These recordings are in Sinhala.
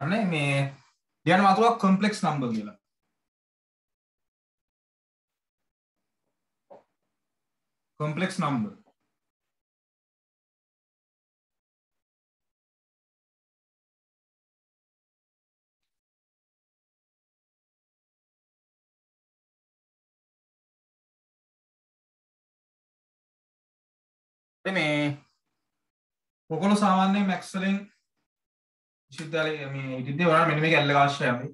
අනේ මේ ලියන්න මාතෘකාවක් complex number කියලා. complex number. මේ ඔයගොල්ලෝ සාමාන්‍යයෙන් මැක්ස් වලින් විශ්වවිද්‍යාලයේ මේ ඉදිරියේ වරන් මෙන්න මේක ඇල්ල අවශ්‍යයි.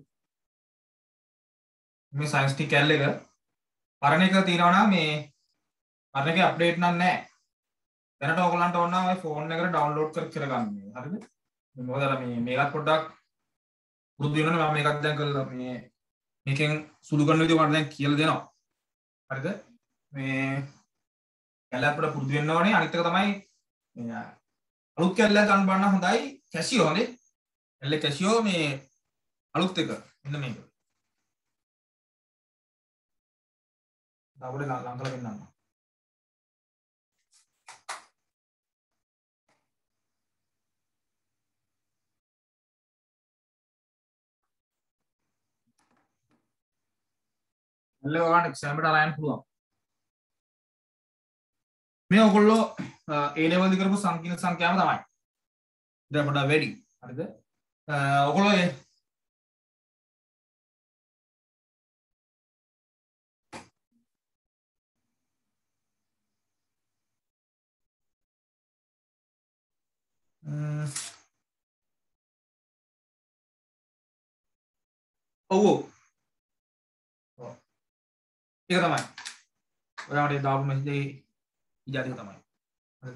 මේ සයන්ස් ටික ඇල්ල එක පරණ එක තියනවා නම් මේ පරණ එකේ අප්ඩේට් නම් නැහැ. දැනට ඔයගොල්ලන්ට ඕන නම් ඔය ෆෝන් එකට ඩවුන්ලෝඩ් කරගන්න. හරිද? මොකද අර මේකත් පොඩ්ඩක් පුරුදු වෙනවනේ මම මේකත් දැන් කරලා මේ මේකෙන් සුළු කරන විදිහ මට දැන් කියලා දෙනවා. හරිද? මේ කැලප්පට පුරුදු වෙන්න ඕනේ. අනිත් එක තමයි මේ අලුත් කැලලක් ගන්න බලන්න හොඳයි. කැසියෝ හොඳේ. එල්ල කැසියෝ මේ අලුත් එක. මෙන්න මේක. දාවුල ලං කරලා පෙන්නන්න. එල්ල ඔයාලට එක්සෑම් එකට අරන් පුළුවන්. මේ ඔයගොල්ලෝ A level දී කරපු සංකීර්ණ සංඛ්‍යාව තමයි. දැන් පොඩ්ඩක් වැඩි. හරිද? ඔයගොල්ලෝ ඔව් ඒක තමයි. ඔයාලට දාපු මෙසේජ් එකේ ඉජාතික තමයි. හරිද?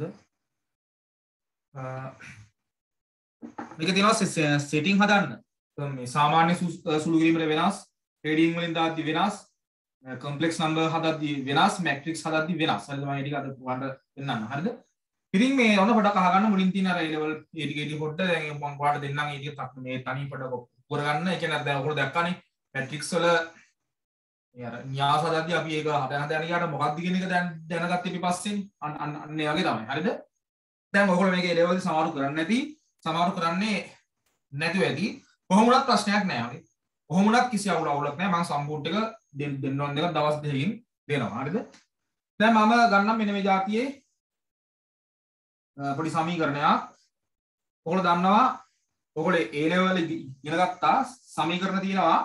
මේක තියෙනවා සෙටින් හදන්න. මේ සාමාන්‍ය සුළු කිරීමට වෙනස්, ට්‍රේඩින් වලින් දාද්දි වෙනස්, කම්ප්ලෙක්ස් නම්බර් හදද්දි වෙනස්, මැට්‍රික්ස් හදද්දි වෙනස්. හරිද? මම ටික අද ඔයාලට පෙන්නන්න. හරිද? ඉතින් මේ ඔන්න පොඩක් අහගන්න මුලින් තියෙන අර A level ATKT පොඩ්ඩ දැන් මම ඔයාලට දෙන්නම් ඒ ටික මේ තනිය පොඩක් කරගන්න. ඒ කියන්නේ දැන් ඔයගොල්ලෝ දැක්කනේ මැට්‍රික්ස් වල අර න්‍යාස හදද්දි අපි ඒක හදන යාට මොකක්ද කියන එක දැන් දැනගත්ත ඊට පස්සේ අන්න ඒ වගේ තමයි. හරිද? දැන් ඔයගොල්ලෝ මේක A level දී සමාරු කරන්නේ නැති, සමාරු කරන්නේ නැතුව ඇති. කොහොම වුණත් ප්‍රශ්නයක් නැහැ. හරි. කොහොම වුණත් කිසි අවුලක් නැහැ. මම සම්පූර්ණ එක දෙන්න ඕන දෙක දවස් දෙකකින් දෙනවා. හරිද? දැන් මම ගන්නම් මෙන්න මේ જાතියේ පොඩි සමීකරණයක්. ඔයගොල්ලෝ දන්නවා ඔයගොල්ලෝ A level ඉගෙන ගත්තා සමීකරණ තියෙනවා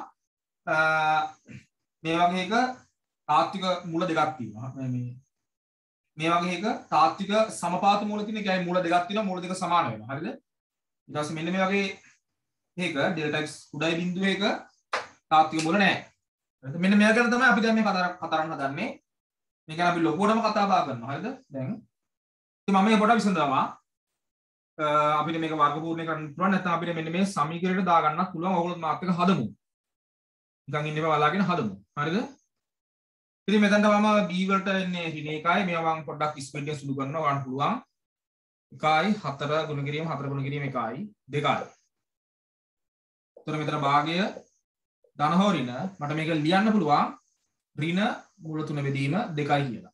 මේ වගේ එක තාත්වික මූල දෙකක් තියෙනවා. මේ වගේ එක තාත්වික සමපාත මූල තියෙන එකයි මූල දෙකක් තියෙනවා. මූල දෙක සමාන වෙනවා. හරිද? ඊට පස්සේ මෙන්න මේ වගේ මේක ඩෙල්ටා x උඩයි බිඳුවේක තාත්වික මූල නැහැ. හරිද? මෙන්න මේක ගැන තමයි අපි දැන් මේ කතරන් හදන්නේ. මේ ගැන අපි ලොකුවටම කතා බහ කරනවා. හරිද? දැන් ඉතින් මම මේ පොඩ විසඳනවා. අපිට මේක වර්ගපූර්ණය කරන්න පුළුවන් නැත්නම් අපිට මෙන්න මේ සමීකරණයට දා ගන්නත් පුළුවන්. ඕගොල්ලෝ මාත් එක හදමු. නිකන් ඉන්න එක බලාගෙන හදමු. හරිද? ඉතින් මෙතනට මම b වලට එන්නේ ඍණ 1යි. මේවා මම පොඩ්ඩක් ස්පීඩ් එක සුළු කරනවා ගන්න පුළුවන්. 1යි 4 ගුණ කිරීම 4 ගුණ කිරීම 1යි 2යි. එතකොට මෙතන භාගය ධන හෝ ඍණ මට මේක ලියන්න පුළුවන් ඍණ මූල 3 බෙදීම 2යි කියලා.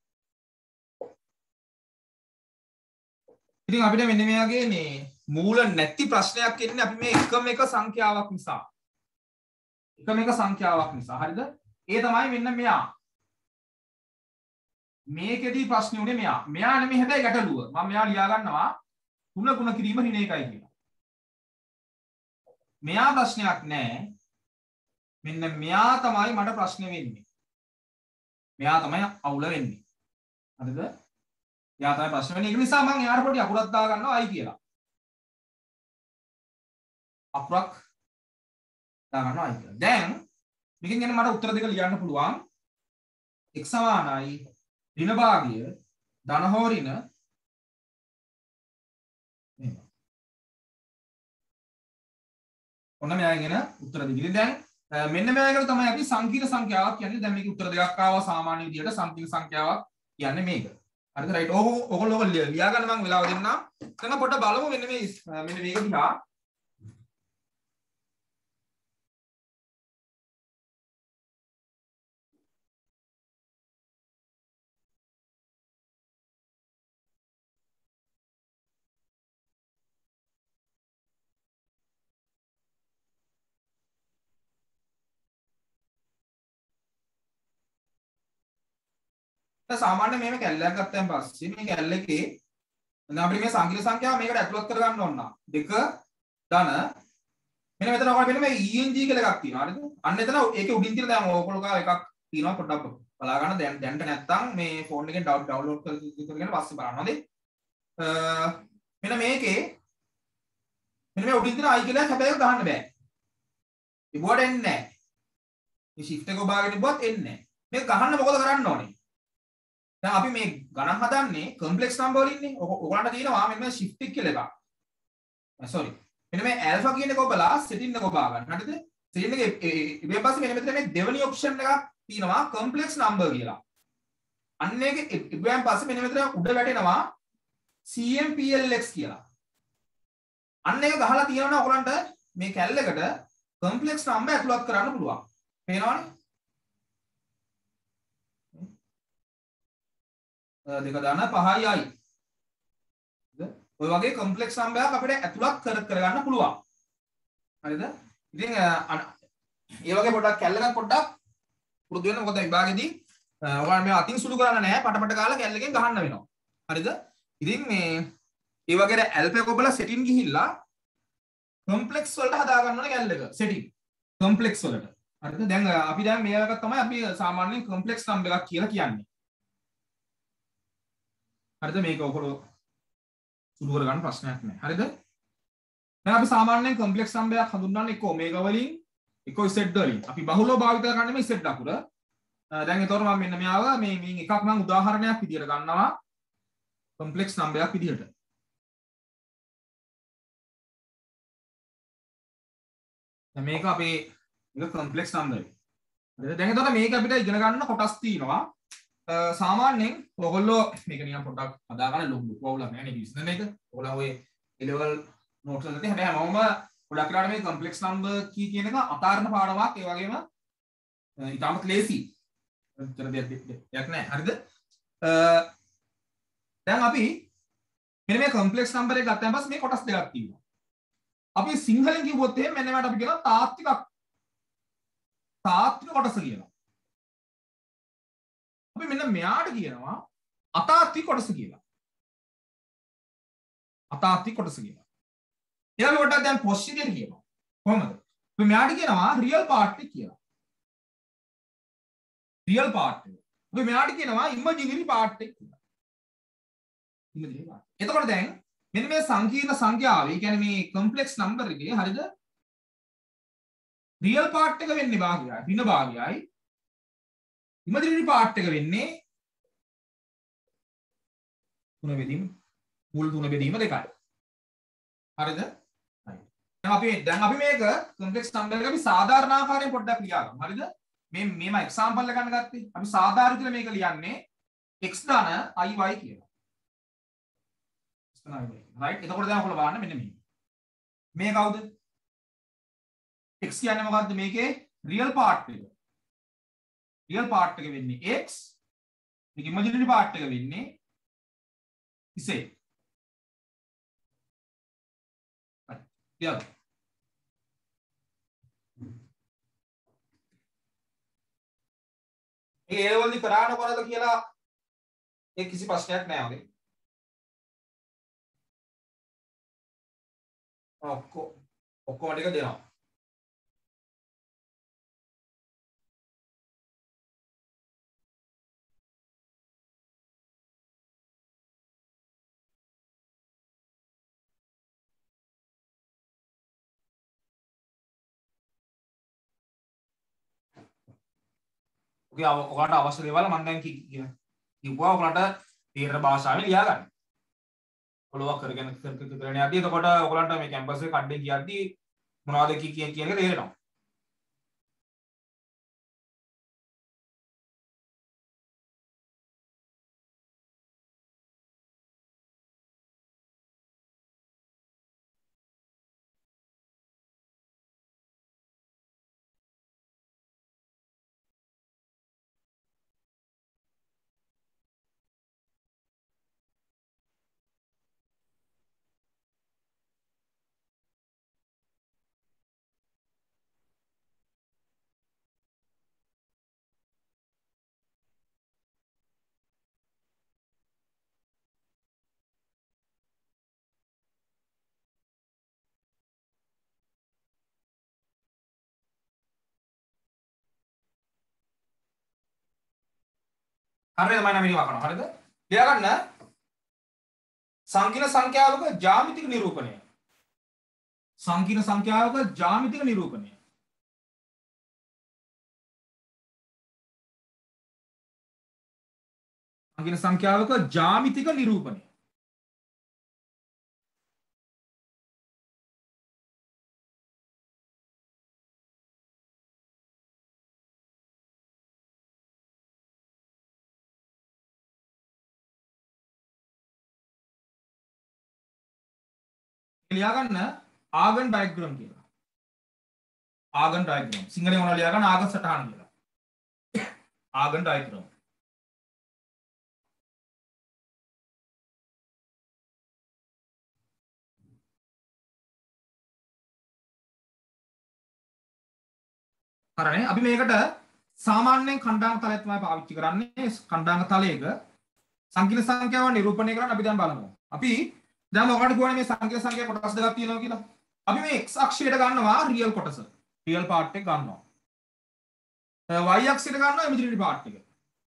ඉතින් අපිට මෙන්න මේ වගේ මේ මූල නැති ප්‍රශ්නයක් එන්නේ අපි මේ එකම එක සංඛ්‍යාවක් නිසා. එකම එක සංඛ්‍යාවක් නිසා. හරිද? ඒ තමයි මෙන්න මෙයා. මේකෙදී ප්‍රශ්නේ උනේ මෙයා. මෙයා නෙමෙයි හැබැයි ගැටලුව. මම මෙයා ලියා ගන්නවා 3 ගුණ කිරීම ඍණ 1යි කියලා. මෙයා ප්‍රශ්නයක් නෑ. මෙන්න මෙයා තමයි මට ප්‍රශ්නේ වෙන්නේ. මෙයා තමයි අවුල වෙන්නේ. හරිද? එයා තමයි ප්‍රශ්න වෙන්නේ. ඒක නිසා මම එයාට පොඩි අකුරක් දා ගන්නවා i කියලා. අකුරක් දා ගන්නවා i කියලා. දැන් මේකෙන් එන්නේ මට උත්තර දෙක ලියන්න පුළුවන්. x සමානයි ඍණ භාගය ධන හෝ ඍණ මෙහෙම. ඔන්න මෙයාගෙන් එන උත්තර දෙක. ඉතින් දැන් මෙන්න මේකට තමයි අපි සංකීර්ණ සංඛ්‍යාවක් කියන්නේ. දැන් මේකේ උත්තර දෙකක් ආවා සාමාන්‍ය විදියට සංකීර්ණ සංඛ්‍යාවක් කියන්නේ මේක. හරිද? රයිට්. ඕගොල්ලෝ ලියා ගන්න මම වෙලාව දෙන්නම්. දැන් පොඩ්ඩක් බලමු මෙන්න මේක දිහා. දැන් සාමාන්‍ය මේක කැල්ලයක් ගත්තන් පස්සේ මේ කැල්ල එකේ දැන් අපිට මේ සංකීර්ණ සංඛ්‍යාව මේකට ඇතුළත් කරගන්න ඕන නම් 2 ධන මෙන්න මෙතන ඔයාලා මෙන්න මේ ENG කියලා එකක් තියෙනවා හරිද? අන්න එතන ඒකේ උඩින් තියෙන දැන් ඕගොල්ලෝ ගාව එකක් තියෙනවා පොඩ්ඩක් බලා ගන්න දැන්ට නැත්තම් මේ ෆෝන් එකෙන් ඩවුන්ලෝඩ් කරගෙන පස්සේ බලන්න හොඳේ. මෙන්න මේකේ මෙන්න මේ උඩින් තියෙන I කියලා හැබැයි ගහන්න බෑ. ඉබුවට එන්නේ නැහැ. මේ shift එක ඔබාගෙන ඉබුවත් එන්නේ නැහැ. මේක ගහන්න මොකද කරන්න ඕනේ? දැන් අපි මේ ගණන් හදන්නේ කම්ප්ලෙක්ස් නම්බර් වලින්නේ. ඔයගොල්ලන්ට තියෙනවා මෙන්න shift එක කියලා එකක්. sorry. මෙන්න මේ alpha කියන එක ඔබලා setting එක ඔබා ගන්න. හරිද? setting එක ඊට පස්සේ මෙන්න මෙතන මේ දෙවෙනි option එකක් තියෙනවා කම්ප්ලෙක්ස් නම්බර් කියලා. අන්න ඒක ඉබුවෙන් පස්සේ මෙන්න මෙතන උඩ වැටෙනවා CMPLX කියලා. අන්න ඒක ගහලා තියෙනවා ඔයගොල්ලන්ට මේ කැල්ලකට කම්ප්ලෙක්ස් නම්බර් ඇතුළත් කරන්න පුළුවන්. පේනවනේ? දෙක දාන 5යි i. ඔය වගේ කම්ප්ලෙක්ස් නම්බරයක් අපිට ඇතුළත් කරගන්න පුළුවන්. හරිද? ඉතින් ඒ වගේ පොඩ්ඩක් කැල්ලකට පොඩ්ඩක් පුරුදු වෙන්න. මොකද විභාගෙදී ඔයාලා මේ අතින් සුළු කරන්න නැහැ. පටපට ගාලා කැල්ලකින් ගහන්න වෙනවා. හරිද? ඉතින් මේ ඒ වගේ ඇල්ෆා එක ඔබලා setting ගිහිල්ලා කම්ප්ලෙක්ස් වලට හදා ගන්න ඕනේ කැල්ලක setting. කම්ප්ලෙක්ස් වලට. හරිද? දැන් අපි දැන් මේක තමයි අපි සාමාන්‍යයෙන් කම්ප්ලෙක්ස් නම්බර් එකක් කියලා කියන්නේ. හරිද? මේක ඔයගොල්ලෝ සුළු කරගන්න ප්‍රශ්නයක් නැහැ. හරිද? දැන් අපි සාමාන්‍යයෙන් කම්ප්ලෙක්ස් නම්බරයක් හඳුන්වන්නේ එක්ක ඔමේගා වලින් එක්ක z වලින්. අපි බහුලව භාවිත කරන්නේ මේ z අකුර. දැන් ඒතකොට මම මෙන්න මෙයාව මේ එකක් මම උදාහරණයක් විදියට ගන්නවා කම්ප්ලෙක්ස් නම්බරයක් විදියට. දැන් මේක අපේ මේක කම්ප්ලෙක්ස් නම්බර්. හරිද? දැන් ඒතකොට මේක අපිට ඉගෙන ගන්න කොටස් තියෙනවා. සාමාන්‍යයෙන් ඔයගොල්ලෝ මේක නිකන් පොඩ්ඩක් හදාගන්න ලොකු වවුලක් නෑ නේ බිස්නස් එක. ඔයගොල්ලෝ ඔය A-level notes වල තියෙන හැබැයි මම ගොඩක් වෙලාවට මේ කම්ප්ලෙක්ස් නම්බර් කී කියන එක අතාරන පාඩමක් ඒ වගේම ඊටමත් ලේසි. උත්තර දෙයක් නෑ. හරිද? දැන් අපි මෙන්න මේ කම්ප්ලෙක්ස් නම්බර් එක ගත්තාන් පස්සේ මේ කොටස් දෙකක් තියෙනවා. අපි සිංහලෙන් කිව්වොත් එහෙම මෙන්න මේකට අපි කියනවා තාත්වික කොටස කියලා. අපි මෙන්න මෙයාට කියනවා අතාත්වික කොටස කියලා. අතාත්වික කොටස කියලා. ඊළඟ කොටස දැන් පොස්ට් විදියට කියනවා. කොහොමද? අපි මෙයාට කියනවා රියල් පාර්ට් එක කියලා. රියල් පාර්ට් එක. අපි මෙයාට කියනවා ඉමේජිනරි පාර්ට් එක කියලා. Imaginary part. එතකොට දැන් මෙන්න මේ සංකීර්ණ සංඛ්‍යාව, ඒ කියන්නේ මේ කම්ප්ලෙක්ස් නම්බර් එකේ හරිද? රියල් පාර්ට් එක වෙන්නේ භාගයයි, ඍණ භාගයයි. ඉමේජිනරි පාර්ට් එක වෙන්නේ 3 බෙදීම මුල් 3 බෙදීම 2යි. හරිද? හරි. දැන් අපි මේක කම්ප්ලෙක්ස් නම්බර් එක අපි සාධාරණ ආකාරයෙන් පොඩ්ඩක් ලියා ගමු. හරිද? මේම එක්සැම්පල් එක ගන්න ගත්තේ. අපි සාධාරණ විදිහට මේක ලියන්නේ x ධන iy කියලා. right? එතකොට දැන් ඔයාලා බලන්න මෙන්න මේ. මේ කවුද? x කියන්නේ මොකද්ද මේකේ රියල් පාර්ට් එක. රියල් පාර්ට් එක වෙන්නේ x. මේක ඉමේජිනරි පාර්ට් එක වෙන්නේ z. right. මේ A level දි කරාන කොහොමද කියලා ඒ කිසි ප්‍රශ්නයක් නෑ වගේ. ඔක්කොම ටික දෙනවා. ඔකේ ඔයාලට අවශ්‍ය දේවල් මම දැන් කිව්වා ඔයාලට තීරණ භාෂාවෙන් ලියා ගන්න. ඔලුවක් කරගෙන යද්දී එතකොට ඔයගලන්ට මේ කැම්පස් එකේ කඩේ කියද්දී මොනවද කියන එක තේරෙනවා. හරිද මම මෙහෙම කරනවා හරිද ලියා ගන්න සංකීර්ණ සංඛ්‍යාවක ජ්‍යාමිතික නිරූපණය සංකීර්ණ සංඛ්‍යාවක ජ්‍යාමිතික නිරූපණය සංකීර්ණ සංඛ්‍යාවක ජ්‍යාමිතික නිරූපණය ලියා ගන්න ආගන් ඩයග්‍රෑම් කියලා. Argand diagram. සිංහලෙන් මොනවද ලියා ගන්න ආගන් සටහන කියලා. Argand diagram. හරිනේ අපි මේකට සාමාන්‍යයෙන් කණ්ඩායම් තලය තමයි පාවිච්චි කරන්නේ. කණ්ඩායම් තලයක සංකීර්ණ සංඛ්‍යාව නිරූපණය කරන්න අපි දැන් බලමු. අපි දැන් මොකටද කියන්නේ මේ සංකීර්ණ සංඛ්‍යා කොටස් දෙකක් තියෙනවා කියලා. අපි මේ x අක්ෂයට ගන්නවා රියල් කොටස. රියල් පාර්ට් එක ගන්නවා. y අක්ෂයට ගන්නවා ඉමේජිනරි පාර්ට් එක.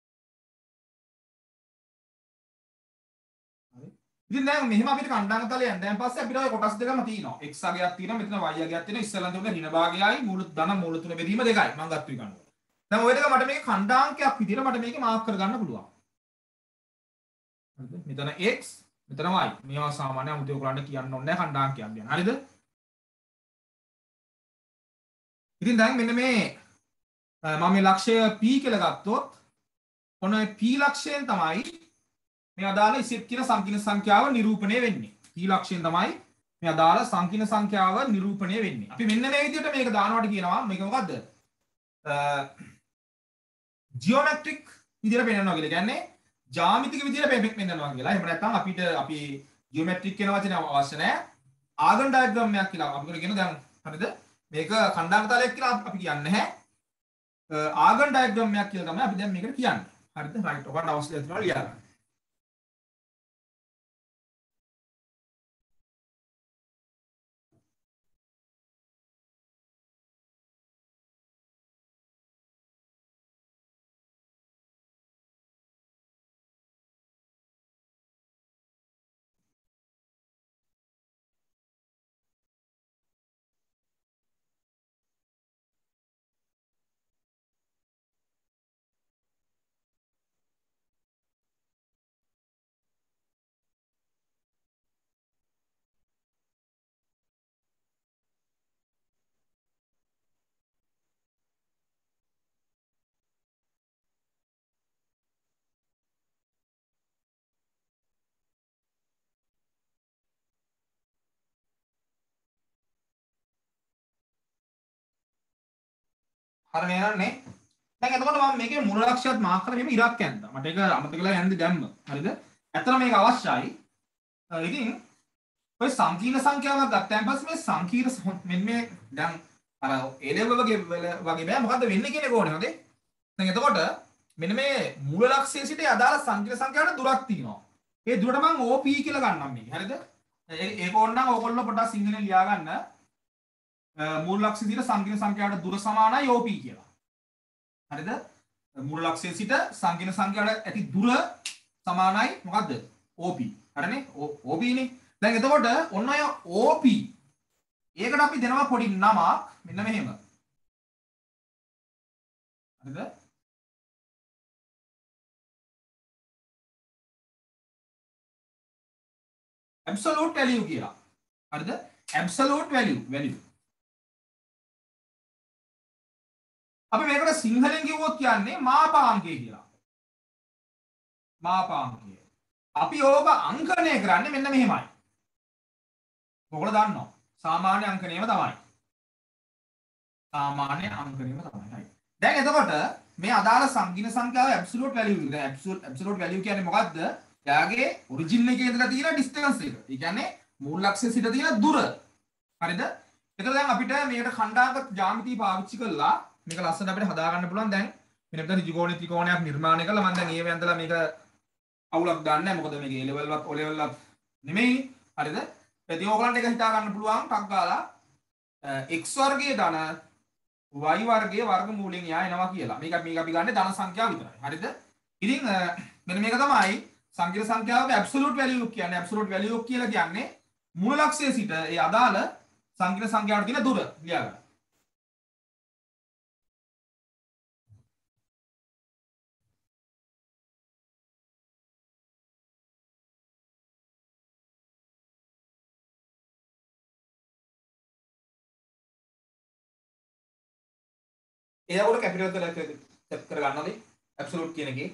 හරි. ඉතින් දැන් මෙහෙම අපිට කණ්ඩායම් තලයෙන් දැන් පස්සේ අපිට ඔය කොටස් දෙකම තියෙනවා. x අගයක් තියෙනවා මෙතන y අගයක් තියෙනවා. ඉස්සෙල්ලා තිබුණේ ඍණ භාගයයි මූල ධන මූල තුන බෙදීම දෙකයි. මම ගත්ත විගණ්ඩුව. දැන් ඔය දෙක මට මේක කණ්ඩායම්කයක් විදිහට මට මේක මාක් කරගන්න පුළුවන්. හරිද? මෙතන x මෙතන y. මේවා සාමාන්‍ය අමුතු ඔයගලන්ට කියන්න ඕනේ නැහැ කණ්ඩායම්කයක් ගැන. හරිද? ඉතින් දැන් මෙන්න මේ මම මේ ලක්ෂය p කියලා ගත්තොත් ඔන්න p ලක්ෂයෙන් තමයි මේ අදාළ ඉසෙත් කියන සංකීර්ණ සංඛ්‍යාව නිරූපණය වෙන්නේ. p ලක්ෂයෙන් තමයි මේ අදාළ සංකීර්ණ සංඛ්‍යාව නිරූපණය වෙන්නේ. අපි මෙන්න මේ විදිහට මේක දානවට කියනවා මේක මොකද්ද? ජියෝමෙට්‍රික් විදිහට පෙන්වනවා කියලා. කියන්නේ ජ්‍යාමිතික විදිහට පෙන්වනවා කියලා. එහෙම නැත්නම් අපිට අපි ජියෝමෙට්‍රික් කියන වචනේ අවශ්‍ය නැහැ. ආගන් ඩයග්‍රෑම් එකක් කියලා අපිට කියන දැන් හරිද? මේක කණ්ඩායම් තලයක් කියලා අපි කියන්නේ නැහැ. ආගන් ඩයග්‍රෑම් එකක් කියලා තමයි අපි දැන් මේකට කියන්නේ. හරිද? රයිට්. ඔකට අවශ්‍ය දෙයක් ලියා ගන්න. හරි නේනන්නේ. දැන් එතකොට මම මේකේ මුල ලක්ෂයත් මාක් කරලා මෙහෙම ඉරක් ඇන්දා. මට ඒක අමතක වෙලා යන්නේ දැම්ම. හරිද? ඇත්තට මේක අවශ්‍යයි. ඉතින් ඔය සංකීර්ණ සංඛ්‍යාවක් ගත්තාන් පස්සේ මේ සංකීර්ණ මෙන්න මේ දැන් අර A level වගේ බෑ මොකද්ද වෙන්නේ කියන එක ඕනේ හොඳේ. දැන් එතකොට මෙන්න මේ මූල ලක්ෂයේ සිට අදාළ සංකීර්ණ සංඛ්‍යාවට දුරක් තියෙනවා. ඒ දුරට මම OP කියලා ගන්නම් මේක. හරිද? ඒක ඕනනම් ඕගොල්ලෝ පොඩ්ඩක් සිංහලෙන් ලියා ගන්න. මූල ලක්ෂයේ සිට සංකීර්ණ සංඛ්‍යාවට දුර සමානයි OP කියලා. හරිද? මූල ලක්ෂයේ සිට සංකීර්ණ සංඛ්‍යාවට ඇති දුර සමානයි මොකද්ද? OP. හරිනේ? OP නේ. දැන් එතකොට ඔන්න අය OP ඒකට අපි දෙනවා පොඩි නමක් මෙන්න මෙහෙම. හරිද? absolute value කියලා. හරිද? absolute value. අපි මේකට සිංහලෙන් කිව්වොත් කියන්නේ මාපාංකය කියලා. මාපාංකය. අපි ඕක අංකණය කරන්නේ මෙන්න මෙහෙමයි. ඔයගොල්ලෝ දන්නවා. සාමාන්‍ය අංකණයම තමයි. සාමාන්‍ය අංකණයම තමයි. හරි. දැන් එතකොට මේ අදාළ සංකීර්ණ සංඛ්‍යාව absolute value. දැන් absolute value කියන්නේ මොකද්ද? එයාගේ ඔරිජින් එකේ ඉඳලා තියෙන distance එක. ඒ කියන්නේ මූල ලක්ෂයේ සිට තියෙන දුර. හරිද? එතකොට දැන් අපිට මේකට ඛණ්ඩාංක ජ්‍යාමිතිය පාවිච්චි කරලා මේක ලස්සනට අපිට හදා ගන්න පුළුවන්. දැන් මෙන්න මෙතන ත්‍රිකෝණී ත්‍රිකෝණයක් නිර්මාණය කළා. මම දැන් ඒවෙන් ඇඳලා මේක අවුලක් ගන්න නැහැ. මොකද මේක A level වත් O level වත් නෙමෙයි. හරිද? ඉතින් ඕගලන්ට ඒක හිතා ගන්න පුළුවන් ටක් ගාලා x වර්ගයේ ධන y වර්ගයේ වර්ගමූලයෙන් යා එනවා කියලා. මේක අපි ගන්නේ ධන සංඛ්‍යාව විතරයි. හරිද? ඉතින් මෙන්න මේක තමයි සංකීර්ණ සංඛ්‍යාවක ඇබ්සලූට් වැලියු කියන්නේ. ඇබ්සලූට් වැලියු කියලා කියන්නේ මූල ලක්ෂයේ සිට ඒ අදාළ සංකීර්ණ සංඛ්‍යාවට තියෙන දුර ලියා ගන්න. එයාට කැපිටල් කරලා සෙට් කර ගන්නවාද ඇබ්සලූට් කියන එකේ.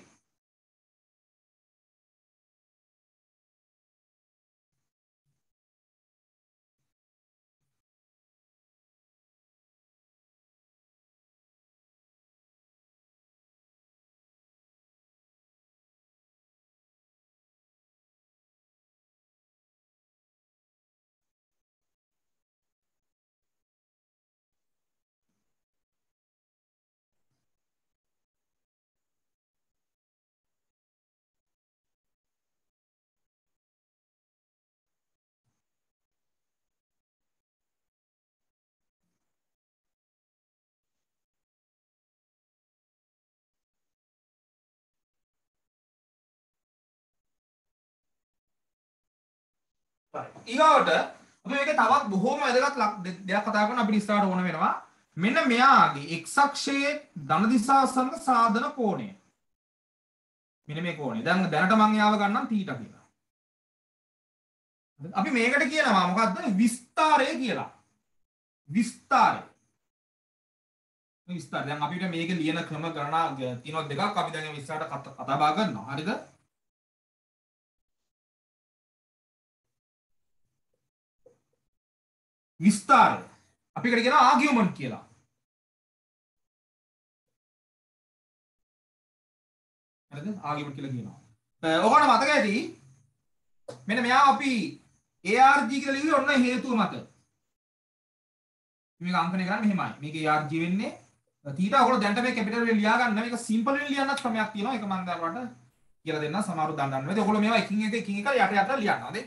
ඊගාවට අපි මේක තවත් බොහොම වැදගත් දෙයක් කතා කරන්න අපිට ඉස්සරහට ඕන වෙනවා. මෙන්න මෙයාගේ x අක්ෂයේ ධන දිශාව සමග සාධන කෝණය. මෙන්න මේ කෝණය. දැන් දැනට මම යාව ගන්නම් θ කියලා. අපි මේකට කියනවා මොකද්ද? විස්තරය කියලා. විස්තරය. විස්තරය. දැන් අපිට මේක ලියන ක්‍රම ගණනා තියෙනවා දෙකක්. අපි දැන් ඉස්සරහට කතා බහ කරනවා. හරිද? විස්තරය. අපිකට කියනවා ආගියුමන්ට් කියලා. හරිද? ආගියුමන්ට් කියලා කියනවා. ඔයාලට මතක ඇති මෙන්න මෙයා අපි ARG කියලා ලිව්වේ ඔන්න හේතුව මත. මේක අංකණය කරන්නේ මෙහෙමයි. මේක ARG වෙන්නේ θ ඔයගොල්ලෝ දැන්ට මේ කැපිටල් වලින් ලියා ගන්න. මේක සිම්පල් වලින් ලියන්නත් ක්‍රමයක් තියෙනවා. ඒක මම දරුවට කියලා දෙන්න. සමහරව දන්නේ නැහැ. ඔයගොල්ලෝ මේවා එකින් එක යට යට ලියන්න. හරිද?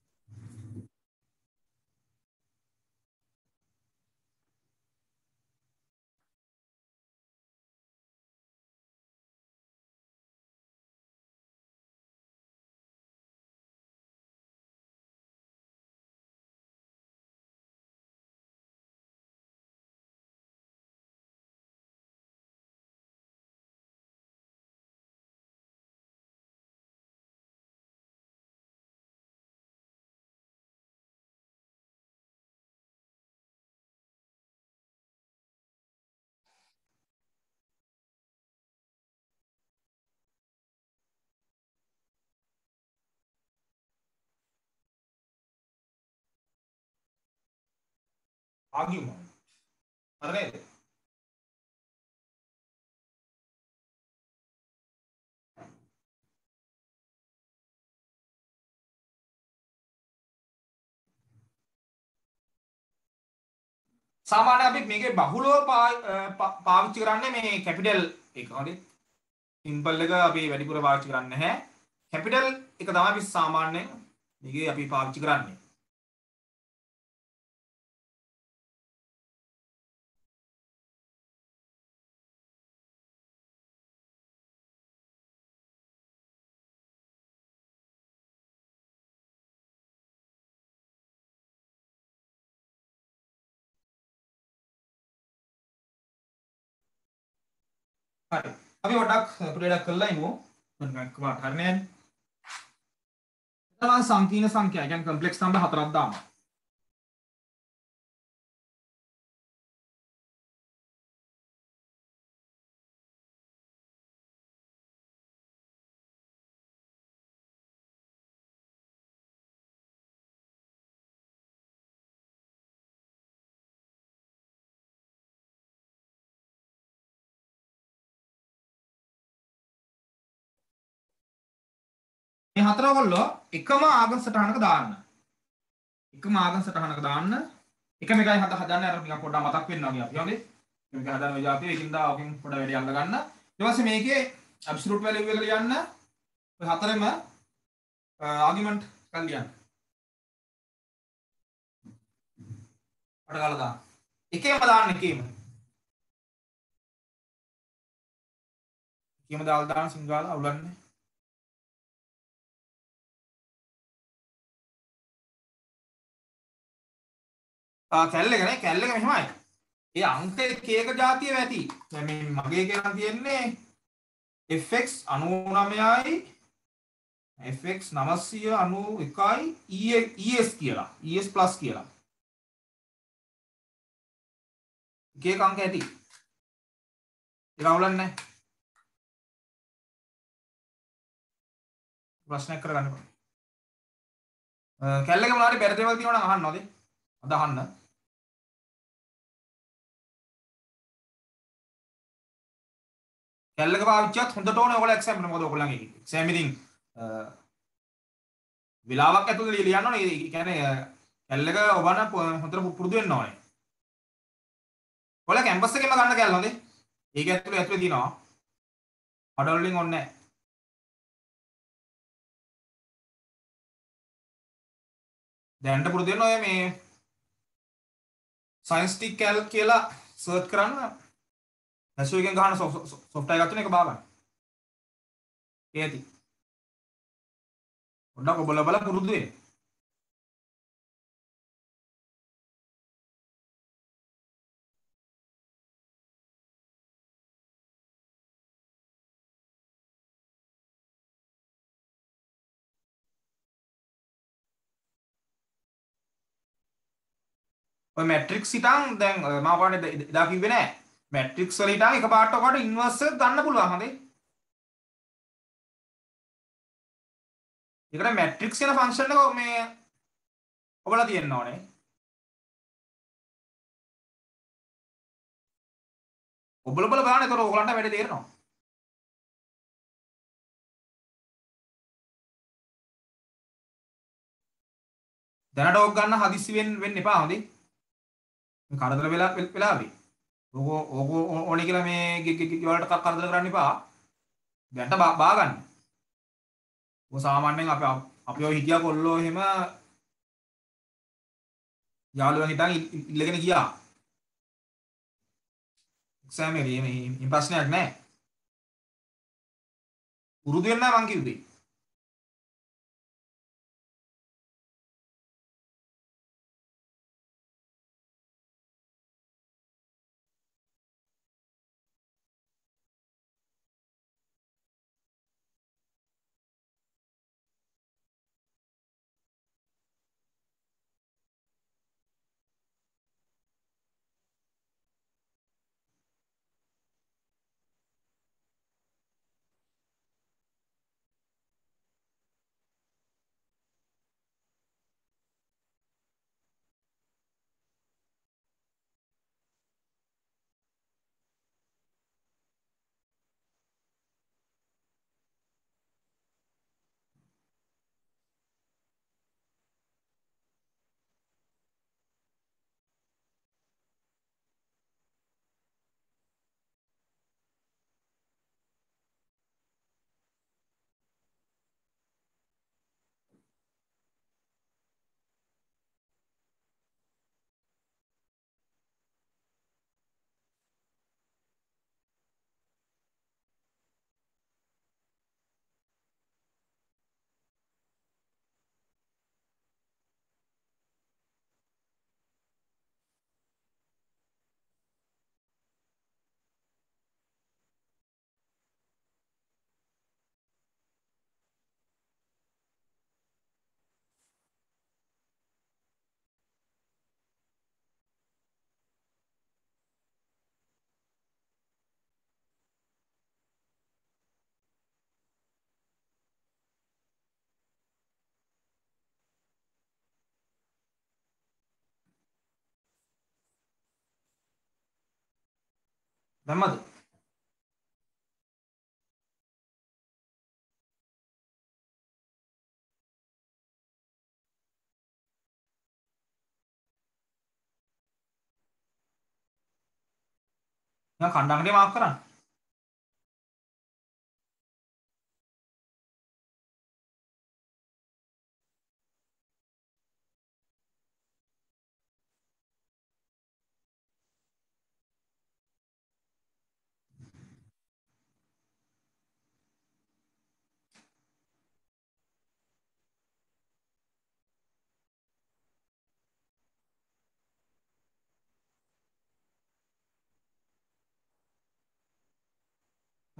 ආගියුමන්ට්. හරිද? සාමාන්‍ය අපි මේකේ බහුලව පාවිච්චි කරන්නේ මේ කැපිටල් එක. හරිද? සිම්පල් එක අපි වැඩිපුර පාවිච්චි කරන්නේ නැහැ. කැපිටල් එක තමයි අපි සාමාන්‍යයෙන් මේකේ අපි පාවිච්චි කරන්නේ. හරි. අපි පොඩ්ඩක් ප්‍රේඩක් කරලා ඉමු. මම කමාට හරිනේ. තමයි සංකීර්ණ සංඛ්‍යා. කියන්නේ කම්ප්ලෙක්ස් නම්බර් හතරක් දානවා. මේ හතර ඔයගොල්ලෝ එකම ආගම් සටහනක දාන්න. එකම ආගම් සටහනක දාන්න. එකම එකයි හදන්න අර නිකන් පොඩ්ඩක් මතක් වෙන්න වගේ අපි හොඳේ. මේක හදන්න ඔය જાතිය ඒකින්ද ඔකෙන් පොඩ වැඩි අල්ල ගන්න. ඊට පස්සේ මේකේ ඇබ්සලූට් වැලියු එක ලියන්න. ඔය හතරෙම ආගියුමන්ට් එකක් ලියන්න. අට ගාලා දාන්න. එකේම දාන්න එකේම. කියම දාලා දාන සිංගාලා අවුලන්නේ. කැල්ල එක නේ කැල්ල එක මෙහෙමයි. ඒ අංක එක එක જાතිය ඇති. දැන් මේ මගේ කියලා තියෙන්නේ fx 99යි fx 991යි es කියලා. es plus කියලා. එක එක අංක ඇති. ඒක අවුලන්නේ නැහැ. ප්‍රශ්නයක් කරගන්න බෑ. කැල්ල එක මොනවාරි බැරි දේවල් තියෙනවා නම් අහන්නවද? අද අහන්න. කැල්ල එක පාවිච්චියත් හොඳට ඕනේ ඔයගොල්ලෝ එක්සෑම් එක. මොකද ඔයගොල්ලන්ගේ එක්සෑම් ඉතින් වෙලාවක් ඇතුළත ලියන්න ඕනේ. ඒ කියන්නේ කැල්ල එක ඔබන හොඳට පුරුදු වෙන්න ඕනේ. ඔයාලා කැම්පස් එකේම ගන්න කැල්ල හොඳේ. ඒක ඇතුලේ තියෙනවා. හඩල් වලින් ඕනේ නැහැ. දැනට පුරුදු වෙන්න ඔය මේ සයන්ස් ටික් කැල් කියලා සර්ච් කරන්න. ඇසු එකෙන් ගහන සොෆ්ට්වෙයාර් එකක් තියෙන එක බා ගන්න. ඒ ඇති. පොඩ්ඩක් ඔබලා පුරුදු වෙන්න. ඔය මැට්‍රික්ස් හිටන් දැන් මම ඔයාලට එදා කිව්වේ නෑ. මැට්‍රික්ස් වල හිටන් එකපාරට ඔකට ඉන්වර්ස් එක ගන්න පුළුවන් හොඳේ. ඒකට මැට්‍රික්ස් කියන ෆන්ක්ෂන් එක මේ ඔබලා තියෙන්න ඕනේ. ඔබලා බලන්න ඒතර ඔයගලන්ට වැඩි තේරෙනවා. දැනට ඕක ගන්න හදිස්සි වෙන්න එපා හොඳේ. මේ කරදර වෙලාවේ. ඕක ඕනේ කියලා මේ වලට කරදර කරන්න එපා. දැනට බා ගන්න. ඔය සාමාන්‍යයෙන් අපි ඔය හිටියා කොල්ලෝ එහෙම යාළුවන් හිටන් ඉල්ලගෙන ගියා. එක්සෑම් එකේ මේ ප්‍රශ්නයක් නැහැ. පුරුදු වෙන්න මං කිව්වේ. දැම්මද? මම කණ්ඩායමට මාක් කරන්න.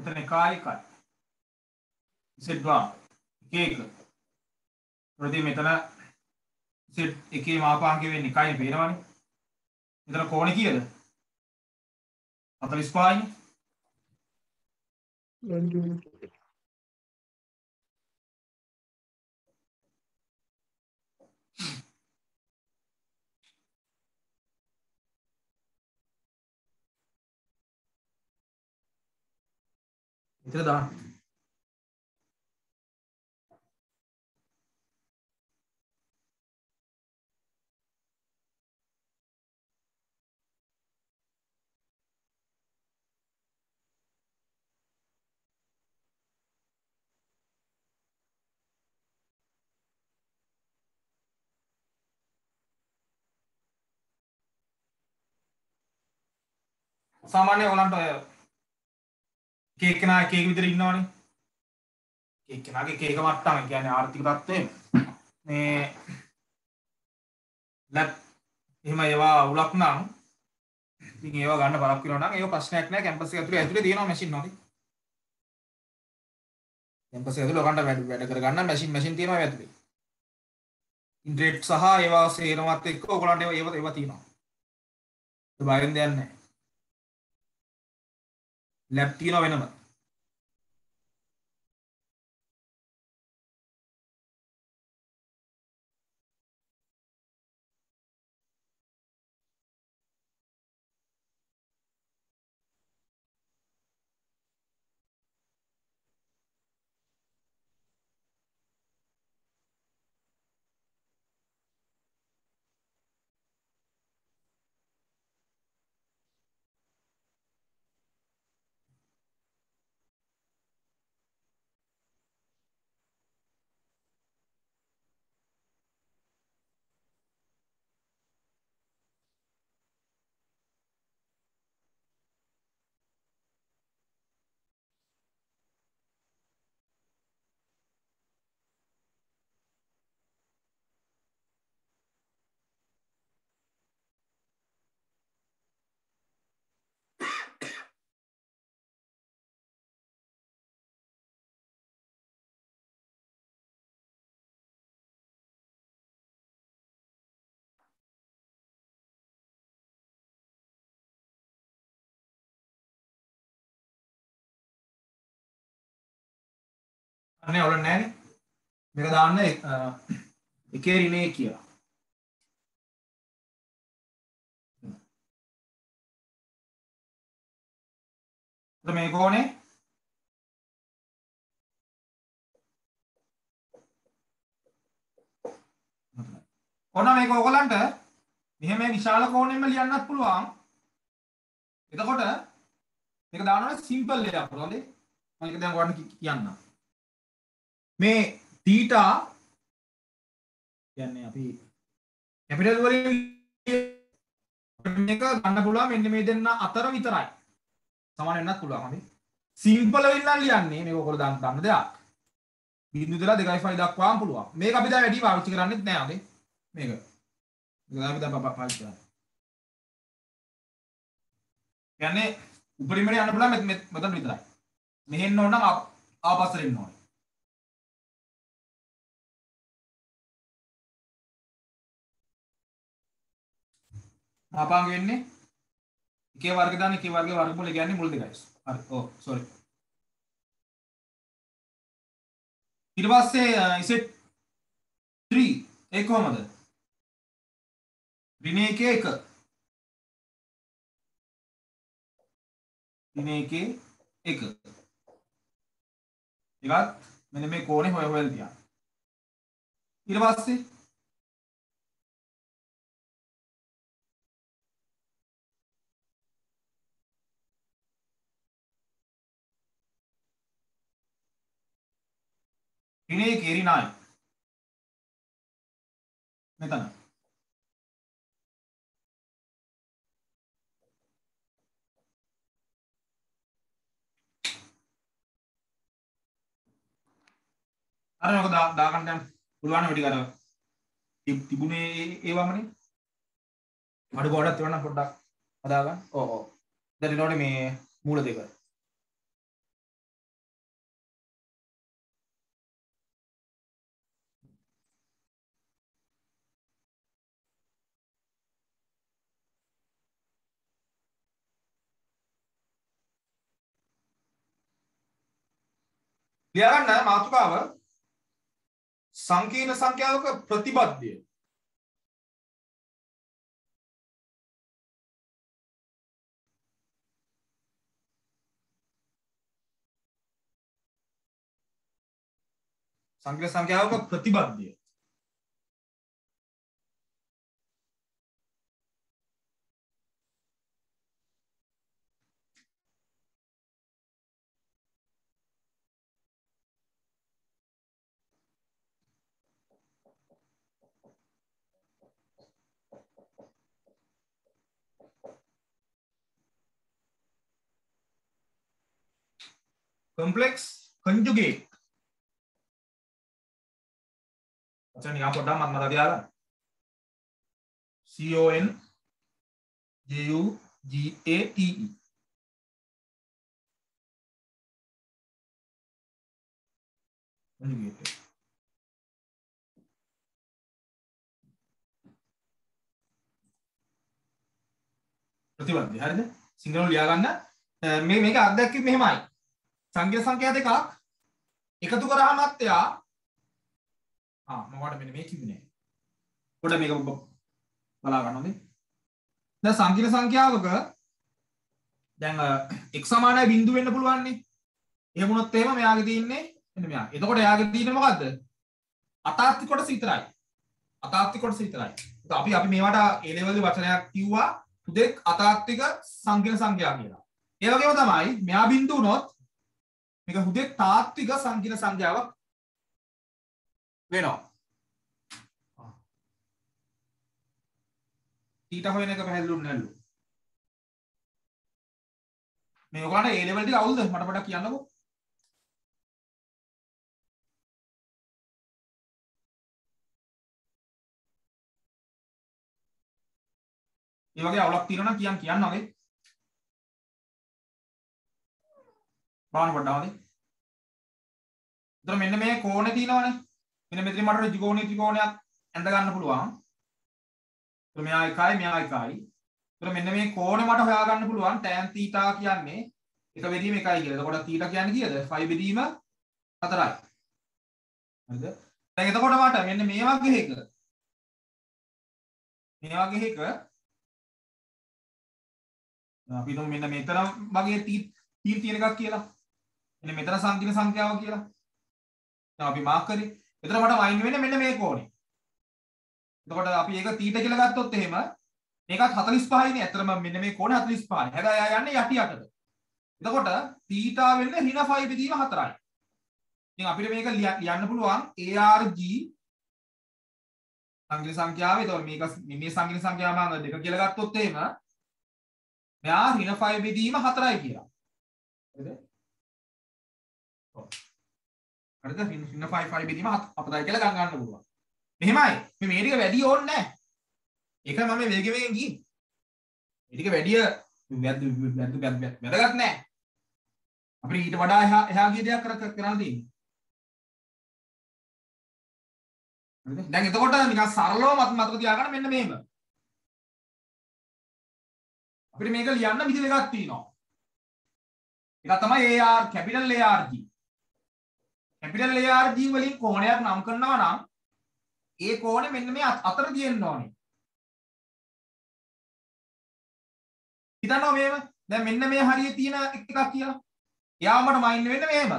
මෙතන 1යි 1යි. Z වාර 1 1. ප්‍රති මෙතන Z එකේ මාපාංකය වෙන්නේ 1යි පේනවනේ. මෙතන කෝණේ කීයද? 45යි. මෙතන දාන්න. සාමාන්‍ය ඔයගලන්ට ඔය එක කෙනා එක එක විදිහට ඉන්නවනේ. එක කෙනාගේ එක එක මට්ටම කියන්නේ ආර්ථික තත්ත්වය මේ නැත් එහෙම ඒවා උලක් නම් ඉතින් ඒවා ගන්න බරක් වෙනවා නම් ඒක ප්‍රශ්නයක් නෑ. කැම්පස් එක ඇතුලේ තියෙනවා මැෂින් හරි. කැම්පස් එක ඇතුලේ ඔයගන්ට වැඩ කරගන්න මැෂින් තියෙනවා ඒ ඇතුලේ. ඉන්ටර්නෙට් සහ ඒවා සේරමත් එක්ක ඔයගලන්ට ඒවා තියෙනවා. ඒ බයින් දෙයක් නෑ. ලැබ් තියෙනවා වෙනම. අනේ ඔයාලා නෑනේ. මේක දාන්න එකේ රිනේ කියලා. මේ කෝණේ ඔන්න මේක ඔයගලන්ට මෙහෙම විශාල කෝණයෙන්ම ලියන්නත් පුළුවන්. එතකොට මේක දානවනේ සිම්පල් එකක් හරිද? මම ඒක දැන් ඔයාලට කියන්නම්. මේ තීටා කියන්නේ අපි කැපිටල් වලින් මේක ගන්න පුළුවන් මෙන්න මේ දෙන්න අතර විතරයි. සමාන වෙන්නත් පුළුවන්. හරි. සිම්පල් වෙන්න ලියන්නේ මේක ඔයගොල්ලෝ දන්න දෙයක්. බිංදු ඉඳලා 2.5 දක්වාම පුළුවන්. මේක අපි දැන් වැඩි පාවිච්චි කරන්නේත් නෑ හරි. මේක. මේක අපි දැන් පාවිච්චි කරන්නේ. කියන්නේ උඩරිමනේ යන්න පුළුවන් මෙතන විතරයි. මෙහෙන්න ඕන නම් ආපස්සට එන්න ඕනේ. මාපාංග වෙන්නේ එකේ වර්ග දාන එකේ වර්ගයේ වර්ගමූල කියන්නේ මුල් දෙකයි. හරි. ඔව් සෝරි. ඊට පස්සේ Z3 ඒ කොහමද? ඍණ එකේ 1. ඍණ එකේ 1. ඒවත් මෙන්න මේ කෝණේ හොයලා තියන්න. ඊට පස්සේ ඍණ එකේ ඍණ 9. මෙතන අර මොකද දාගන්න දැන් පුළුවන් ඔය ටික අර තිබුණේ ඒවමනේ අඩු ගොඩක් තියවන්න පොඩ්ඩක් හදාගන්න. ඔව් ඔව්. දැන් ඊළඟට මේ මූල දෙක ලියා ගන්න මාතෘකාව සංකීර්ණ සංඛ්‍යාවක ප්‍රතිබද්ධය. සංකීර්ණ සංඛ්‍යාවක ප්‍රතිබද්ධය. complex conjugate. अच्छा निकाम पढ़ा मत मत दिया था CONJUGATE conjugate प्रतिबद्ध हरिද සිංහල ලියා ගන්න මේක අත්දැකීම මෙහෙමයි සංඛ්‍යා සංඛ්‍යා දෙකක් එකතු කරාමත් එයා මොකටද මෙන්න මේ කිව්වේ පොඩ මේක බලා ගන්න ඕනේ දැන් සංකීර්ණ සංඛ්‍යාවක දැන් x සමානයි බිංදුව වෙන්න පුළුවන් නේ එහෙම වුණොත් එහෙම මෙයාගේ තියෙන්නේ මෙන්න මෙයා එතකොට එයාගේ තියෙන්නේ මොකද්ද අතාර්ථික කොටස විතරයි අතාර්ථික කොටස විතරයි අපි මේවට A level වචනයක් කිව්වා උදෙක් අතාර්ථික සංකීර්ණ සංඛ්‍යා කියලා ඒ වගේම තමයි මෙයා බිංදුව වුණොත් මේක හුදෙක් තාත්වික සංකීර්ණ සංඛ්‍යාවක් වෙනවා. ඊට හොයන එක පැහැදිලිුනේ නැල්ලු. මේ ඔයගලන්ට A level ටික අවුල්ද මට පොඩ්ඩක් කියන්නකෝ. ඒ වගේ අවුලක් තියෙනවා නම් කියන්න වගේ. බලන්න පොඩ්ඩක් වගේ. මෙන්න මේ කෝණේ තියෙනවනේ. මෙන්න මෙතන මට ත්‍රිකෝණයක් ඇඳ ගන්න පුළුවන්. මෙයා එකයි මෙයා එකයි. මෙන්න මේ කෝණේ මට හොයා ගන්න පුළුවන් tan θ කියන්නේ එක බෙදීම එකයි කියලා. එතකොට θ කියන්නේ කීයද? 5 බෙදීම 4යි. හරිද? දැන් එතකොට මට මෙන්න මේ වගේ එක අපි හිතමු මෙන්න මෙතන වගේ තීර තියෙන එකක් කියලා. මෙන්න මෙතන සංකීර්ණ සංඛ්‍යාව කියලා. දැන් අපි මාක් කරේ. එතන මට වයින් වෙන්නේ මෙන්න මේ කෝණේ. එතකොට අපි ඒක θ කියලා ගත්තොත් එහෙම මේකත් 45යි නේ. ඇත්තටම මෙන්න මේ කෝණේ 45යි. හැබැයි ආ යන්නේ යටි යටට. එතකොට θ වෙන්නේ ඍණ 5 බෙදීම 4යි. ඉතින් අපිට මේක ලියන්න පුළුවන් ARG සංකීර්ණ සංඛ්‍යාව. එතකොට මේක මේ සංකීර්ණ සංඛ්‍යාව මාන 2 කියලා ගත්තොත් එහෙම මෙයා ඍණ 5 බෙදීම 4යි කියලා. හරිද? හරිද? ඍණ 5 බෙදීම 4යි කියලා ගන්න පුළුවන්. මෙහෙමයි. මේ ටික වැඩි ඕනේ නැහැ. ඒක මම වේගෙන් ගියේ. මේ ටික වැඩි වැදගත් නැහැ. අපිට ඊට වඩා එහා ගිය දෙයක් කරන්න තියෙන්නේ. හරිද? දැන් එතකොට නිකන් සරලව මතක තියාගන්න මෙන්න මෙහෙම. අපිට මේක ලියන්න විදි දෙකක් තියෙනවා. එකක් තමයි AR capital ARG. capital ARG වලින් කෝණයක් නම් කරනවා නම් ඒ කෝණය මෙන්න මේ අතර තියෙන්න ඕනේ. හිතනවා මේව. දැන් මෙන්න මේ හරිය තියෙන එකක් කියලා. එයාව මට මයින්ඩ් වෙන්න මෙහෙම.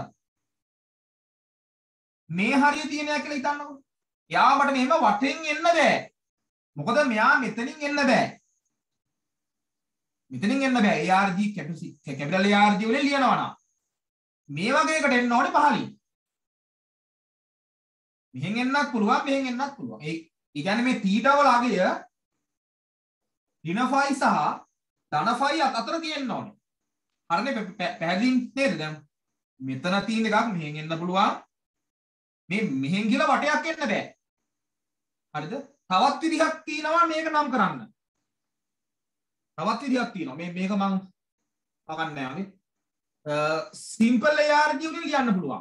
මේ හරිය තියෙන එක කියලා හිතන්නකෝ. එයාව මට මෙහෙම වටෙන් එන්න බෑ. මොකද මෙයා මෙතනින් එන්න බෑ. මෙතනින් එන්න බෑ. ARG capital ARG වලින් ලියනවා නම් මේ වගේ එකට එන්න ඕනේ පහලින්. මෙහෙන් එන්නත් පුළුවන් මෙහෙන් එන්නත් පුළුවන්. ඒ කියන්නේ මේ θ වල අගය ඍණ 5 සහ ධන 5 අතර තියෙන්න ඕනේ. හරිනේ පැහැදිලි නේද? දැන් මෙතන තියෙන එකක් මෙහෙන් එන්න පුළුවන්. මේ මෙහෙන් ගිහලා වටයක් එන්න බෑ. හරිද? තවත් විදිහක් තියෙනවා මේක නම් කරන්න. තවත් විදිහක් තියෙනවා. මේක මම අහන්නේ නැහැ. simple ARG වලින් ලියන්න පුළුවන්.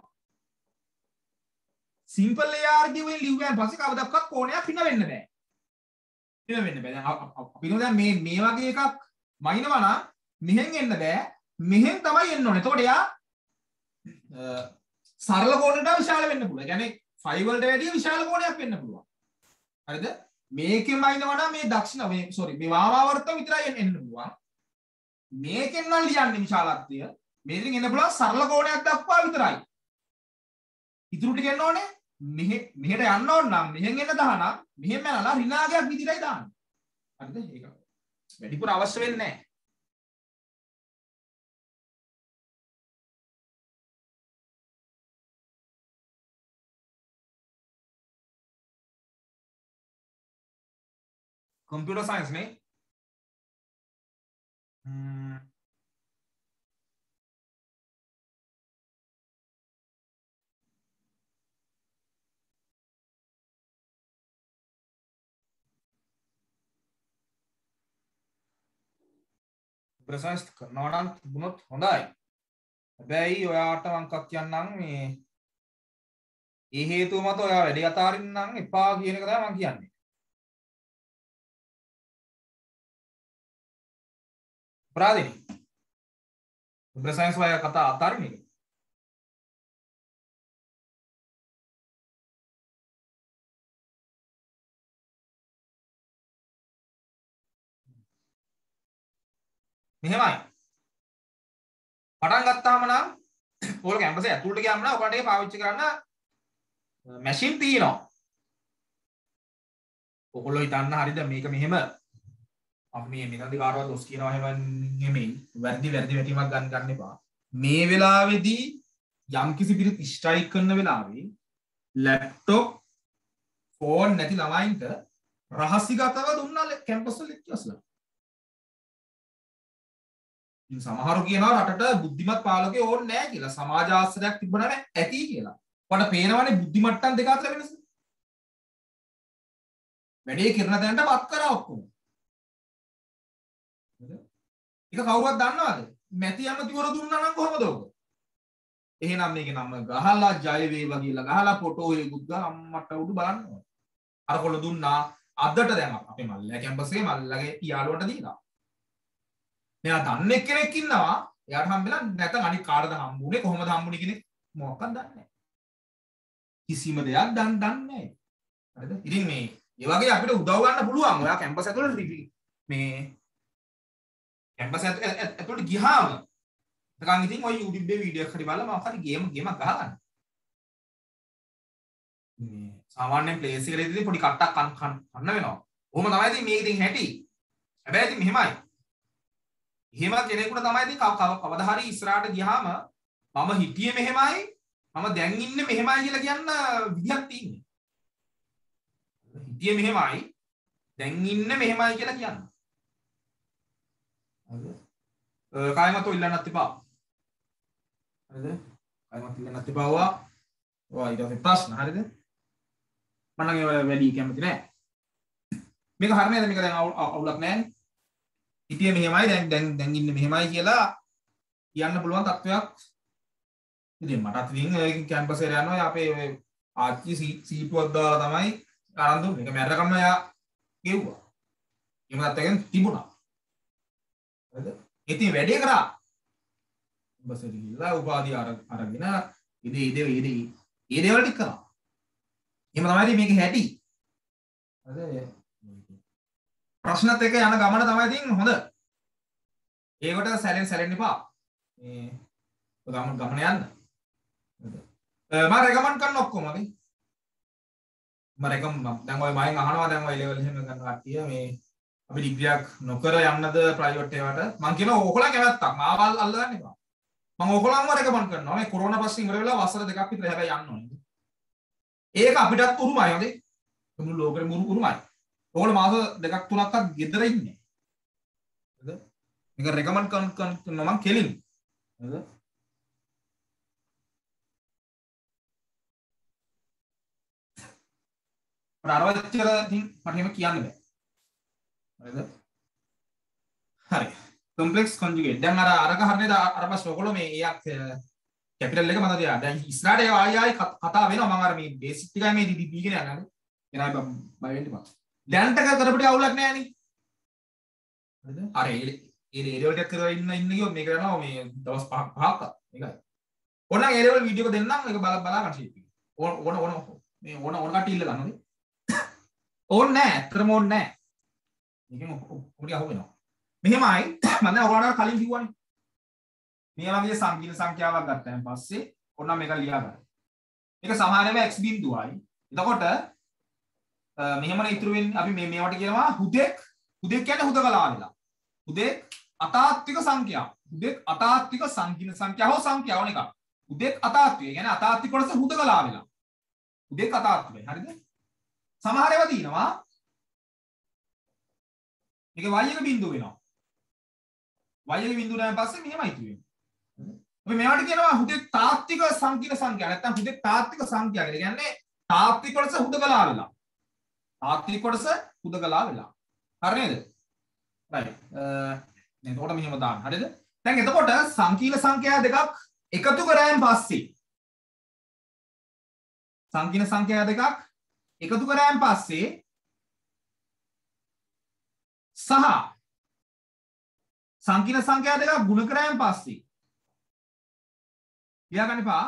simple ARG වලින් ලියුවෙන් පස්සේ කවදාවත් කෝණයක් හින වෙන්න බෑ. හින වෙන්න බෑ. දැන් අපි දැන් මේ වගේ එකක් මයින්නවා නම් මෙහෙන් එන්න බෑ. මෙහෙන් තමයි එන්න ඕනේ. එතකොට එයා සරල කෝණයට විශාල වෙන්න පුළුවන්. ඒ කියන්නේ 5 වලට වැඩිය විශාල කෝණයක් වෙන්න පුළුවන්. හරිද? මේකෙන් අයින්නවා නම් මේ දක්ෂිණ මේ සෝරි මේ වාමාවර්ත විතරයි එන්න පුළුවන්. මේකෙන් නම් ලියන්නේ විශාලත්වය. මේකෙන් එන්න පුළුවන් සරල කෝණයක් දක්වා විතරයි. ඉතුරු ටික එන්න ඕනේ මෙහෙට යන්න ඕන නම් මෙහෙන් එන්න දාන මෙහෙම යනලා ඍණාගයක් විදිහටයි දාන්නේ. හරිද? ඒක වැඩිපුර අවශ්‍ය වෙන්නේ නැහැ. कंप्यूटर साइंस में ප්‍රසස් කරනවා නම් තිබුණොත් හොඳයි. හැබැයි ඔයාට මං කක් කියන්නම් මේ ඒ හේතුව මත ඔයා වැඩි අතාරින්න නම් එපා කියන එක තමයි මං කියන්නේ. ප්‍රාදිනි. ප්‍රසස් වය කතා අතාරින්න එක. මෙහෙමයි. පටන් ගත්තාම නම් ඕගොල්ලෝ කැම්පස් එක ඇතුළට ගියාම නම් ඔයගොල්ලන්ට ඒක පාවිච්චි කරන්න මැෂින් තියෙනවා. ඔයගොල්ලෝ හිතන්න හරිද මේක මෙහෙම අපි මේ මෙතනදී කාටවත් දොස් කියනවා එහෙම නෙමෙයි. වැරදි වැටීමක් ගන්න එපා. මේ වෙලාවේදී යම් කිසි පිරිත් ස්ට්‍රයික් කරන වෙලාවේ ලැප්ටොප් ෆෝන් නැති ළමයින්ට රහසිගතව දුන්නා කැම්පස් වල lecturesලා. සමහරු කියනවා රටට බුද්ධිමත් පාලකයෝ ඕනේ නැහැ කියලා. සමාජ ආශ්‍රයයක් තිබුණාම ඇති කියලා. ඔයාලට පේනවනේ බුද්ධි මට්ටම් දෙක අතර වෙනස. වැඩේ කරන තැනට වත් කරා ඔක්කොම. ඒක කවුරුවත් දන්නවද? මැති ඇමතිවරු දුන්නා නම් කොහමද ඔක? එහෙනම් මේකේ නම ගහලා ජය වේවා කියලා ගහලා ෆොටෝ එකකුත් ගහලා අම්මට උඩු බලන්න ඕන. අර කොළ දුන්නා අදට දැන් අපේ මල්ලයා කැම්පස් එකේ මල්ලගේ පියාලුවට දීලා. මෙයා දන්නේ කෙනෙක් ඉන්නවා. එයාට හම්බෙලා නැත්නම් අනිත් කාටද හම්බුනේ කොහොමද හම්බුනේ කෙනෙක් මොකක්වත් දන්නේ නැහැ. කිසිම දෙයක් දන්නේ නැහැ. හරිද? ඉතින් මේ වගේ අපිට උදව් ගන්න පුළුවන්. ඔයා කැම්පස් ඇතුළේ මේ කැම්පස් ඇතුළට ගියාම නිකන් ඉතින් ඔය YouTube එකේ වීඩියෝ එකක් හරි බලලා මම හරි ගේමක් ගහගන්න. මේ සාමාන්‍යයෙන් ප්ලේස් එකේදී පොඩි කට්ටක් කන්න වෙනවා. කොහොම තමයි ඉතින් මේක ඉතින් හැටි. හැබැයි ඉතින් මෙහෙමයි. එහෙම කෙනෙකුට තමයි ඉතින් කවදා හරි ඉස්සරහට ගියාම මම හිටියේ මෙහෙමයි මම දැන් ඉන්නේ මෙහෙමයි කියලා කියන්න විදිහක් තියෙන්නේ. හිටියේ මෙහෙමයි දැන් ඉන්නේ මෙහෙමයි කියලා කියන්න. හරිද? කායමත් ඉල්ලන්නත් එපා. හරිද? කායමත් ඉල්ලන්නත් එපා. ඔයා ඊට පස්සේ ප්‍රශ්න හරිද? මම නම් ඒවල වැඩි කැමති නෑ. මේක හරියද? මේක දැන් අවුලක් නෑනේ. හිටියේ මෙහෙමයි දැන් ඉන්නේ මෙහෙමයි කියලා කියන්න පුළුවන් තත්වයක්. ඉතින් මටත් ඉතින් කැම්පස් එකට යනවා අපේ ආච්චි සීටුවක් දාලා තමයි අරන් දුන්නේ. ඒක මැරකම එයා ගෙව්වා. එහෙම නැත්නම් තිබුණා. හරිද? ඉතින් වැඩේ කරා. බසෙට ගිහලා උපාධිය අරගෙන ඉදේ වලට කරා. එහෙම තමයි මේක හැටි. හරිද? ප්‍රශ්නත් එක යන ගමන තමයි ඉතින් හොඳ. ඒකට සැලෙන්න එපා. මේ ගමන යන්න. මම රෙකමන්ඩ් කරන ඔක්කොම අපි. දැන් ඔය මයින් අහනවා දැන් ඔය ලෙවල් එහෙම ගන්න කට්ටිය මේ අපි ඩිග්‍රියක් නොකර යන්නද ප්‍රයිවට් ඒවට. මම කියනවා ඕගොල්ලෝ කැමැත්තක්. මාවල් අල්ලගන්න එපා. මම ඕගොල්ලන්ව රෙකමන්ඩ් කරනවා. මේ කොරෝනා පස්සේ ඉවර වෙලා වසර දෙකක් විතර හැබැයි යන්න ඕනේ. ඒක අපිටත් උරුමයි හොඳේ. මුළු ලෝකෙම උරුමයි. ඔයගොල්ලෝ මාස දෙකක් තුනක්වත් ගෙදර ඉන්නේ. හරිද? මේක රෙකමන්ඩ් කරනවා මම කෙලින්. හරිද? අරවච්චර ඉතින් මට එහෙම කියන්න බෑ. හරිද? හරි. Complex conjugate. දැන් අරක හරියද අර පස්සේ ඔයගොල්ලෝ මේ එයක් කැපිටල් එක මතක තියාගන්න. දැන් ඉස්සරහට ඒ ආයි කතා වෙනවා. මම අර මේ බේසික් ටිකයි මේ දීගෙන යනවා. එනයි බය වෙන්න එපා. දැන්ට කරපිට අවුලක් නැහැ නේ. හරිද? අර ඒ වලට කරලා ඉන්න ගියොත් මේක යනවා මේ දවස් 5ක්. ඒකයි. ඕනනම් A level වීඩියෝ එක දෙන්නම් ඒක බලා ගන්න ෂේප් එක. ඕන කට්ටිය ඉල්ල ගන්නනේ. ඕනේ නැහැ ඇත්තටම ඕනේ නැහැ. මේකෙන් ඔකට අහු වෙනවා. මෙහෙමයි මම දැන් ඔයාලට කලින් කිව්වනේ. මේ වගේ සංකීර්ණ සංඛ්‍යාවක් ගත්තාන් පස්සේ ඕනනම් මේක ලියා ගන්න. මේක සමාන වෙයි x බිඳුවයි. එතකොට මෙහෙමනේ ඉතුරු වෙන්නේ අපි මේවට කියනවා හුදෙක් කියන්නේ හුදකලා වෙලා. හුදෙක් අතාත්වික සංඛ්‍යාව. හුදෙක් අතාත්වික සංකීර්ණ සංඛ්‍යාව හෝ සංඛ්‍යාව වන එක. හුදෙක් අතාත්වික. කියන්නේ අතාත්වික කොටස හුදකලා වෙලා. හුදෙක් අතාත්විකයි. හරිද? සමහර ඒවා තියෙනවා. මේක y එක බිඳුව වෙනවා. y එක බිඳුව නැන් පස්සේ මෙහෙමයි ඉතුරු වෙන්නේ. අපි මේවට කියනවා හුදෙක් තාත්වික සංකීර්ණ සංඛ්‍යාව. නැත්නම් හුදෙක් තාත්වික සංඛ්‍යාව. ඒ කියන්නේ තාත්වික කොටස හුදකලා වෙලා. තාත්වික කොටස හුදකලා වෙලා. හරි නේද? right. එතකොට මෙහෙම දාන්න. හරිද? දැන් එතකොට සංකීර්ණ සංඛ්‍යා දෙකක් එකතු කරායින් පස්සේ සංකීර්ණ සංඛ්‍යා දෙකක් එකතු කරායින් පස්සේ සහ සංකීර්ණ සංඛ්‍යා දෙකක් ගුණ කරායින් පස්සේ ලියා ගන්න එපා.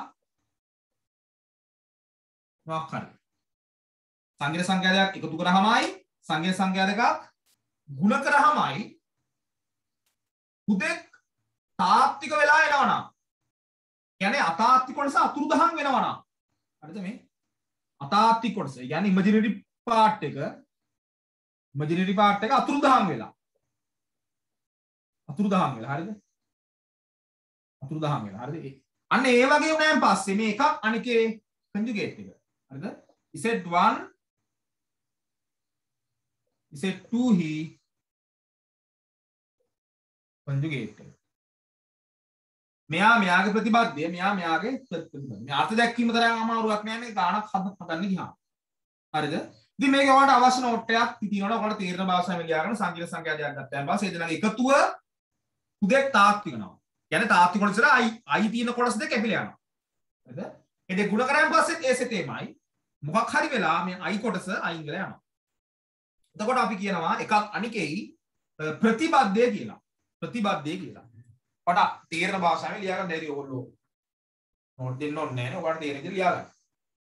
මොකක් හරි. සංකීර්ණ සංඛ්‍යා දෙකක් එකතු කරාමයි සංකීර්ණ සංඛ්‍යා දෙකක් ගුණ කරාමයි හුදෙක් තාත්වික වෙලා එනවනම් කියන්නේ අතාත්වික කොටස අතුරුදහන් වෙනවනම් හරිද මේ අතාත්වික කොටස කියන්නේ ඉමේජිනරි පාර්ට් එක අතුරුදහන් වෙලා හරිද අන්න ඒ වගේ වුණාන් පස්සේ මේ එකක් අනිකේ කන්ජුගේට් එක හරිද z1 z2 හි කන්ජුගේට් එක මෙයාගේ ප්‍රතිබද්ධය මෙයාගේ ප්‍රතිබද්ධය මේ අර්ථ දැක්වීම තරම් අමාරුවක් නෑ මේ ගානක් හදන්න ගියාම හරිද ඉතින් මේක ඔයාලට අවශ්‍ය නෝට් එකක් තියෙනවා ඔයාලට තීරණ භාෂාවෙන් ලියාගෙන සංකීර්ණ සංඛ්‍යා දෙකක් ගත්තාන් පස්සේ ඒ දෙනාගේ එකතුව හුදෙක් තාත්වික වෙනවා කියන්නේ තාත්වික කොටසට i තියෙන කොටස් දෙක කැපිලා යනවා හරිද ඒ දෙක ගුණ කරාන් පස්සේ ඒ සෙතේමයි මොකක් හරි වෙලා මේ i කොටස අයින් වෙලා යනවා එතකොට අපි කියනවා එකක් අනිකෙයි ප්‍රතිබද්ධය කියලා ඔයාලට තීරණ භාෂාවෙන් ලියා ගන්න බැරි ඕගොල්ලෝ නෝට් දෙන්න ඕනේ නැහැ නේ ඔයාලට තීරණ විදිහට ලියා ගන්න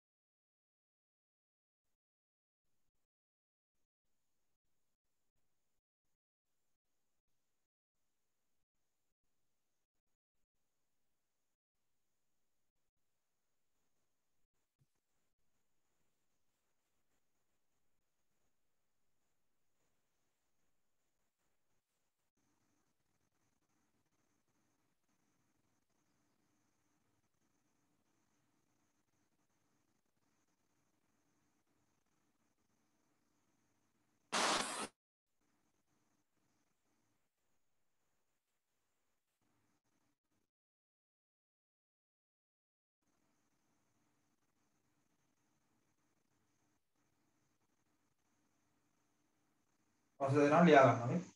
අවශ්‍ය දෙනවා ලියා ගන්නවා නේ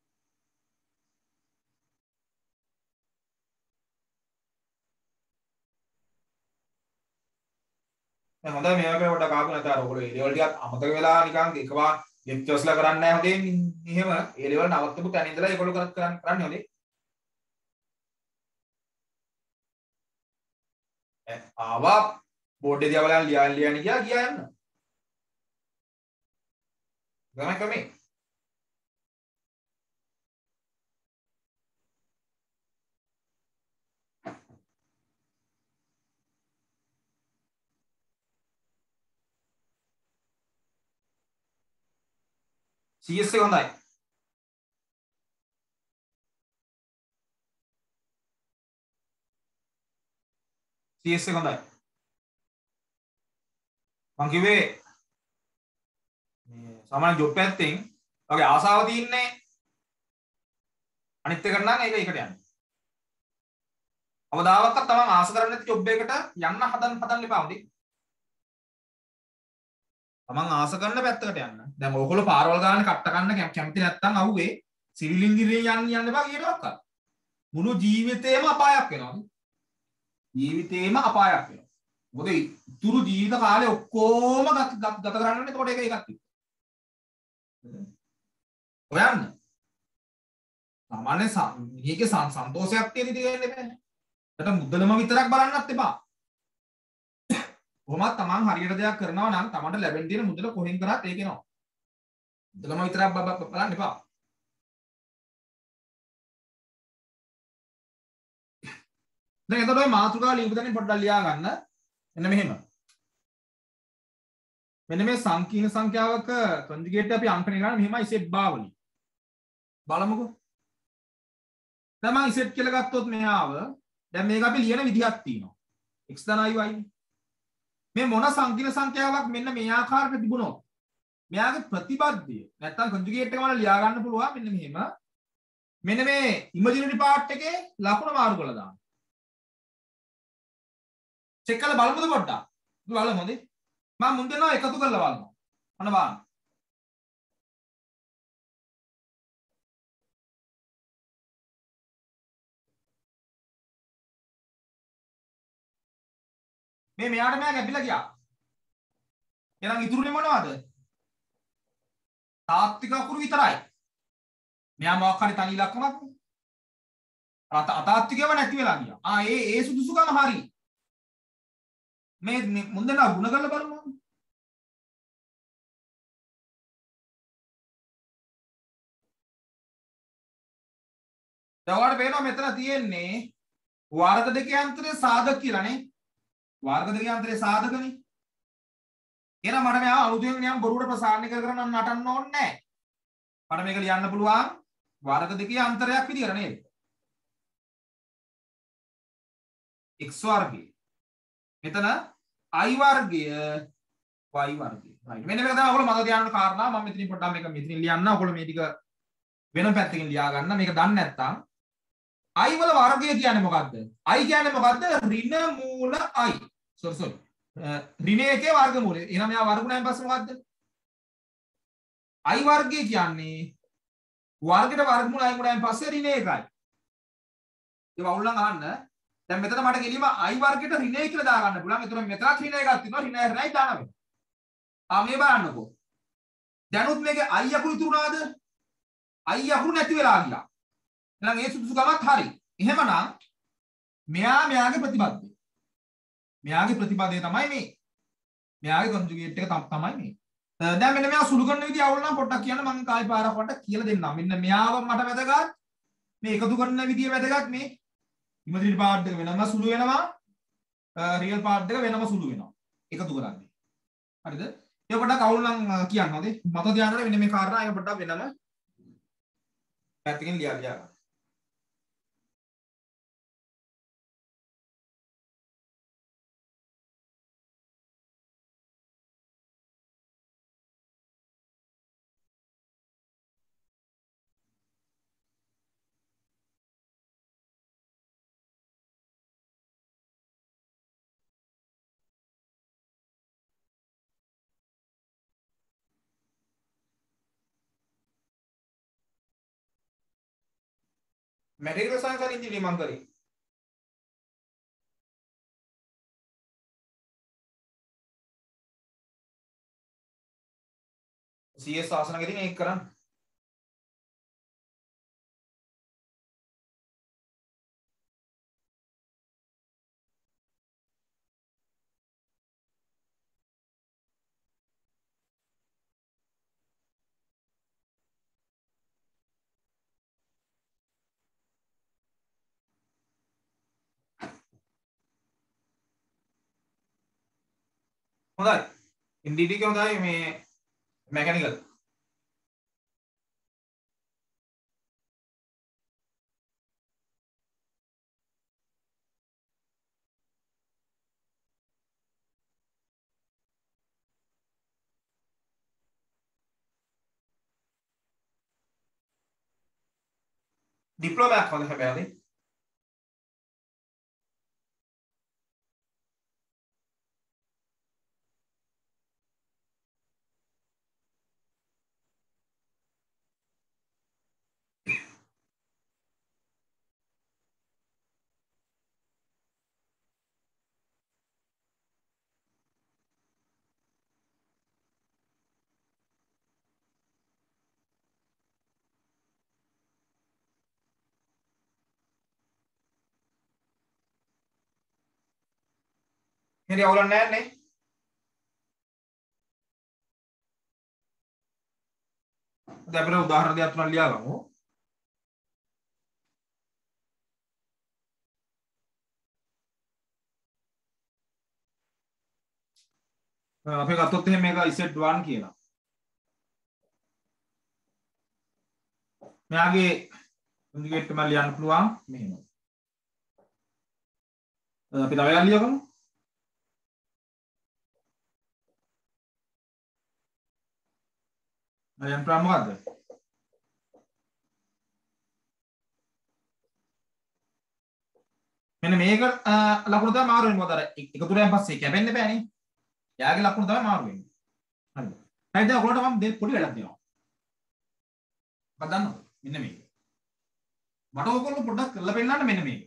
දැන් හොඳයි මේ වගේ පොඩ්ඩක් ආපු නැතර ඔයගොල්ලෝ ඒ ලෙවල් ටිකක් අමතක වෙලා නිකන් එකපාර ලෙක්චර්ස්ලා කරන්නේ නැහැ හොදේ මෙහෙම ඒ ලෙවල් නවත්තපු තැන ඉඳලා ඒගොල්ලෝ කරන්නේ හොදේ ආවා බෝඩ් එක දිහා බලන් ලියන්න ගියා යන්න ගමන් ක්‍රමේ CS එක හොඳයි CS එක හොඳයි මං කිව්වේ මේ සාමාන්‍ය ජොබ් පැත්තෙන් ඔගේ ආසාව තියෙන්නේ අනිත් එකට නම් ඒක එකට යන්න අවදාවක්වත් තමන් ආස කරන්නේ නැති ජොබ් එකකට යන්න හදන්න එපා හොඳේ තමන් ආස කරන පැත්තකට යන්න දැන් ඔයගොල්ලෝ පාරවල් ගන්න කට්ට ගන්න කැමති නැත්නම් අහුවේ සිවිල් ඉංජිනේරින් යන්න එපා කියලාවත් මුළු ජීවිතේම අපායක් වෙනවා මොකද ඉතුරු ජීවිත කාලේ ඔක්කොම ගත කරන්නේ එතකොට ඒක එකක් හොයන්න සාමාන්‍ය මේකේ සන්තෝෂයක් තියෙන ඉතින් ගන්න බෑ එතන මුදලම විතරක් බලන්නත් එපා. කොහොමද තමන් හරියට දෙයක් කරනවා නම් තමන්ට ලැබෙන තියෙන මුදල කොහෙන් කරත් ඒක එනවා. මුදලම විතරක් බලන්න එපා. දැන් එතකොට ඔය මාතෘකාව ලියපු තැනින් පොඩ්ඩක් ලියා ගන්න. එන්න මෙහෙම. මෙන්න මේ සංකීර්ණ සංඛ්‍යාවක කොන්ජුගේට් අපි අංකණය කරන්නේ මෙහෙමයි z භාවලිය. බලමුකෝ. දැන් මම z කියලා ගත්තොත් මෙයාව දැන් මේක අපි ලියන විදිහක් තියෙනවා. x ධන y y. මේ මොන සංකීර්ණ සංඛ්‍යාවක් මෙන්න මේ ආකාරයට තිබුණොත් මෙයාගේ ප්‍රතිබද්ධය නැත්තම් කොන්ජුගේට් එක වල ලියා ගන්න පුළුවන් මෙන්න මෙහෙම. මෙන්න මේ ඉමේජිනරි පාර්ට් එකේ ලකුණ මාරු කරලා දාන්න. චෙක් කරලා බලමුද පොඩ්ඩක්. බලමු හොඳේ. මම මුන් දෙනවා එකතු කරලා බලනවා. අන්න බලන්න. මේ මෙයාට මෙයා ගැපිලා ගියා. එහෙනම් ඉතුරුනේ මොනවද? තාත්වික අකුරු විතරයි. මෙයා මොකක් හරි තනි ඉලක්කමක්. අතාත්විකව නැති වෙලා ගියා. ඒ සුදුසුකම හරි. මේ මුන් දෙනවා ಗುಣ කරලා බලමු. දැන් ඔයාලට පේනවා මෙතන තියෙන්නේ වර්ග දෙකේ අන්තරේ සාධක කියලානේ. වර්ග දෙකේ අන්තරේ සාධකනේ. එහෙනම් මට මෙයා අලුතෙන් නියම් බොරුවට ප්‍රසාරණය කර කර නටන්න ඕනේ නැහැ. මට මේක ලියන්න පුළුවන් වර්ග දෙකේ අන්තරයක් විදියට නේද? x වර්ගය. මෙතන i වර්ගය y වර්ගය. right. මෙන්න මේක තමයි ඔයගොල්ලෝ මතක තියාගන්න කාරණා. මම මෙතනින් පොඩ්ඩක් මේක මෙතනින් ලියන්න. ඔයගොල්ලෝ මේ ටික වෙන පැත්තකින් ලියා ගන්න. මේක දන්නේ නැත්නම් i වල වර්ගය කියන්නේ මොකද්ද? i කියන්නේ මොකද්ද? ඍණ මූල i. sorry. ඍණ එකේ වර්ගමූලය. එහෙනම් මෙයා වර්ගුණායින් පස්සේ මොකද්ද? i වර්ගය කියන්නේ වර්ගයට වර්ගමූල i ගුණායින් පස්සේ ඍණ එකයි. ඒක වවුල් නම් අහන්න. දැන් මෙතන මට ගෙලිම i වර්ගයට ඍණ 1 කියලා දාගන්න පුළුවන්. ඒතර මෙතනත් ඍණ එකක් තියෙනවා. ඍණ 1යි දානවා. මේ බලන්නකෝ. දැනුත් මේකේ i අකුරු ඉතුරු වුණාද? i අකුරු නැති වෙලා ගියා. එහෙනම් ඒ සුදුසුකමත් හරි. එහෙමනම් මෙයාගේ ප්‍රතිබද්ධය. මෙයාගේ ප්‍රතිපදය තමයි මේ. මෙයාගේ කොන්ජුගේට් එක තමයි මේ. දැන් මෙන්න මෙයා සුළු කරන විදිය අවුල් නම් පොඩ්ඩක් කියන්න මම කායි පාරක් වට්ට කියලා දෙන්නම්. මෙන්න මෙයාව මට වැදගත්. මේ එකතු කරන විදිය වැදගත් මේ. ඉමේජිනරි පාර්ට් එක වෙනම සුළු වෙනවා. රියල් පාර්ට් එක වෙනම සුළු වෙනවා. එකතු කරන්නේ. හරිද? ඒක පොඩ්ඩක් අවුල් නම් කියන්න හොඳේ. මත ධානයට මෙන්න මේ කාරණා ඒක පොඩ්ඩක් වෙනම පැත්තකින් ලියා ගන්න. මැටීරියල් සයන්ස් වල ඉංජිනේරින් මම කරේ. CS ආසනකදී මේක කරන්නේ. හොඳයි. MDT එක හොඳයි මේ මැකැනිකල්. ඩිප්ලෝමා එකක් හොඳ හැබැයි. එහෙනම් අවුලක් නැහැ නේ. දැන් අපිට උදාහරණ දෙකක් තුනක් ලියා ගමු. අපි ගත්තොත් එහෙනම් මේක Z1 කියලා. මෙයාගේ ඉන්ඩිකේටර් මම ලියන්න පුළුවන් මෙහෙම. අපි තව එකක් ලියගමු. ලියන්න පුළුවන් මොකද්ද? මෙන්න මේක ලකුණු තමයි මාරු වෙන්නේ මොකද අර එකතුරෙන් පස්සේ කැපෙන්න බෑනේ. එයාගේ ලකුණු තමයි මාරු වෙන්නේ. හරිද? හරි දැන් ඔයගොල්ලන්ට මම පොඩි වැඩක් දෙනවා. මොකක්ද දන්නවද? මෙන්න මේක. මට ඔයගොල්ලෝ පොඩ්ඩක් කරලා පෙන්නන්න මෙන්න මේක.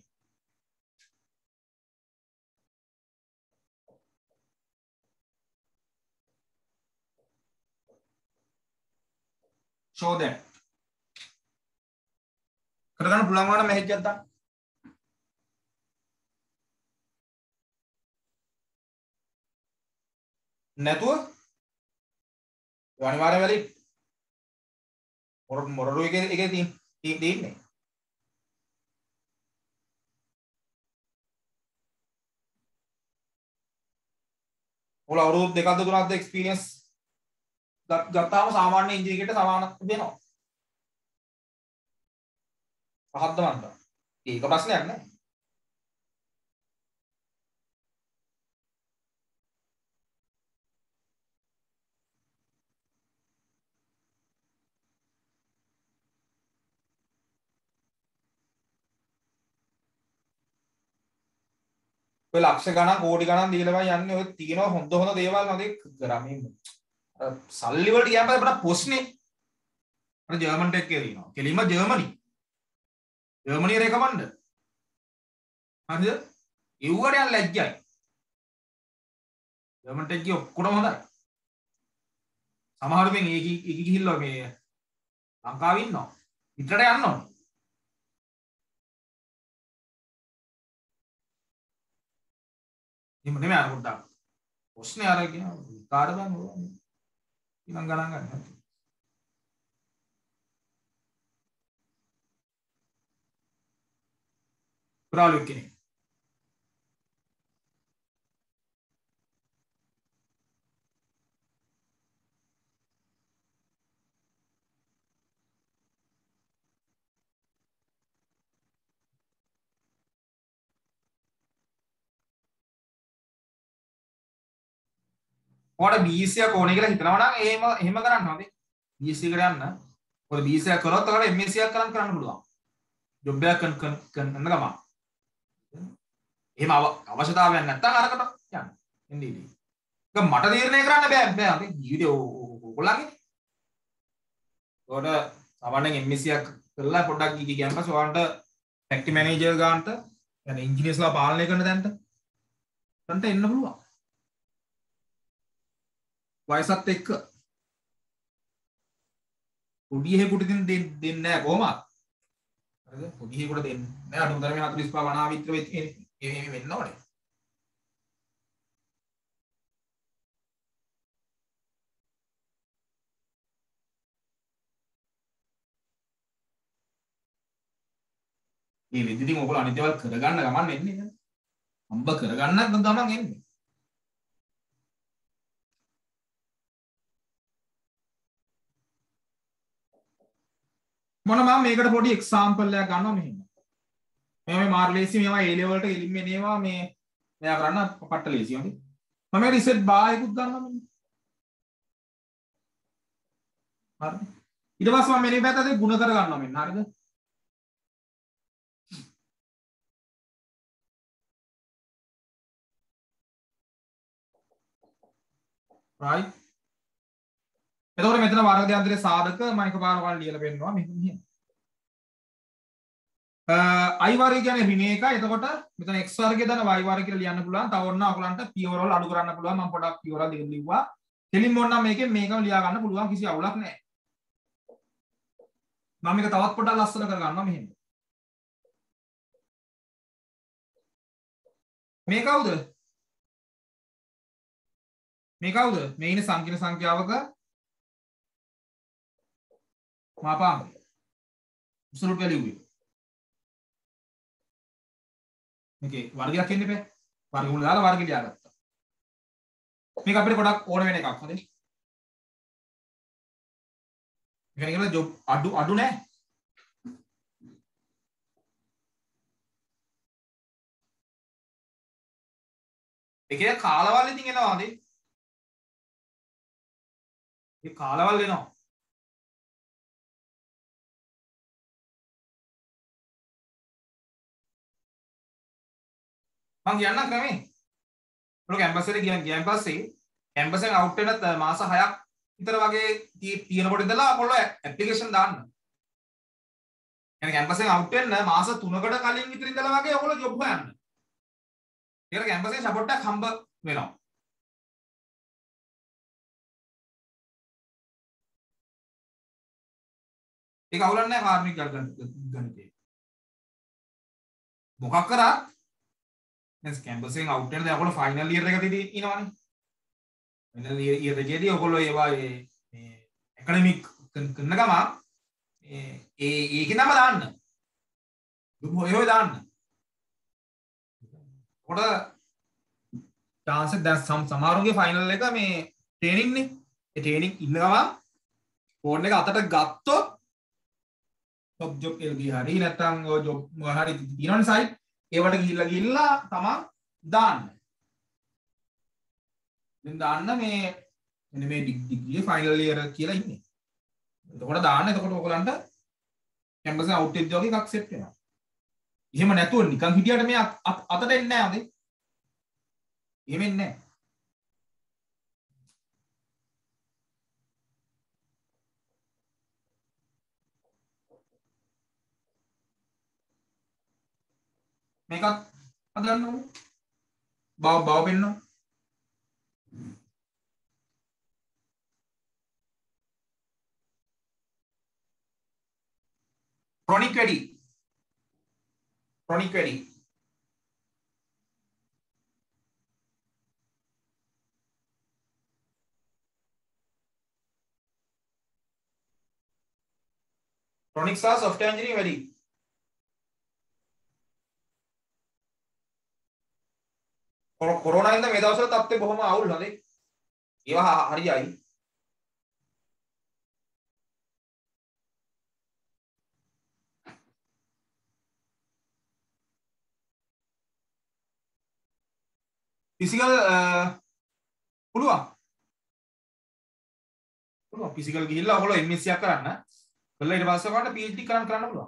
show that. කරගන්න පුළුවන් වුණා නම් මැසේජ් එකක් දාන්න. නැතුව අනිවාර්යයෙන් වැඩි මොරරු එකේ තියෙන්නේ. ඔයාලා අවුරුදු දෙකක්ද තුනක්ද එක්ස්පීරියන්ස් ගත්තාම සාමාන්‍ය ඉන්ජිනේරට සමාන වෙනවා. පහක්ද මන්ද? ඒක ප්‍රශ්නයක් නෑ. ඔය ලක්ෂ ගණන් කෝටි ගණන් දීලා යන්නේ ඔය තියෙනවා හොඳ හොඳ දේවල් මගේ කරා මේ සල්ලි වලට කියන්න බෑ අපිට පොස්නේ. අර ජර්මන් ටෙක් එකේ තියෙනවා. කෙලින්ම ජර්මනි රෙකමන්ඩ්. හරිද? ඒවට යන්න ලැජ්ජයි. ජර්මන් ටෙක් එකේ ඔක්කොම හොඳයි. සමහර වෙන් ඒක ගිහිල්ලා මේ ලංකාවේ ඉන්නවා. පිටරට යන්න ඕනේ. එහෙම නෙමෙයි අර පොඩ්ඩක්. පොස්නේ අර කියන කාට බං ඕවා. ඉතින් ගණන් ගන්න. ප්‍රාලුක් කෙනෙක්. ඔයාලට BSc එක ඕනේ කියලා හිතනවා නම් එහෙම කරන්න ඕනේ. BSc එකට යන්න. ඔයාලා BSc එක කරොත් ඔයාලට MSc එකක් කරන්න පුළුවන්. ජොබ් එකක් කරන්න ගමන්. එහෙම අවශ්‍යතාවයක් නැත්නම් අරකට යන්න. එන්නේ ඉතින්. ඒක මට තීරණය කරන්න බෑ. අපි ජීවිතේ ඕගොල්ලන්ගේ. ඔයාලට සාමාන්‍යයෙන් MSc එකක් කරලා පොඩ්ඩක් ගිහින් පස්සේ ඔයාලට ෆැක්ටරි මැනේජර් ගන්නට يعني ඉන්ජිනියර්ස්ලා පාලනය කරන තැනට එන්න පුළුවන්. වයසත් එක්ක පොඩි එහෙකට දෙන්නේ නැහැ කොහොමද? හරිද? පොඩි එහෙකට දෙන්නේ නැහැ. අඩුම තරමේ 45 50 විතර එහෙම වෙන්න ඕනේ. මේ විදිහට ඔයගොල්ලෝ අනිත් දේවල් කරගන්න ගමන් එන්නේ නේද? අම්බ කරගන්න ගමන් එන්නේ. මොන මම මේකට පොඩි එක්සැම්පල් එකක් ගන්නවා මෙහෙම. මේ මාර්ලේසි මේවා A level වලට එලින් එනවා මේ මෙයා කරන්න පට්ට ලේසි හරි. මම රිසෙට් බායකුත් ගන්නවා මෙන්න. හරි. ඊට පස්සේ මම මේ පැත්තට ගුණ කර ගන්නවා මෙන්න හරිද? right. එතකොට මෙතන වර්ග දෙන්තරේ සාධක මම එකපාර ඔයාලට ලියලා පෙන්නනවා මෙහෙම. i වර්ගය කියන්නේ ඍණ එකයි. එතකොට මෙතන x වර්ගය දන y වර්ගය කියලා ලියන්න පුළුවන්. තව ඔන්න ඔයගලන්ට p වල අඩු කරන්න පුළුවන්. මම පොඩක් p වල දෙක ලිව්වා. කෙලින්ම ඕන නම් මේකෙන් මේකම ලියා ගන්න පුළුවන්. කිසි අවුලක් නැහැ. මම මේක තවත් පොඩක් ලස්සන කර ගන්නවා මෙහෙම. මේ කවුද? මේ කවුද? මේ ඉන්නේ සංකීර්ණ සංඛ්‍යාවක මාපාංකය. absolute value එක. මේකේ වර්ගයක් එන්න බෑ. වර්ගමූල දාලා වර්ගය ලියාගත්තා. මේක අපිට ගොඩක් ඕන වෙන එකක්. හරිද? මේක නිකන් ජොබ් අඩු නෑ. ඒකේ කාලවල ඉතින් එනවා නේද? මේ කාලවල එනවා. මං කියන්නම් ක්‍රමේ. ඔය කැම්පස් එකට ගියන් පස්සේ කැම්පස් එකෙන් අවුට් වෙන මාස 6ක් විතර වගේ තියෙනකොට ඉඳලා ඔයගොල්ලෝ ඇප්ලිකේෂන් දාන්න. يعني කැම්පස් එකෙන් අවුට් වෙන්න මාස 3කට කලින් විතර ඉඳලා වගේ ඔයගොල්ලෝ ජොබ් හොයන්න. ඒකට කැම්පස් එකේ සපෝට් එකක් හම්බ වෙනවා. ඒක අවුලක් නැහැ කාර්මික ගණිතේ. මොකක් කරා දැන් කැම්පස් එකෙන් අවුට් වෙන දැන් ඔයගොල්ලෝ ෆයිනල් ඉයර් එකකදී ඉනවනේ. ෆයිනල් ඉයර් එකේදී ඔයගොල්ලෝ ඒවා මේ ඇකඩමික් කරන ගම ඒකේ නම දාන්න. ඔය දාන්න. කොට chance දැන් සමහරුගේ ෆයිනල් එක මේ ට්‍රේනින් නේ. ඒ ට්‍රේනින් ඉන්න ගමන් ෆෝන් එක අතට ගත්තොත් ජොබ් එක හරි නැත්නම් ඔය ජොබ් හරි තියෙනවනේ සයිට් ඒවට ගිහිල්ලා තමන් දාන්න. දැන් දාන්න මේ මෙන්න මේ ඩිග්‍රී ෆයිනල් ඉයර් කියලා ඉන්නේ. එතකොට දාන්න. එතකොට ඔයගලන්ට කැම්පස් එක අවුට් වෙද්දී වගේ එකක් සෙට් වෙනවා. එහෙම නැතුව නිකන් හිටියට මේ අතට එන්නේ නැහැ හොඳේ. එහෙම එන්නේ නැහැ. මේකත් අදන්න ඕනේ. බව පෙන්නනවා. chronic වැඩි. chronic වැඩි. chronic සහ software engineering වැඩි. කොරෝනා ඉඳන් මේ දවස්වල තත්ත්වය බොහොම අවුල් නේද? ඒවා හරියයි. ෆිසිකල් පුළුවන්. ෆිසිකල් ගිහිල්ලා ඔයගොල්ලෝ MSc එකක් කරන්න. කළා ඊට පස්සේ ඔයාලට PhD කරන්න පුළුවන්.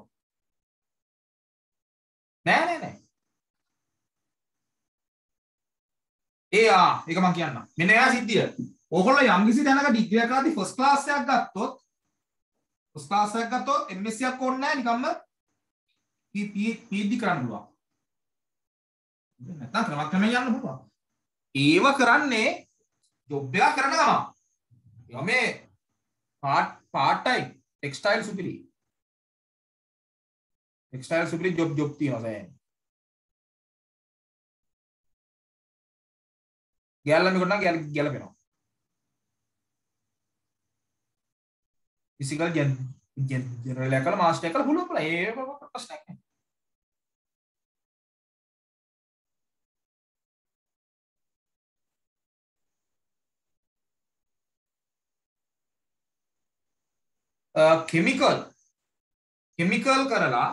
නෑ. ඒක මම කියන්නම්. මෙන්න එයා සිද්ධිය. ඕගොල්ලෝ යම්කිසි දැනක ඩිග්‍රී එකක් ගාදී ෆස්ට් ක්ලාස් එකක් ගත්තොත් MSc එකක් ඕනේ නෑ නිකම්ම PhD කරන්න පුළුවන්. නැත්නම් ක්‍රමක්‍රමයෙන් යන්න පුළුවන්. ඒව කරන්නේ ජොබ් එකක් කරන ගමන්. ඒවා මේ part time textile supiri job තියෙනවා දැන්. ගැලලමිකට නම් ගැලපෙනවා. ෆිසිකල් ජෙනරල් එකල මාස්ටර් එකල පුළුවන් බලන්න. ඒක ප්‍රශ්නයක් නෑ. කෙමිකල් කරලා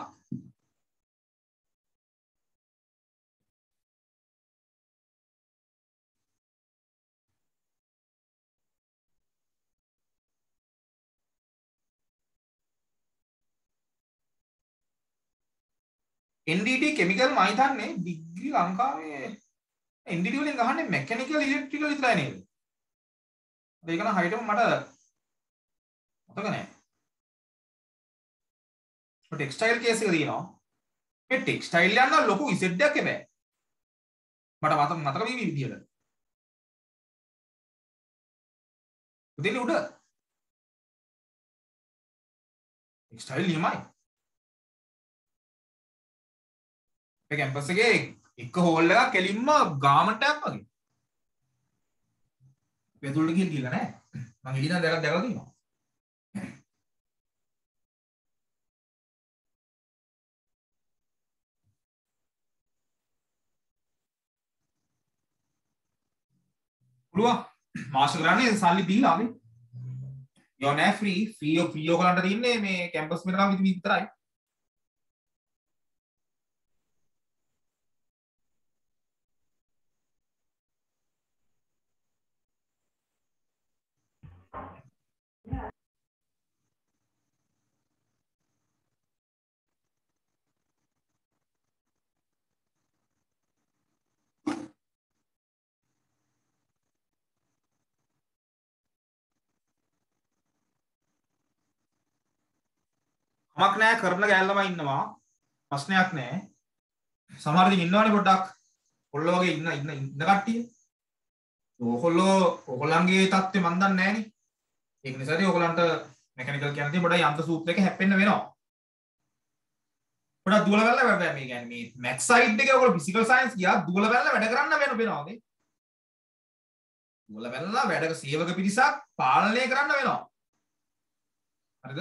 NDT කෙමිකල් මම හිතන්නේ ඩිග්‍රී ලංකාවේ NDT වලින් ගහන්නේ මෙකැනිකල් ඉලෙක්ට්‍රිකල් විතරයි නේද? ඒක නම් හයිටම මට මතක නෑ. ටෙක්ස්ටයිල් කේස් එක තියෙනවා. මේ ටෙක්ස්ටයිල් යන ලොකු ඉසෙට් එකක් එබෑ. මට මතක මේ විදියට. උදේට උඩ ටෙක්ස්ටයිල් නියමයි. ඒ කැම්පස් එකේ එක හෝල් එකක් කෙලින්ම ගාමන්ට් එකක් වගේ. පෙතුල්ට ගිහිල්ලා නැහැ. මං එළියෙන් දැකලා තියෙනවා. පුළුවන්. මාස්ටර් කරන්නේ සල්ලි දීලා අපි. යෝ නෑ ෆ්‍රී ඔයගලන්ට තියන්නේ මේ කැම්පස් එකට නම් විතරයි. කමක් නෑ කරන ගෑල්ලම ඉන්නවා. ප්‍රශ්නයක් නෑ. සමහර ඉතින් ඉන්නවනේ පොඩ්ඩක්. ඔල්ලෝ වගේ ඉන්න කට්ටිය. ඔයගොල්ලන්ගේ තත්ත්වය මන් දන්නේ නෑනේ. ඒක නිසාදී ඔයගොල්ලන්ට මෙකැනිකල් කියන දේ පොඩ්ඩක් යන්ත්‍ර සූත්‍රයක හැප්පෙන්න වෙනවා. පොඩ්ඩක් දුවල බලලා වැඩ මේ කියන්නේ මේ මැක්ස් සයිඩ් එකේ ඔයගොල්ලෝ ෆිසිකල් සයන්ස් ගියා දුවල බලලා වැඩ කරන්න වෙනවානේ. දුවල බලලා වැඩක සේවක පිරිසක් පාලනය කරන්න වෙනවා. හරිද?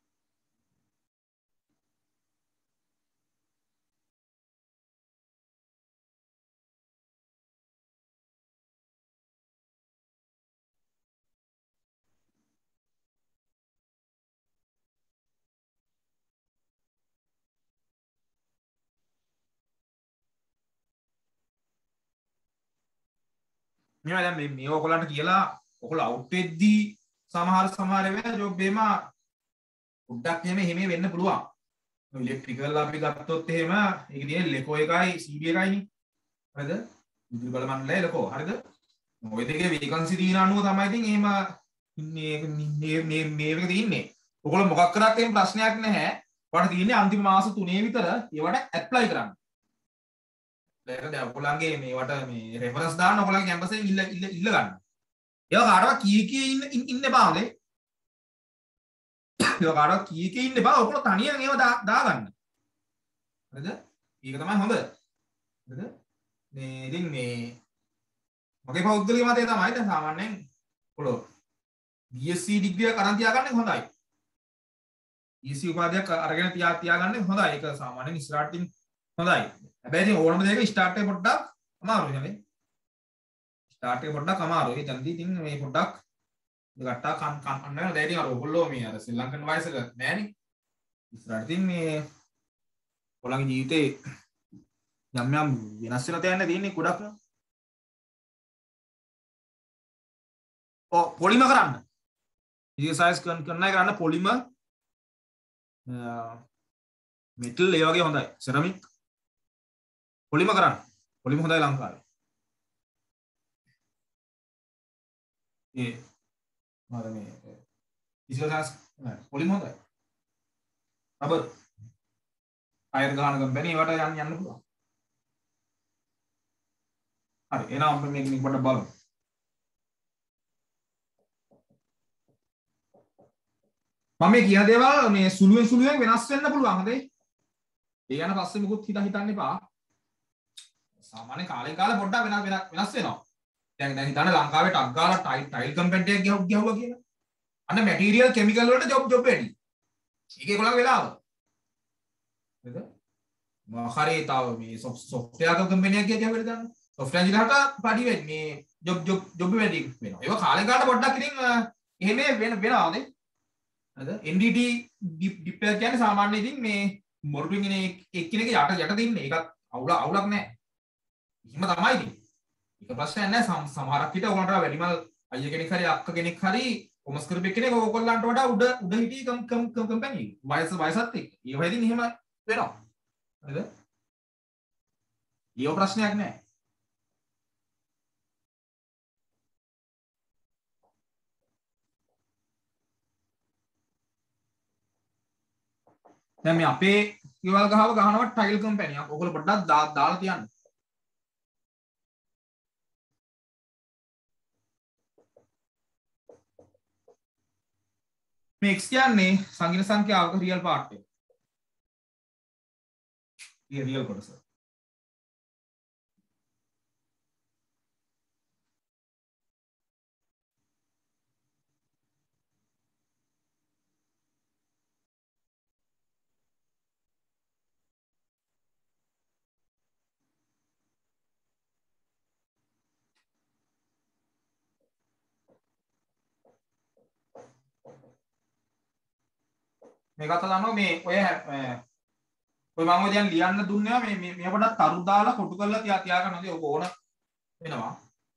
මේවා දැන් මේ ඔයගොල්ලන්ට කියලා ඔයගොල්ලෝ අවුට් වෙද්දී සමහර වෙලාව ජොබ් එකම පොඩ්ඩක් එහෙම වෙන්න පුළුවන්. ඉලෙක්ට්‍රිකල් අපි ගත්තොත් එහෙම ඒක තියෙන්නේ ලෙකෝ එකයි CB එකයිනේ. හරිද? විදුලි බල මණ්ඩලය ලෙකෝ. හරිද? ඔය දෙකේ වේකන්සි තියෙන අනුව තමයි ඉතින් එහෙම මේක තියෙන්නේ. ඔයගොල්ලෝ මොකක් කරත් එහෙම ප්‍රශ්නයක් නැහැ. ඔයාලට තියෙන්නේ අන්තිම මාස 3 විතර ඒවට ඇප්ලයි කරන්න. ඒක දැන් ඔයගොල්ලන්ගේ මේවට මේ රෙෆරන්ස් දාන්න ඔයගොල්ලන්ගේ කැම්පස් එකෙන් ඉල්ල ගන්න. ඒක කාටවත් කී ඉන්න බානේ. ඒක කාටවත් කී ඉන්න බා ඔයගොල්ලෝ තනියෙන් ඒව දාගන්න. හරිද? ඒක තමයි හොඳ. හරිද? මේ ඉතින් මේ මගේ පෞද්ගලික මතය තමයි දැන් සාමාන්‍යයෙන් ඔයගොල්ලෝ BSc ඩිග්‍රියක් අරන් තියාගන්නේ හොඳයි. BSc උපාධියක් අරගෙන තියාගන්නේ හොඳයි. ඒක සාමාන්‍යයෙන් ඉස්සරහටින් හොඳයි. හැබැයි ඉතින් ඕනම දෙයක ස්ටාර්ට් එක පොඩ්ඩක් අමාරුයි නේ. ස්ටාර්ට් එක පොඩ්ඩක් අමාරුයි. ජල්දි ඉතින් මේ පොඩ්ඩක් ගට්ටා කන්න වෙනවා. දැන් ඉතින් අර ඔයගොල්ලෝ මේ අර ශ්‍රී ලංකන් වයසක නෑනේ. ඉස්සරහට ඉතින් මේ ඔයගොල්ලන්ගේ ජීවිතේ යම් වෙනස් වෙලා තැන්න තියෙන්නේ ගොඩක්. පොලිම කරන්න. ඉතින් කරන්න පොලිම මෙටල් ඒ වගේ හොඳයි. සෙරමික් පොලිම කරන්න. පොලිම හොඳයි ලංකාවේ. ඒ මම මේ ඉස්සරහස් පොලිම හොඳයි. රබර් අයර් ගහන කම්පැනි ඒවට යන්න පුළුවන්. හරි එහෙනම් අපි මේක පොඩ්ඩක් බලමු. මම මේ කියන දේවල් මේ සුළුෙන් වෙනස් වෙන්න පුළුවන් හදේ. ඒ යන පස්සේ මුකුත් හිතන්න එපා. සාමාන්‍ය කාලෙන් කාලේ පොඩ්ඩක් වෙනස් වෙනවා. දැන් හිතන්න ලංකාවේ ටක් ගාලා ටයිල් කම්පැනි එකක් ගියවුවා කියලා. අන්න මැටීරියල් කෙමිකල් වලට ජොබ් වැඩි. ඒකේ කොලක් වෙලාව. හරිද? මොහරේ තාව මේ සොෆ්ට්වෙයාර් කම්පැනි එකක් ගියවද දාන්න. සොෆ්ට්වෙයාර් ඉලහට පඩි වෙන්නේ මේ ජොබ් වැඩි වෙනවා. ඒක කාලෙන් කාලට පොඩ්ඩක් ඉතින් එහෙම වෙනවානේ. හරිද? NDT ඩිප් එක කියන්නේ සාමාන්‍ය ඉතින් මේ මොරටුවෙන් එන එක්කෙනෙක් යට දින්නේ. ඒකත් අවුලක් නැහැ. එහෙම තමයි ඉතින්. ඒක ප්‍රශ්නයක් නැහැ. සමහරක් විට ඔයගොල්ලන්ට වැඩිමල් අයියා කෙනෙක් හරි අක්කා කෙනෙක් හරි කොමර්ස් කරපු කෙනෙක් ඔයගොල්ලන්ට වඩා උඩ හිටි කම්පැනි වයසත් එක්ක. ඒ වගේ ඉතින් එහෙම වෙනවා. හරිද? ඒක ප්‍රශ්නයක් නැහැ. දැන් මේ අපේ ගෙවල් ගහනවා ටයිල් කම්පැනියක්. ඔයගොල්ලෝ පොඩ්ඩක් දාලා තියන්න. මේ x කියන්නේ සංකීර්ණ සංඛ්‍යාවක රියල් පාර්ට් එක. රියල් කොටස. මේකත් දන්නවා මේ ඔය මම ඔය දැන් ලියන්න දුන්නා මේ පොඩක් තරු දාලා කොටු කරලා තියාගන්නදී ඔබ ඕන වෙනවා.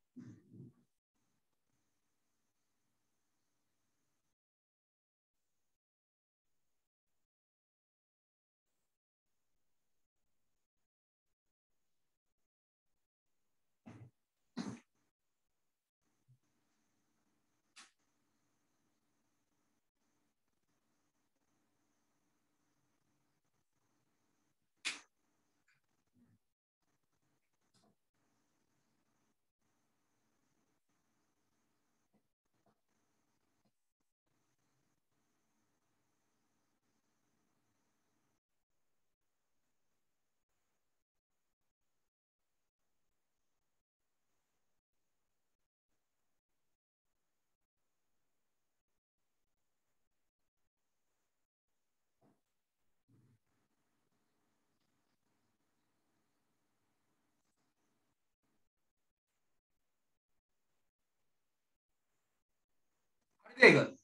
හරිද ඒක?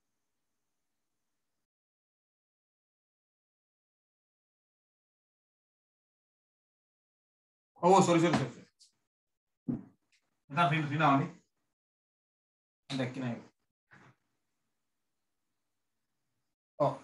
ඔව් සෝරි. නැත්නම් රිනාවනේ. දැක්කේ නැහැ. ඔව්.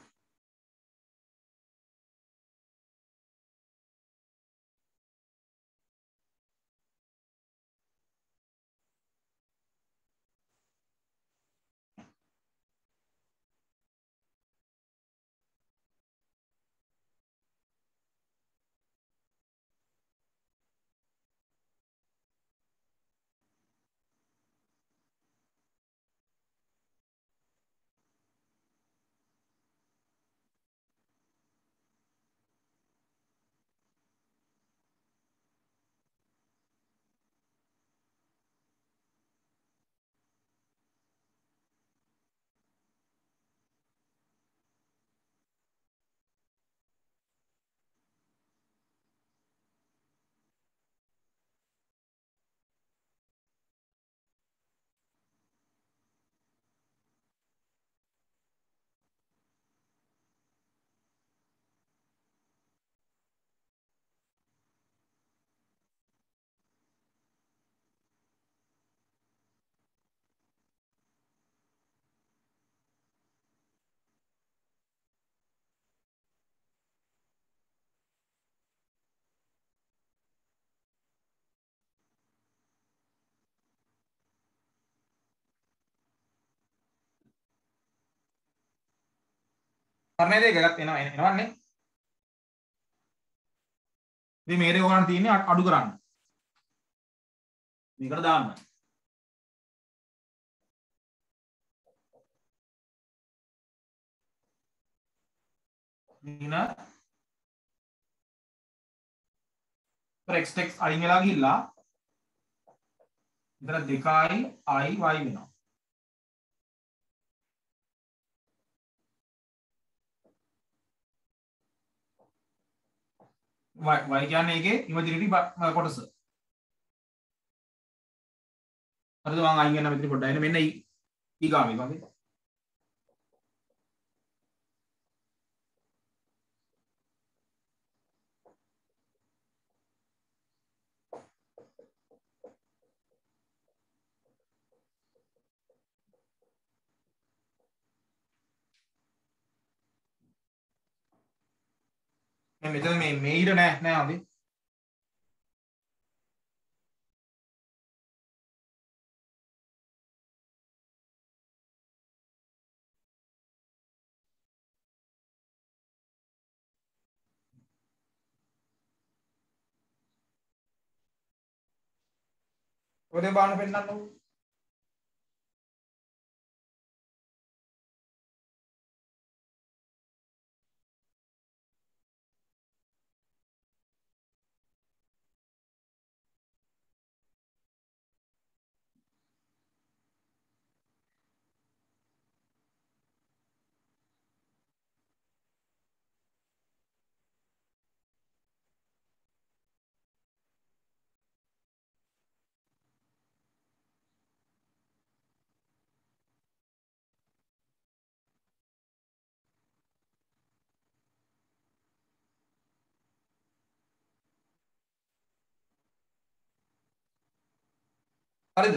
කරන්නේ දෙක එකක් එනවන්නේ. ඉතින් මේකේ ඕගොල්ලන් තියෙන්නේ අඩු කරන්න. මේකට දාන්න. දින x text අයින් වෙලා ගිහිල්ලා ඉතල 2i i y වෙනවා. y කියන්නේ ඒකේ ඉමේජිනරි කොටස. හරිද මම අයින් කරනවා මෙතන පොඩ්ඩක් එන්න මෙන්න ඊගාව එක වගේ. මෙතන මේ ඊට නෑ හොඳේ. ඔය දෙක බලන්න පෙන්නන්නකෝ. හරිද?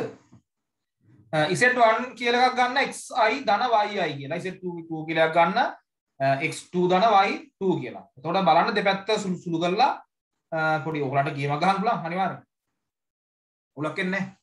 z1 කියලා එකක් ගන්න xi ධන yi කියලා. z2 කියලා එකක් ගන්න x2 ධන y2 කියලා. එතකොට බලන්න දෙපැත්ත සුළු කරලා පොඩි ඔයගලන්ට ගේමක් ගහන්න පුළුවන් අනිවාර්යෙන්. උලක් එන්නේ නැහැ.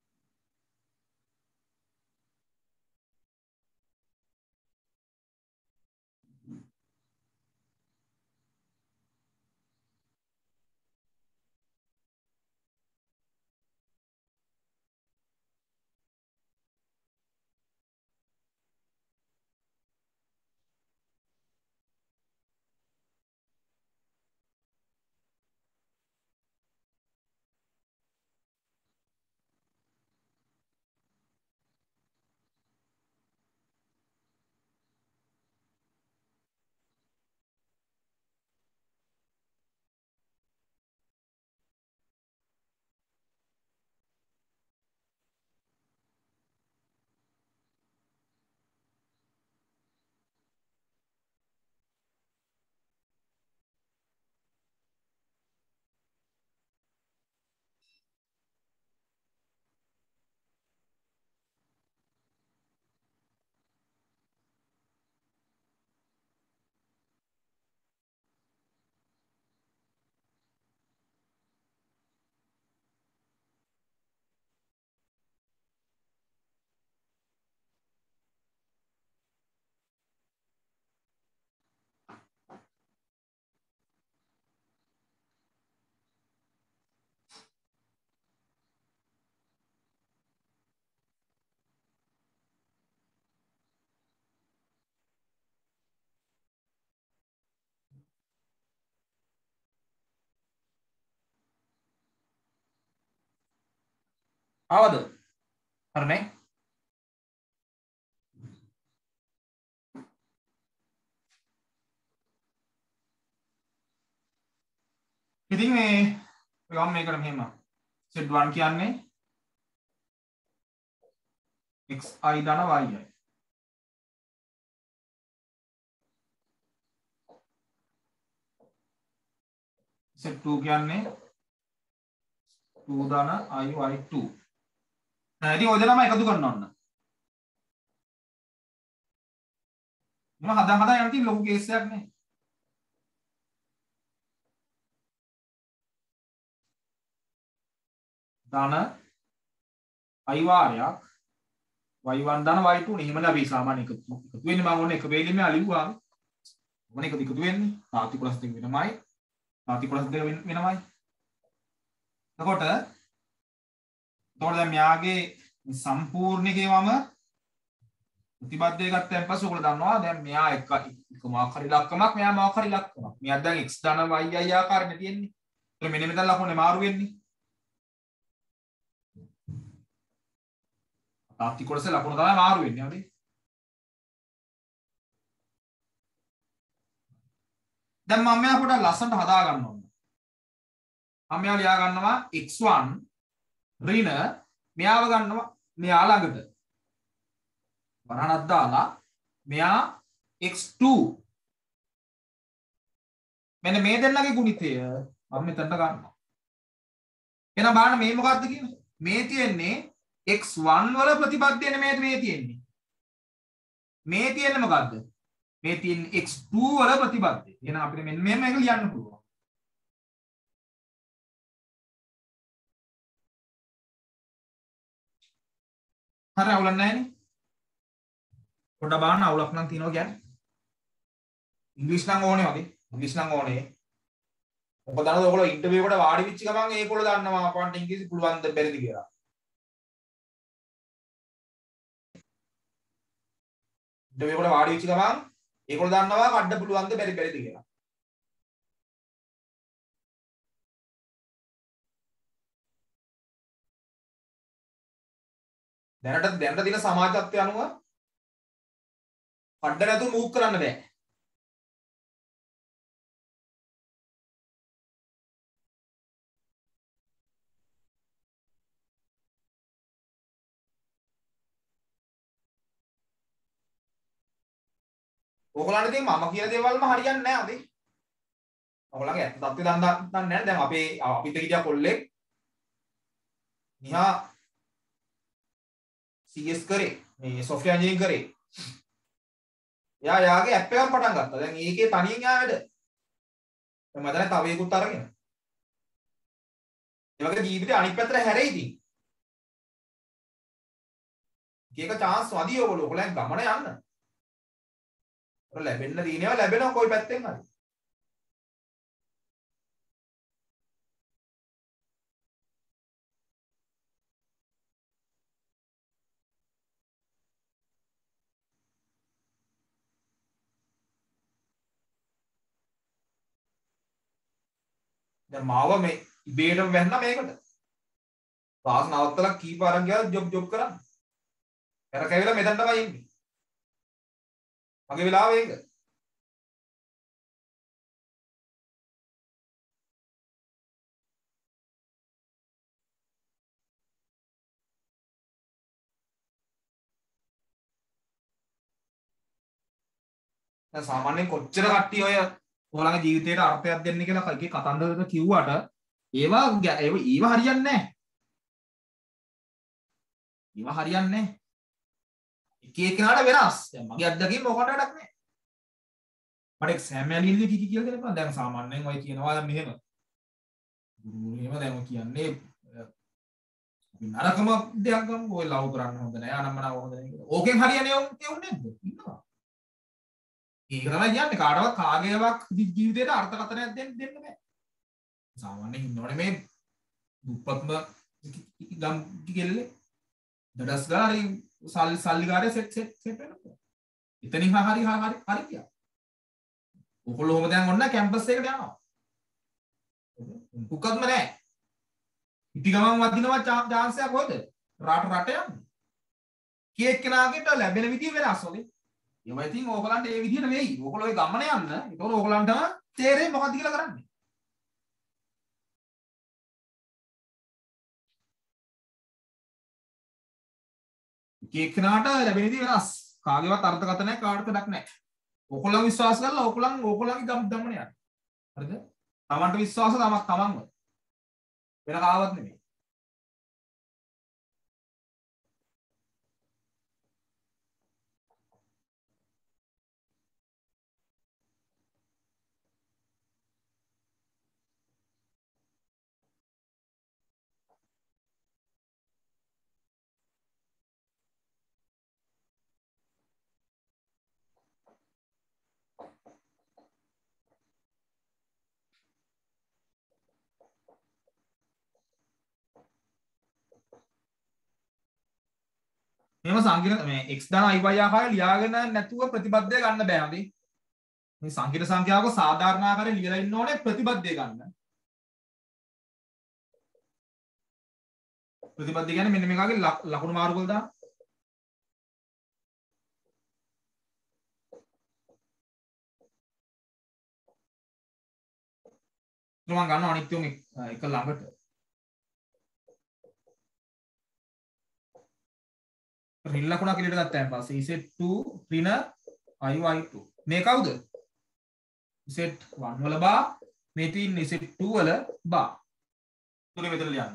ආවද? හරිනේ. ඉතින් මේ ගම් මේකට මෙහෙම z1 කියන්නේ xi ධන yi. z2 කියන්නේ 2 ධන i y2. ඉතින් ඔය දෙනම එකතු කරන්න ඕන. මම හදා යන තියෙන ලොකු කේස් එකක් නේ. ධන i වාරයක් y1 ධන y2 නේ. එහෙමනේ අපි සාමාන්‍ය එකතු වෙන්නේ. මම ඕනේ එක වේලෙම අලිව්වා. ඕනේ එකතු වෙන්නේ. තාති කොටස් දෙක වෙනමයි. තාති කොටස් දෙක වෙනමයි. එතකොට දැන් මෙයාගේ සම්පූර්ණ එකේවම ප්‍රතිබද්ධය ගත්තන් පස්සේ ඔයගොල්ලෝ දන්නවා දැන් මෙයා එක මොකක් හරි ලක්කමක් මෙයා මොකක් හරි ලක්කමක්. මෙයා දැන් x ධන y ආකාරනේ තියෙන්නේ. ඒතර මෙන්න මෙතන ලකුණේ මාරු වෙන්නේ. තාත්ති කොටසේ ලකුණ තමයි මාරු වෙන්නේ අපි. දැන් මම මෙයා පොඩ්ඩක් ලස්සනට හදා ගන්න ඕන. මම මෙයා ලියා ගන්නවා x1 ඍණ මෙයාව ගන්නවා මෙයා ළඟට. වරණක් දාලා මෙයා x2 මෙන්න මේ දෙන්නගේ ගුණිතය මම මෙතනට ගන්නවා. එහෙනම් බලන්න මේ මොකක්ද කියන්නේ? මේ තියෙන්නේ x1 වල ප්‍රතිපත්තියනේ මේ තියෙන්නේ. මේ තියෙන්නේ මොකද්ද? මේ තියෙන්නේ x2 වල ප්‍රතිපත්තිය. එහෙනම් අපිට මෙන්න මෙහෙම එක ලියන්න පුළුවන්. හරි අවුලක් නැහැ නේ. පොඩ්ඩක් බලන්න අවුලක් නම් තියෙනවා කියන්නේ. ඉංග්‍රීසි නම් ඕනේ වගේ. ඉංග්‍රීසි නම් ඕනේ. මොකද අර ඔයගොල්ලෝ ඉන්ටර්විව් එකට වාඩි වෙච්ච ගමන් ඒගොල්ලෝ දන්නවා අපන්ට ඉංග්‍රීසි පුළුවන්ද බැරිද කියලා. ඉන්ටර්විව් එකට වාඩි වෙච්ච ගමන් ඒගොල්ලෝ දන්නවා කඩ පුළුවන්ද බැරිද කියලා. දැනට දින සමාජ තත්ත්වය අනුව කඩ නැතුව මූව් කරන්න බෑ. ඔයගොල්ලන්ට ඉතින් මම කියන දේවල්ම හරියන්නේ නැහැ අද. ඔයගොල්ලන්ගේ ඇත්ත තත්ත්වය දන්නේ නැහැ. දැන් අපිට හිටියා කොල්ලෙක් නිහා CS කරේ මේ software engineering කරේ. එයා යාගේ app එකක් පටන් ගත්තා. දැන් ඒකේ තනියෙන් යා වැඩ. දැන් මම දැන් තව එකකුත් අරගෙන. ඒ වගේ ජීවිතේ අනිත් පැත්තට හැරෙයි ඉතින්. එක chance වදී ඔයගොල්ලෝ ගමන යන්න. ඔය ලැබෙන්න තියෙනවා ලැබෙනවා කොයි පැත්තෙන් හරි. දැන් මාව මේ ඉබේටම වැන්න මේකට. පාස් නවත්තලා කීප අරන් ගියා ජොබ් කරන්න. එර කැවිලා මෙතන තමයි ඉන්නේ. මගේ වෙලාව ඒක. දැන් සාමාන්‍යයෙන් කොච්චර කට්ටිය ඔය ඔයාලගේ ජීවිතේට අර්ථයක් දෙන්න කියලා එකේ කතන්දරක කිව්වට ඒවා හරියන්නේ නැහැ. ඒවා හරියන්නේ නැහැ. එක එකනට වෙනස්. දැන් මගේ අත්දැකීම් මොකට වැඩක් නැහැ. මට එක්සෑම් ඇලින්ලි කිකි කියලා දෙන්න පුළුවන්. දැන් සාමාන්‍යයෙන් ඔය කියනවා දැන් මෙහෙම. ගුරුවරයෙම දැන් ඔය කියන්නේ නරකම දෙයක් ගමු. ඔය ලව් කරන්න හොඳ නැහැ. අනම්මනා හොඳ නැහැ කියලා. ඕකෙන් හරියන්නේ උන්නේ නැද්ද? ඉන්නවා. ඒක තමයි කියන්නේ කාටවත් කාගේවත් ජීවිතේට අර්ථකථනයක් දෙන්න බෑ. සාමාන්‍යයෙන් ඉන්නවනේ මේ දුප්පත්ම ගම් කිගෙල්ලේ දඩස් ගාරේ සල්ලි ගාරේ සෙට් වෙනවා. එතනින් හරි කියා. ඔයගොල්ලෝ ඔහම දැන් ඔන්න කැම්පස් එකට යනවා. උකත්ම නෑ. ඉටි ගමන් වදිනවා chance එකක් හොයද? රට යන්නේ. කීයක් කෙනාකට ලැබෙන විදිය වෙනස් වගේ. ඒවා ඉතින් ඕගලන්ට ඒ විදිහට වෙයි. ඕගොල්ලෝ ඒ ගමන යන්න. ඒතකොට ඕගලන්ටම තේරෙයි මොකක්ද කියලා කරන්නේ. කේකනාට ලැබෙන විදිහ වෙනස්. කාගේවත් අර්ථකථනයක් කාටවත් වැඩක් නැහැ. ඕගොල්ලෝ විශ්වාස කරලා ඕගොල්ලන්ගේ ගමන යන්න. හරිද? තමන්ට විශ්වාස තමන්ම. වෙන කාවත් නෙමෙයි. මේව සංකීර්ණ මේ x දාන y ආකාරය ලියාගෙන නැතුව ප්‍රතිපදය ගන්න බෑ හරි. මේ සංකීර්ණ සංඛ්‍යාවක සාධාරණ ආකාරය ලියලා ඉන්න ඕනේ ප්‍රතිපදය ගන්න. ප්‍රතිපදය කියන්නේ මෙන්න මේකාගේ ලකුණු මාරු කරලා දාන්න. මම ගන්නවා අනිත්‍යම එක ළඟට. රින් ලකුණක් එළියට ගත්තාන් පස්සේ Z2 ඍණ I2 මේ කවුද? Z1 වල බා මේ තියෙන්නේ Z2 වල බා. තුනේ මෙතන ලියන්න.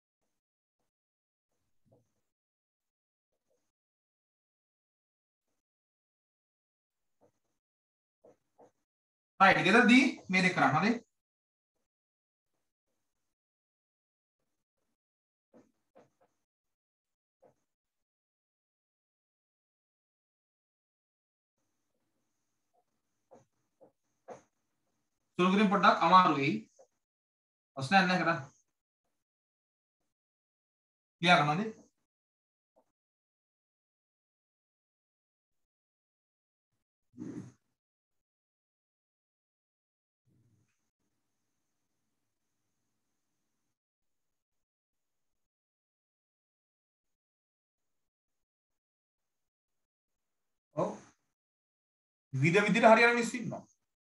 right ගෙදරදී මේ දෙක කරන්න හරි. සුළුකින් පොඩ්ඩක් අමාරුයි. ප්‍රශ්නයක් නැහැ කරන්න. ලියා ගන්නද? ඔව්. විවිධ විදිහට හරියන මිනිස්සු ඉන්නවා.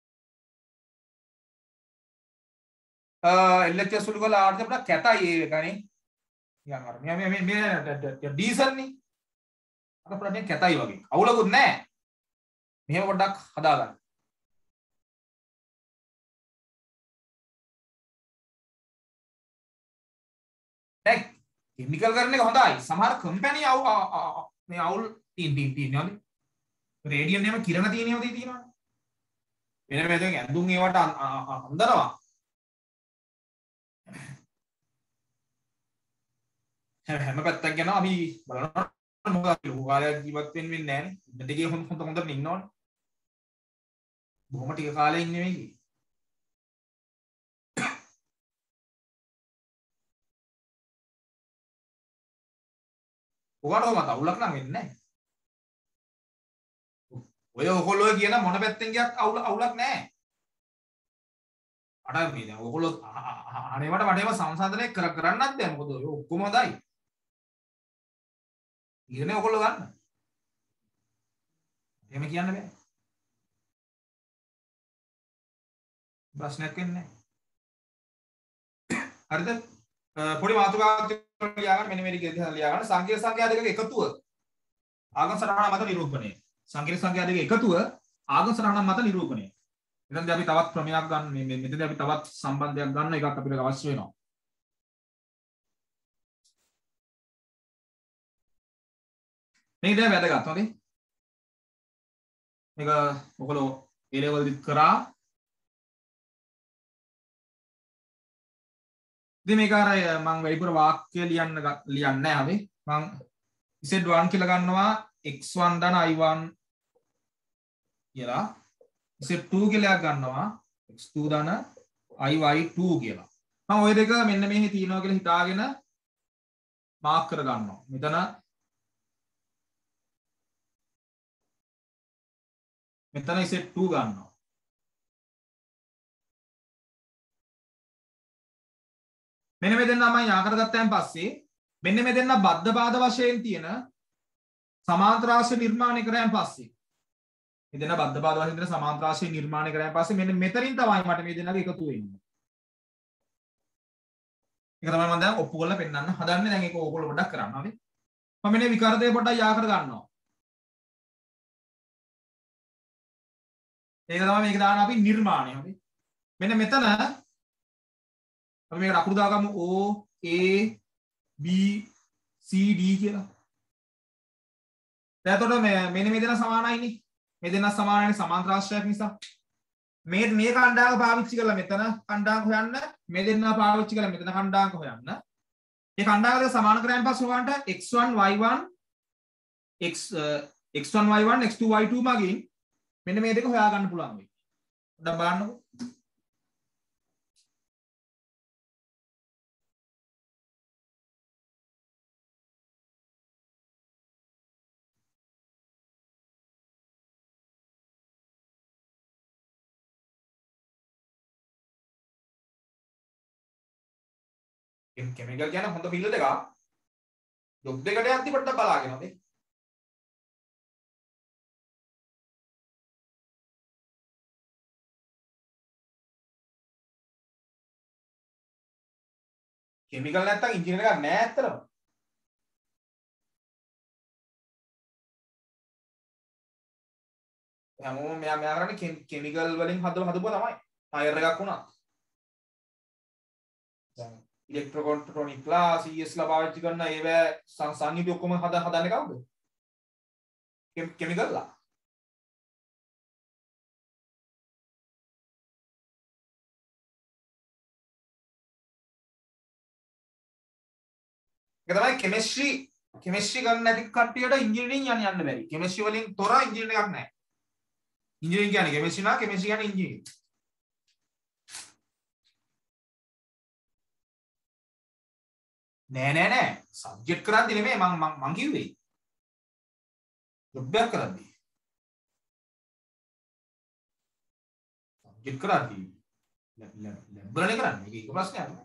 LHS සුළු කරලා ආර්ථ අපිට කැතයි ඒකනේ. නිකන් අර මේ ඩීසල් නේ. අර ප්‍රශ්නේ කැතයි වගේ. අවුලකුත් නැහැ. මෙහෙම පොඩ්ඩක් හදාගන්න. දැන් කෙමිකල් කරන එක හොඳයි. සමහර කම්පැනි මේ අවුල් තියෙන නේද? රේඩියම් එහෙම කිරණ තියෙන ඒවා තියෙනවනේ. වෙන මේ දැන් ඇඳුම් ඒවට අඳනවා. හැම පැත්තක් ගැන අපි බලනවා මොකද කාලයක් ජීවත් වෙන්නේ නැහැ නේ. ඉන්න ටිකේ හොඳට ඉන්නවනේ. බොහොම ටික කාලෙ ඉන්නේ මේකේ. ඔයාලම අවුලක් නම් වෙන්නේ නැහැ. ඔය ඔයගොල්ලෝ කියන මොන පැත්තෙන් ගියත් අවුලක් නැහැ. අර මේ දැන් ඔයගොල්ලෝ අනේවට මටේම සංසන්දනය කරන්නත් බෑ. මොකද ඔය ඔක්කොම හොඳයි. ඉන්නේ ඔයගොල්ලෝ ගන්න. එහෙම කියන්න බෑ. ප්‍රශ්නයක් වෙන්නේ නැහැ. හරිද? පොඩි මාතෘකාවක් ලියා ගන්න මෙන්න මේ ටික ලියා ගන්න. සංකීර්ණ සංඛ්‍යා දෙකක එකතුව ආගම සටහන මත නිරූපණය. සංකීර්ණ සංඛ්‍යා දෙකක එකතුව ආගම සටහන මත නිරූපණය. එතනදී අපි තවත් ක්‍රමයක් ගන්න මේ මෙතනදී අපි තවත් සම්බන්ධයක් ගන්න එකක් අපිට අවශ්‍ය වෙනවා. මේක දැන් වැදගත් හොඳේ. මේක ඔයගොල්ලෝ A level දිත් කරා. ඉතින් මේක අර මම වැඩිපුර වාක්‍ය ලියන්නේ නැහැ අපි. මම Z1 කියලා ගන්නවා x1 ධන i1 කියලා. Z2 කියලා ගන්නවා x2 ධන iy2 කියලා. මම ওই දෙක මෙන්න මෙහි තියෙනවා කියලා හිතාගෙන මාක් කර ගන්නවා. මෙතන Z2 ගන්නවා. මෙන්න මේ දෙන්න මම යා කරගත්තාන් පස්සේ මෙන්න මේ දෙන්න බද්ධ පාද වශයෙන් තියෙන සමාන්තර රාශිය නිර්මාණය කරාන් පස්සේ මේ දෙන්න බද්ධ පාද වශයෙන් තියෙන සමාන්තර රාශිය නිර්මාණය කරාන් පස්සේ මෙන්න මෙතනින් තමයි මට මේ දෙන්නගේ එකතු වෙන්නේ. ඒක තමයි මම දැන් ඔප්පු කරලා පෙන්නන්න හදන්නේ. දැන් ඒක ඕගොල්ලෝ පොඩ්ඩක් කරන්න. හරි. මම මෙන්න විකර්තය පොඩ්ඩක් යා කර ගන්නවා. ඒක තමයි මේක දාන අපි නිර්මාණය. හරි. මෙන්න මෙතන අපි මේකට අකුරු දාගමු O A B C D කියලා. දැන් එතකොට මෙන්න මේ දෙන සමානයිනේ. මේ දෙන සමානයිනේ සමාන්තර රාශියක් නිසා. මේ කණ්ඩායම පාවිච්චි කරලා මෙතන කණ්ඩායම හොයන්න, මේ දෙන්න පාවිච්චි කරලා මෙතන කණ්ඩායම හොයන්න. මේ කණ්ඩායම දෙක සමාන කරාන් පස්සේ ඔයගන්ට x1 y1 x1 y1 x2 y2 මගින් මෙන්න මේ දෙක හොයා ගන්න පුළුවන් වෙයි. දැන් බලන්නකෝ. කෙමිකල් කියන හොඳ පිළිල දෙකක්. ජොබ් දෙකට යද්දි පොඩ්ඩක් බලාගෙන හොඳේ. කෙමිකල් නැත්තම් ඉන්ජිනේර එකක් නෑ ඇත්තටම. හැමෝම මෙයා කරන්නේ කෙමිකල් වලින් හදපුවා තමයි. ටයර් එකක් වුණා. දැන් ඉලෙක්ට්‍රොකොන්ට්‍රොනික් ලා CS ලා පාවිච්චි කරන ඒවැ සංයුති ඔක්කොම හදන්නේ කවුද? කෙමිකල් ලා. ඒක තමයි කෙමිස්ට්‍රි ගන්න නැති කට්ටියට ඉන්ජිනියරින් යන්න බැරි. කෙමිස්ට්‍රි වලින් තොර ඉන්ජිනියරින් එකක් නැහැ. ඉන්ජිනියරින් කියන්නේ කෙමිස්ට්‍රි නා කෙමිස්ට්‍රි කියන්නේ ඉන්ජිනියරින්. නෑ සබ්ජෙක්ට් කරද්දි නෙමෙයි මං කිව්වේ. ජොබ් එකක් කරද්දි. සබ්ජෙක්ට් කරද්දි ලැබ් වලනේ කරන්නේ. ඒක ප්‍රශ්නයක් නෑ.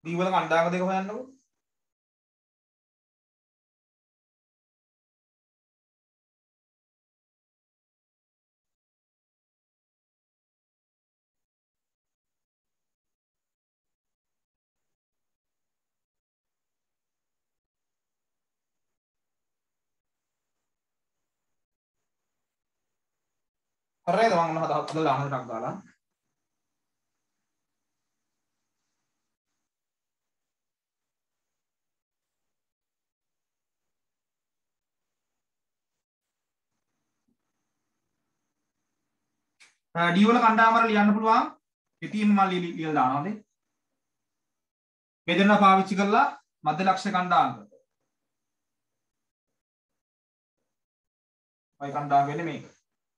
D වල කණ්ඩායම දෙක හොයන්නකෝ. හරිද? මම මොනවද හදලා දාන්නටක් දාලා. D වල කණ්ඩායම වල ලියන්න පුළුවන්. ඉතින් මම ලියලා දානවාද? මේ දෙන්න පාවිච්චි කරලා මධ්‍ය ලක්ෂ්‍ය කණ්ඩායම. ඔය කණ්ඩායම වෙන්නේ මේක.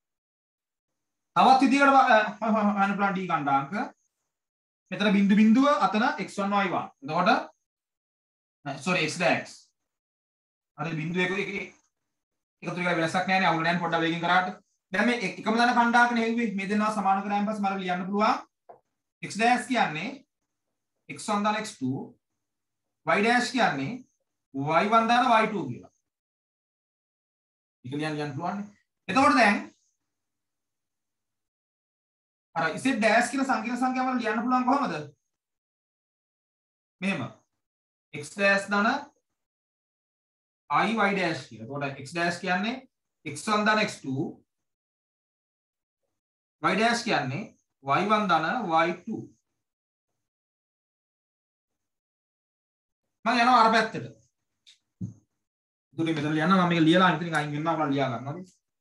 තවත් විදිහකට හොයන්න පුළුවන් D කණ්ඩායමක. මෙතන බිංදු බිංදුව අතන x1 y1. එතකොට sorry x dash. හරි බිංදුව එකතු වෙලා වෙනසක් නැහැ නේ. අවුල නැහැ පොඩ්ඩක් වේගෙන් කරාට. දැන් මේ එකම දන කණ්ඩායමක නෙවෙයි මේ දෙන්නා සමාන කරායින් පස්සේ මම ලියන්න පුළුවන් x dash කියන්නේ x1 දාන x2 y dash කියන්නේ y1 දාන y2 කියලා. ඒක ලියන්න පුළුවන් නේ. එතකොට දැන් අර z dash කියන සංකීර්ණ සංඛ්‍යාව වල ලියන්න පුළුවන් කොහමද? මෙහෙම x dash දාන I y dash කියලා. එතකොට x dash කියන්නේ x1 දාන x2 y dash කියන්නේ y1 දාන y2. මම යනවා අර පැත්තට. දුරේ මෙතන ලියන්න මම මේක ලියලා අනිත් එක අයින් වෙනවා අපලා ලියා ගන්නවා.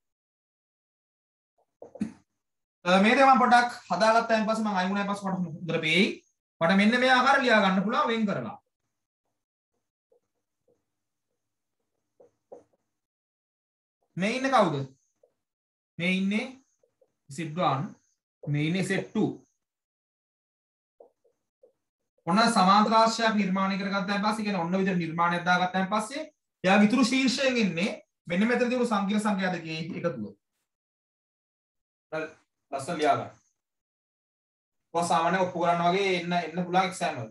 මේ දේ මම පොඩ්ඩක් හදාගත්තාන් පස්සේ මම අයින් වුණාන් පස්සේ මට හොඳට පේයි. මට මෙන්න මේ ආකාරය ලියා ගන්න පුළුවන් වෙන් කරලා. මේ ඉන්නේ කවුද? මේ ඉන්නේ Z1 මේ ඉන්නේ Z2. ඔන්න සමාන්තර රාශියක් නිර්මාණය කරගත්තාන් පස්සේ කියන්නේ ඔන්න විදිහට නිර්මාණයක් දාගත්තාන් පස්සේ එයාගේ ඉතුරු ශීර්ෂයෙන් ඉන්නේ මෙන්න මෙතන තියෙන සංකීර්ණ සංඛ්‍යා දෙකේ එකතුව. හරි ලස්සන ලියා ගන්න. ඔය සාමාන්‍යයෙන් ඔප්පු කරනවා වගේ එන්න පුළුවන් එක්සෑම් වලට.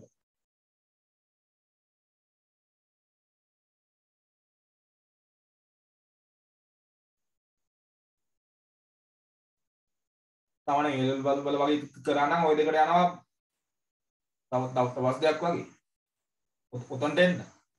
සාමාන්‍යයෙන් බල වගේ කරා නම් ওই දෙකට යනවා තවත් දෙයක් වගේ. ඔතනට එන්න.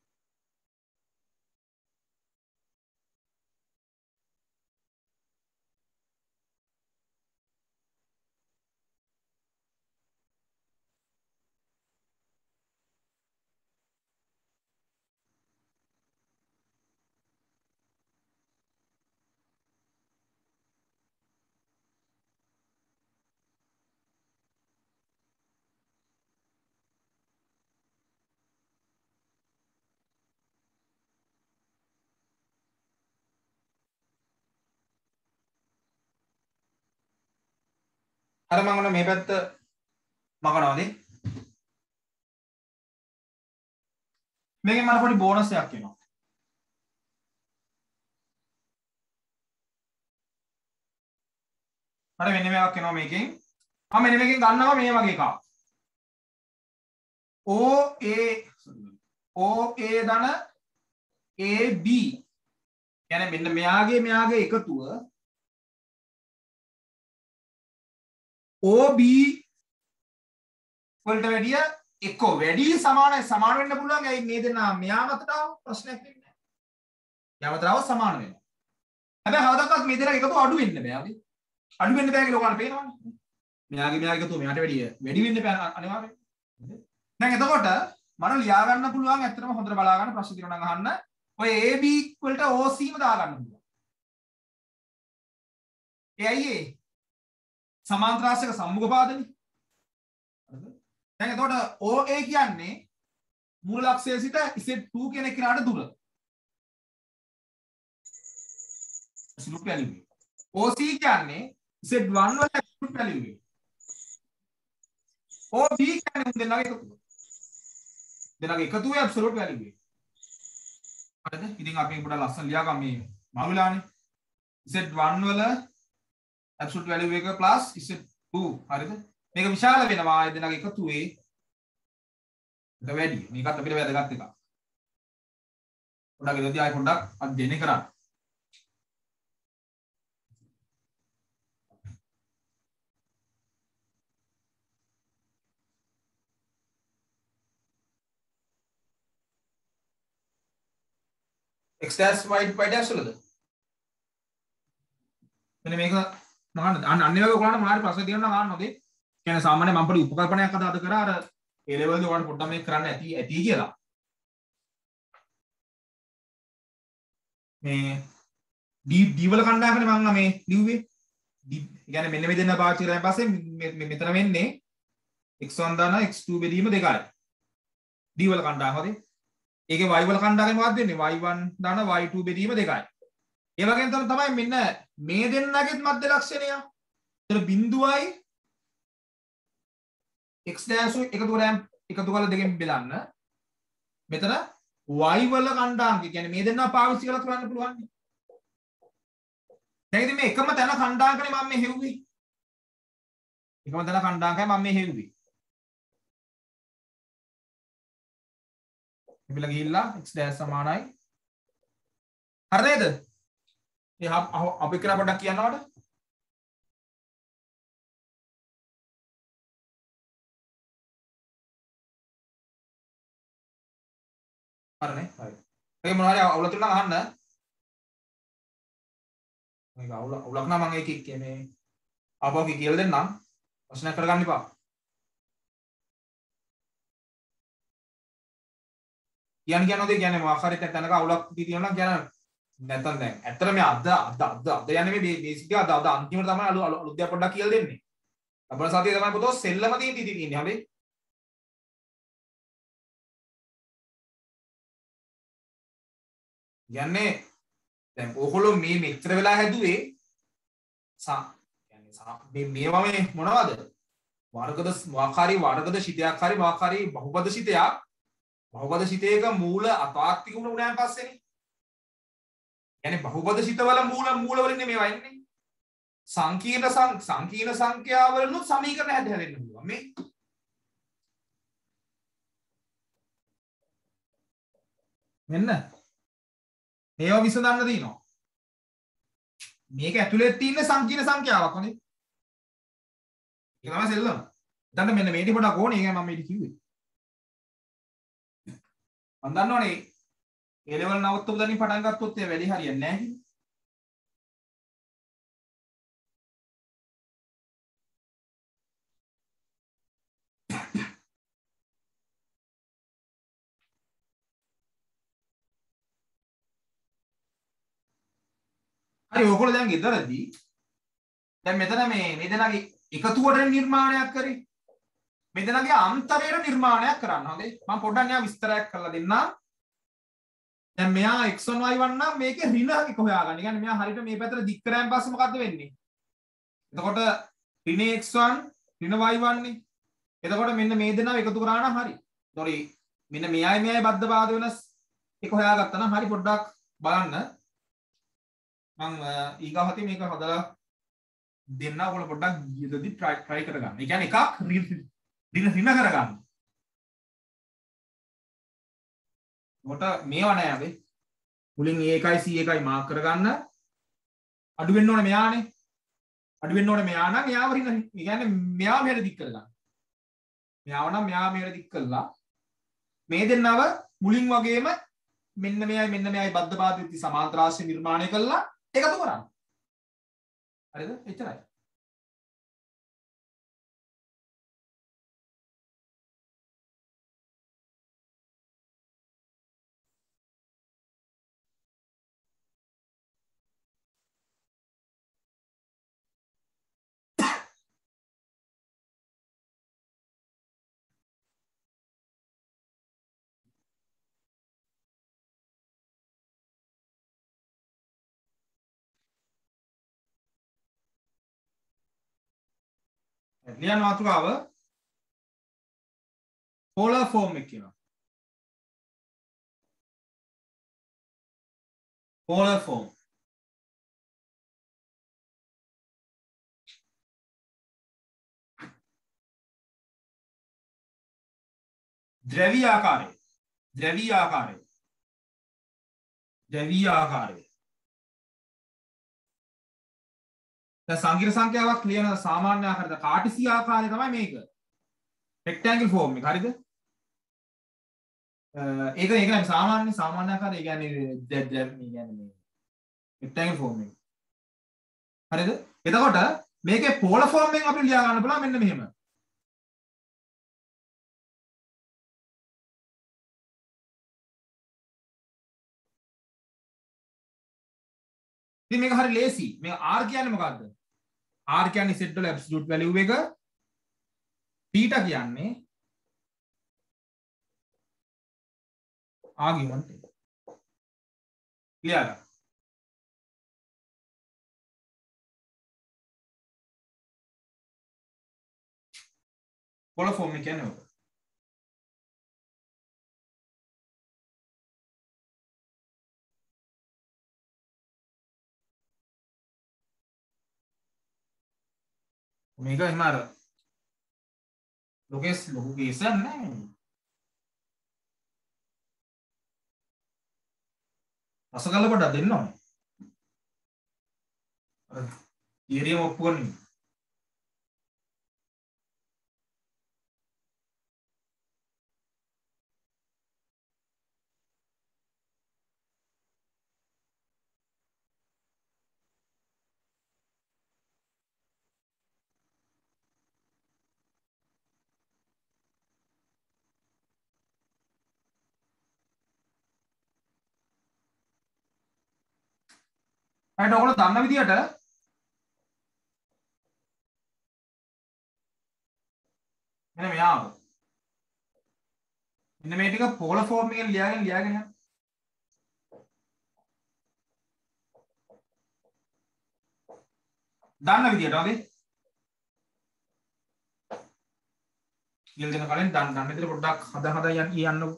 අර මම ඔන්න මේ පැත්ත මකනවාද? මේකෙන් මට පොඩි බෝනස් එකක් එනවා. හරි මෙන්න මේවක් එනවා මේකෙන්. මම මෙන්න මේකෙන් ගන්නවා මේ වගේ එකක්. OA දන AB කියන්නේ මෙන්න මෙයාගේ එකතුව OB වලට වැඩිය එක වැඩි සමාන වෙන්න පුළුවන්. ඒ මේ දෙන්නා මෙයා මතට ආව ප්‍රශ්නයක් වෙන්නේ නැහැ. යා මතට ආව සමාන වෙනවා. හැබැයි හවදක්වත් මේ දෙන්නා එකතුව අඩු වෙන්න බෑ. අපි අඩු වෙන්න බෑ කියලා ඔයාලට පේනවනේ. මෙයාගේ එකතුව මෙයාට වැඩි වෙන්න බෑ අනිවාර්යයෙන්. දැන් එතකොට මට ලියා ගන්න පුළුවන් ඇත්තටම හොඳට බලා ගන්න ප්‍රශ්න තියෙනවා නම් අහන්න. ඔය AB වලට OC ම දා ගන්න පුළුවන්. ඒ අයියේ සමාන්තර රාශියක සම්මුඛ පාදනේ. හරිද? දැන් එතකොට OA කියන්නේ මූල ලක්ෂයේ සිට Z2 කියන එකට දුර. absolute value. OC කියන්නේ Z1 වල absolute value. OB කියන්නේ දෙන්නගේ එකතුව. දෙන්නගේ එකතුවේ absolute value. හරිද? ඉතින් අපි පොඩ්ඩක් ලස්සන ලියා ගමු මේ මගුලානේ. Z1 වල absolute value එක plus Z2 හරිද? මේක විශාල වෙනවා ඒ දෙන්නගේ එකතුවේ ඒක වැඩි. මේකත් අපිට වැදගත් එකක්. පොඩ්ඩක් ඉතින් ආයෙ පොඩ්ඩක් අධ්‍යයනය කරන්න. x dash y dash වලද? මෙන්න මේක මහන්න අන්න ඒ වගේ ඔයගොල්ලන්ට මොනවාරි ප්‍රශ්න තියෙනවා නම් අහන්න ඕනේ. කියන්නේ සාමාන්‍ය මම පොඩි උපකල්පනයක් අද කරා අර A level දී ඔයාලට පොඩ්ඩක් මේක කරන්න ඇති කියලා. මේ D වල කණ්ඩායමනේ මම මේ ලිව්වේ. D කියන්නේ මෙන්න මේ දෙන්න පාවිච්චි කරලා පස්සේ මෙතන වෙන්නේ x1 දාන x2 බෙදීම 2යි. D වල කණ්ඩායම හරි. ඒකේ y වල කණ්ඩායම මොකක්ද වෙන්නේ? y1 දාන y2 බෙදීම 2යි. ඒ වගේම තමයි මෙන්න මේ දෙන්නගෙත් මධ්‍ය ලක්ෂණය. ඒතර බිඳුවයි x dash එකතු කරලා දෙකෙන් බෙදන්න. මෙතන y වල කණ්ඩායම කියන්නේ මේ දෙන්නා පාවිච්චි කරලා කරන්න පුළුවන්. දැන් ඉතින් මේ එකම තැන කණ්ඩායමනේ මම මේ හෙව්වේ. එකම තැන කණ්ඩායමයි මම මේ හෙව්වේ. මෙබිලා ගිහිල්ලා x dash සමානයි. හරි නේද? මේ අපි කරා පොඩ්ඩක් කියනවාට හරිනේ හරි ඒ මොනවාරි අවුල තුනක් අහන්න මේක අවුලක් නම් මම ඒක මේ ආපහු කියලා දෙන්නම් ප්‍රශ්නයක් කරගන්න එපා කියන්නේ මොකක් හරි තැනක අවුලක් තියෙනවා නම් කියන නැත්නම් දැන් ඇත්තට මේ අද යන්නේ මේ බේසික් එක අද අන්තිමට තමයි අලුත් දෙයක් පොඩ්ඩක් කියලා දෙන්නේ. ලබන සතියේ තමයි පොතෝ සෙල්ලම තියෙන්නේ හැබැයි. යන්නේ දැන් ඕගොල්ලෝ මේ මෙච්චර වෙලා හැදුවේ කියන්නේ මේවා මේ මොනවද? වර්ගද ශිතයක් හරි මොකක් හරි බහුපද ශිතයක් බහුපද ශිතයක මූල අතාක්තික වුණාන් පස්සේනේ. يعني බහුපද ශිතවල මූල වලින් මේවා එන්නේ. සංකීර්ණ සංඛ්‍යාවලුත් සමීකරණ හැදෙන්න පුළුවන් මේ. මෙන්න මේවා විසඳන්න දිනවා. මේක ඇතුලේ තියෙන සංකීර්ණ සංඛ්‍යාවක් නේ. ඒක තමයි සෙල්ලම. දැන් මෙන්න මේ ටික පොඩක් ඕනේ. ඒකයි මම මේක කිව්වේ. මම දන්නවනේ A level නවත්තපු දණින් පටන් ගත්තොත් ඒ වැඩි හරියන්නේ නැහැ කියලා. හරි ඔයගොල්ලෝ දැන් ගෙදරදී දැන් මෙතන මේ දෙනාගේ එකතුවට නිර්මාණයක් කරේ. මේ දෙනාගේ අන්තරයට නිර්මාණයක් කරන්න. හොඳේ. මම පොඩ්ඩක් න්යා විස්තරයක් කරලා දෙන්නම්. දැන් මෙයා x1 y1 නම් මේකේ ඍණ එක හොයාගන්න. يعني මෙයා හරියට මේ පැත්තට දික් කරාන් පස්සේ මොකද්ද වෙන්නේ? එතකොට ඍණ x1 ඍණ y1 නේ. එතකොට මෙන්න මේ දෙනාව එකතු කරා නම් හරි. sorry මෙන්න මෙයයි බද්ධ බාධ වෙනස් එක හොයාගත්තා නම් හරි පොඩ්ඩක් බලන්න. මම ඊගාවතේ මේක හදලා දෙන්න ඔයගොල්ලෝ පොඩ්ඩක් ඊදදී try කරගන්න. ඒ කියන්නේ එකක් ඍණ කරගන්න. කොට මේව නෑ අපි. මුලින් A1 C1 මාක් කරගන්න. අඩු වෙන්න ඕනේ මෙයානේ. අඩු වෙන්න ඕනේ මෙයා නම් එයාව ඍණ. ඒ කියන්නේ මෙයාව මෙහෙට දික් කරගන්න. මෙයාව නම් මෙයා මෙහෙට දික් කළා. මේ දෙන්නව මුලින් වගේම මෙන්න මෙයයි බද්ධ බාධිත සමාන්තර රාශිය නිර්මාණය කළා එකතු කරන්න. හරිද? එච්චරයි. ලියන මාතෘකාව polar form එක කියනවා. polar form. ද්‍රවීය ආකාරය. ද්‍රවීය ආකාරය. ද්‍රවීය ආකාරය. දැන් සංකීර්ණ සංඛ්‍යාවක් ලියන සාමාන්‍ය ආකාරය කාටිසි ආකාරය තමයි මේක. රෙක්ටැන්ගල් ෆෝම් එක. හරිද? ඒක නෑ සාමාන්‍ය ආකාරය කියන්නේ කියන්නේ මේ රෙක්ටැන්ගල් ෆෝම් එක. හරිද? එතකොට මේකේ පෝලර් ෆෝම් එකෙන් අපිට ලියා ගන්න පුළුවන් මෙන්න මෙහෙම. ඉතින් මේක හරි ලේසි. මේ R කියන්නේ මොකද්ද? R කියන්නේ z වල ඇබ්සලියුට් වැලියු එක. θ කියන්නේ ආගියුමන්ට් එක. ක්ලියර්? පෝලර් ෆෝම් එක කියන්නේ ඔක. මේක එහෙම අර ලෝකෙස් ලොකු කේස් එකක් නෑ. රසගල පොඩ්ඩක් දෙන්න ඕනේ. අර තියරියම ඔප්පු කරන්නේ. හරිද? ඔයගොල්ලෝ දන්න විදියට මෙන්න මෙයාව. මෙන්න මේ ටික පෝලර් ෆෝම් එකෙන් ලියාගෙන යන්න. දන්න විදියට වගේ. කියලා දෙන කලින් දන්න විදියට පොඩ්ඩක් හදා යන්නකො.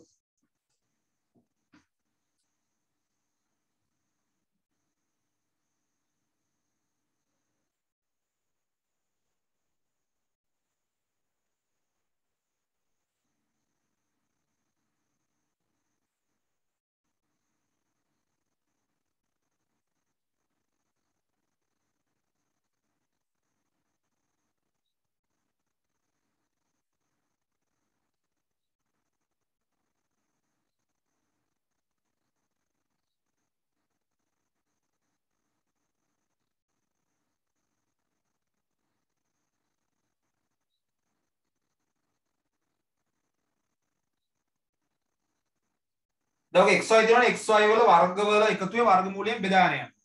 දැන් ඔක xy තියෙනවනේ xy වල වර්ග වල එකතුවේ වර්ගමූලයෙන් බෙදාගෙන යන්න.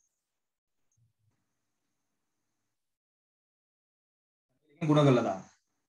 ඒකෙන් ගුණ කරලා දාන්න.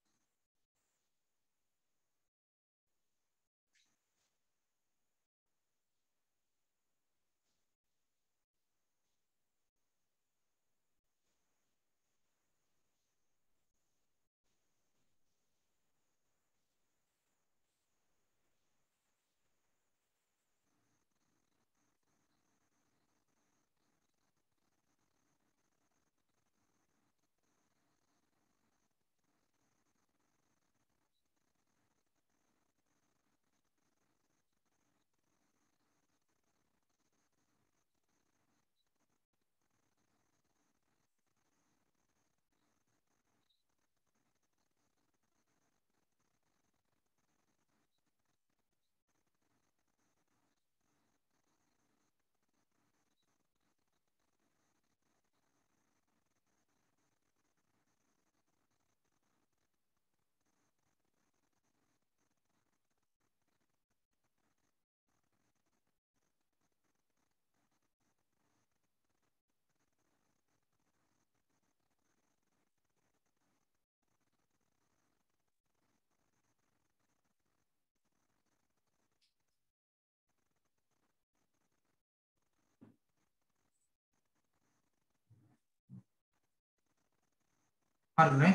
හරිනේ.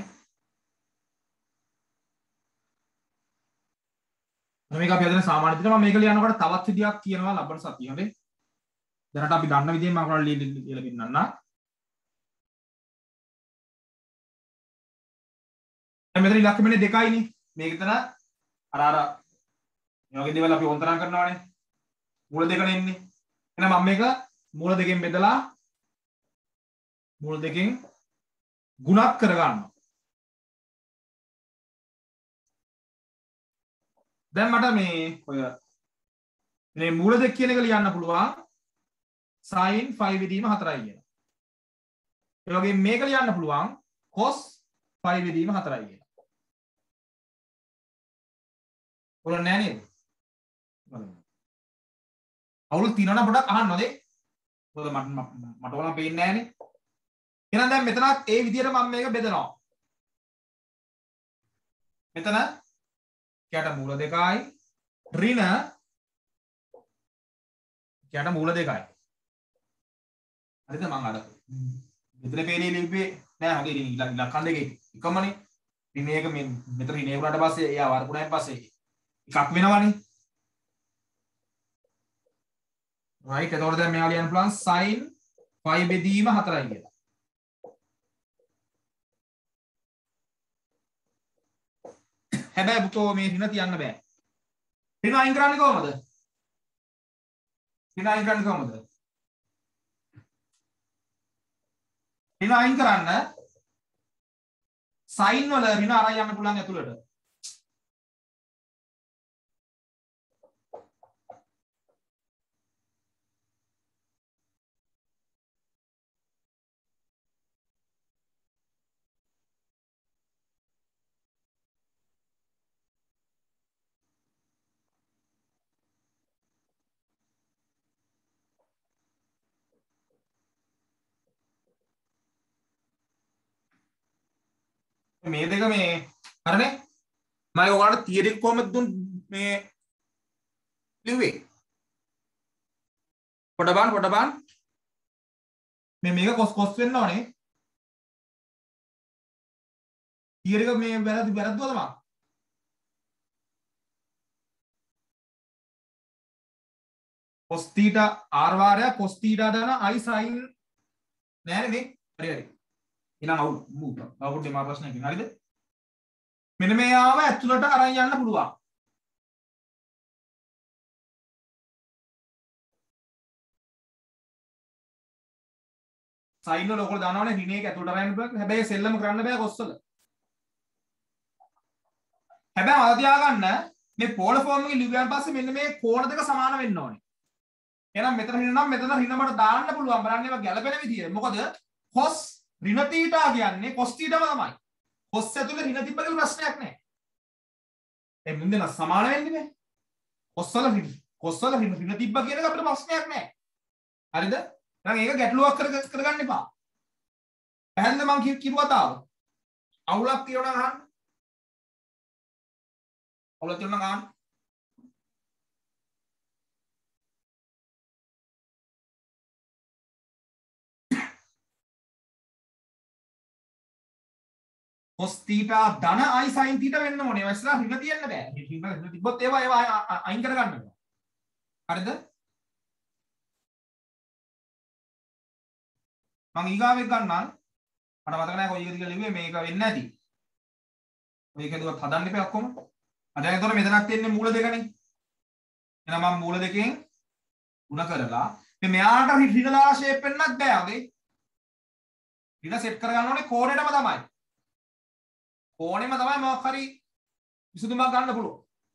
මේක අපි හදන සාමාන්‍ය විදිහට මම මේක ලියනකොට තවත් විදියක් කියනවා ලබන සතිය. හොඳේ. දැනට අපි දන්න විදිහෙන් මම කරලා ලියලා පෙන්නන්න. දැන් මෙතන ඉලක්ක මෙන්න 2යිනේ. මේක එතන අර මේ වගේ දේවල් අපි වොන්තරම් කරනවානේ. මූල දෙකනේ එන්නේ. එහෙනම් මම මේක මූල දෙකෙන් බෙදලා මූල දෙකෙන් ගුණක් කරගන්නවා. දැන් මට මේ මූල දෙක කියන එක ලියන්න පුළුවන් sin 5 බෙදීම 4යි කියලා. ඒ වගේ මේක ලියන්න පුළුවන් cos 5 බෙදීම 4යි කියලා. ඔයාලා නෑ නේද? බලමු. අවුල් තියෙනවා නම් පොඩ්ඩක් අහන්න ඕනේ. මොකද මට ඕනම් පේන්නේ නෑනේ. එහෙනම් දැන් මෙතනත් ඒ විදිහට මම මේක බෙදනවා. මෙතන යට මූල දෙකයි ඍණ යට මූල දෙකයි. හරිද? මම අර මෙතන පේන්නේ ලිව්වේ නෑ හොගේ ඉලක්කම් දෙකේ එකමනේ. ඍණ එක මෙතන ඍණ වුණාට පස්සේ එයා වර්ගුණයෙන් පස්සේ එකක් වෙනවනේ. right එතකොට දැන් මෙයා ලියන්න පුළුවන් sin 5 බෙදීම 4යි කියලා. හැබැයි පුතෝ මේ ඍණ තියන්න බෑ. ඍණ අයින් කරන්නේ කොහමද? ඍණ අයින් කරන්නේ කොහමද? ඍණ අයින් කරන්න sin වල ඍණ අරන් යන්න පුළුවන් ඇතුළට. මේ දෙක මේ හරිනේ මම ඔයාලට තියරි කොහොමද මේ ලිව්වේ පොඩ බලන්න මේක කොස් වෙන්න ඕනේ තියරි එක මේ වැරද්දුවද මම cos theta r වාරය cos theta දාන i sin නෑනේ මේ හරි ඊළඟ අවුල් දෙමා ප්‍රශ්නයකින් හරිද මෙන්න මේ ආව ඇතුළට අරන් යන්න පුළුවන් sin වල ඔයගොල්ලෝ දන්නවනේ ඍණ එක ඇතුළට අරන් යන්න පුළුවන් හැබැයි සෙල්ලම කරන්න බෑ cos වල හැබැයි මතක තියාගන්න මේ පෝලර් ෆෝම් එකේ ලිව්වන් පස්සේ මෙන්න මේ කෝණ දෙක සමාන වෙන්න ඕනේ එහෙනම් මෙතන ඍණ නම් මෙතන ඍණ මට දාන්න පුළුවන් බලන්න ඒවා ගැලපෙන විදිය මොකද cos ඍණ θ කියන්නේ cos θ ම තමයි cos ඇතුලේ ඍණ තිබ්බ කියලා ප්‍රශ්නයක් නැහැ ඒ මුන්දේ නම් සමාන වෙන්නේ නේ cos වල ඍණ තිබ්බ කියන එක අපිට ප්‍රශ්නයක් නැහැ හරිද එහෙනම් ඒක ගැටලුවක් කරගන්න එපා පැහැදිලිද මම කියපු කතාව අවුලක් තියෙනවා නම් අහන්න අවුලක් තියෙනවා නම් අහන්න cos theta ධන i sin theta වෙන්න ඕනේ. ඒවා ඉස්සරහ ඍණ තියන්න බෑ. ඍණ තිබ්බොත් ඒවා අයින් කරගන්න ඕනේ. හරිද? මම ඊගාවෙක් ගන්නම්. මට මතක නැහැ කොයි එකද කියලා ලිව්වේ මේක වෙන්නේ නැති. මේක දුවත් හදන්න එපා ඔක්කොම. දැන් එතකොට මෙතනක් තියෙන්නේ මූල දෙකනේ. එහෙනම් මම මූල දෙකෙන් ಗುಣ කරලා මේ මෙයාට ඍණ දාලා ෂේප් වෙන්නත් බෑ වගේ. ඍණ සෙට් කරගන්න ඕනේ කෝණයටම තමයි. කෝණෙම තමයි මොකක් හරි විසඳුමක් ගන්න පුළුවන්.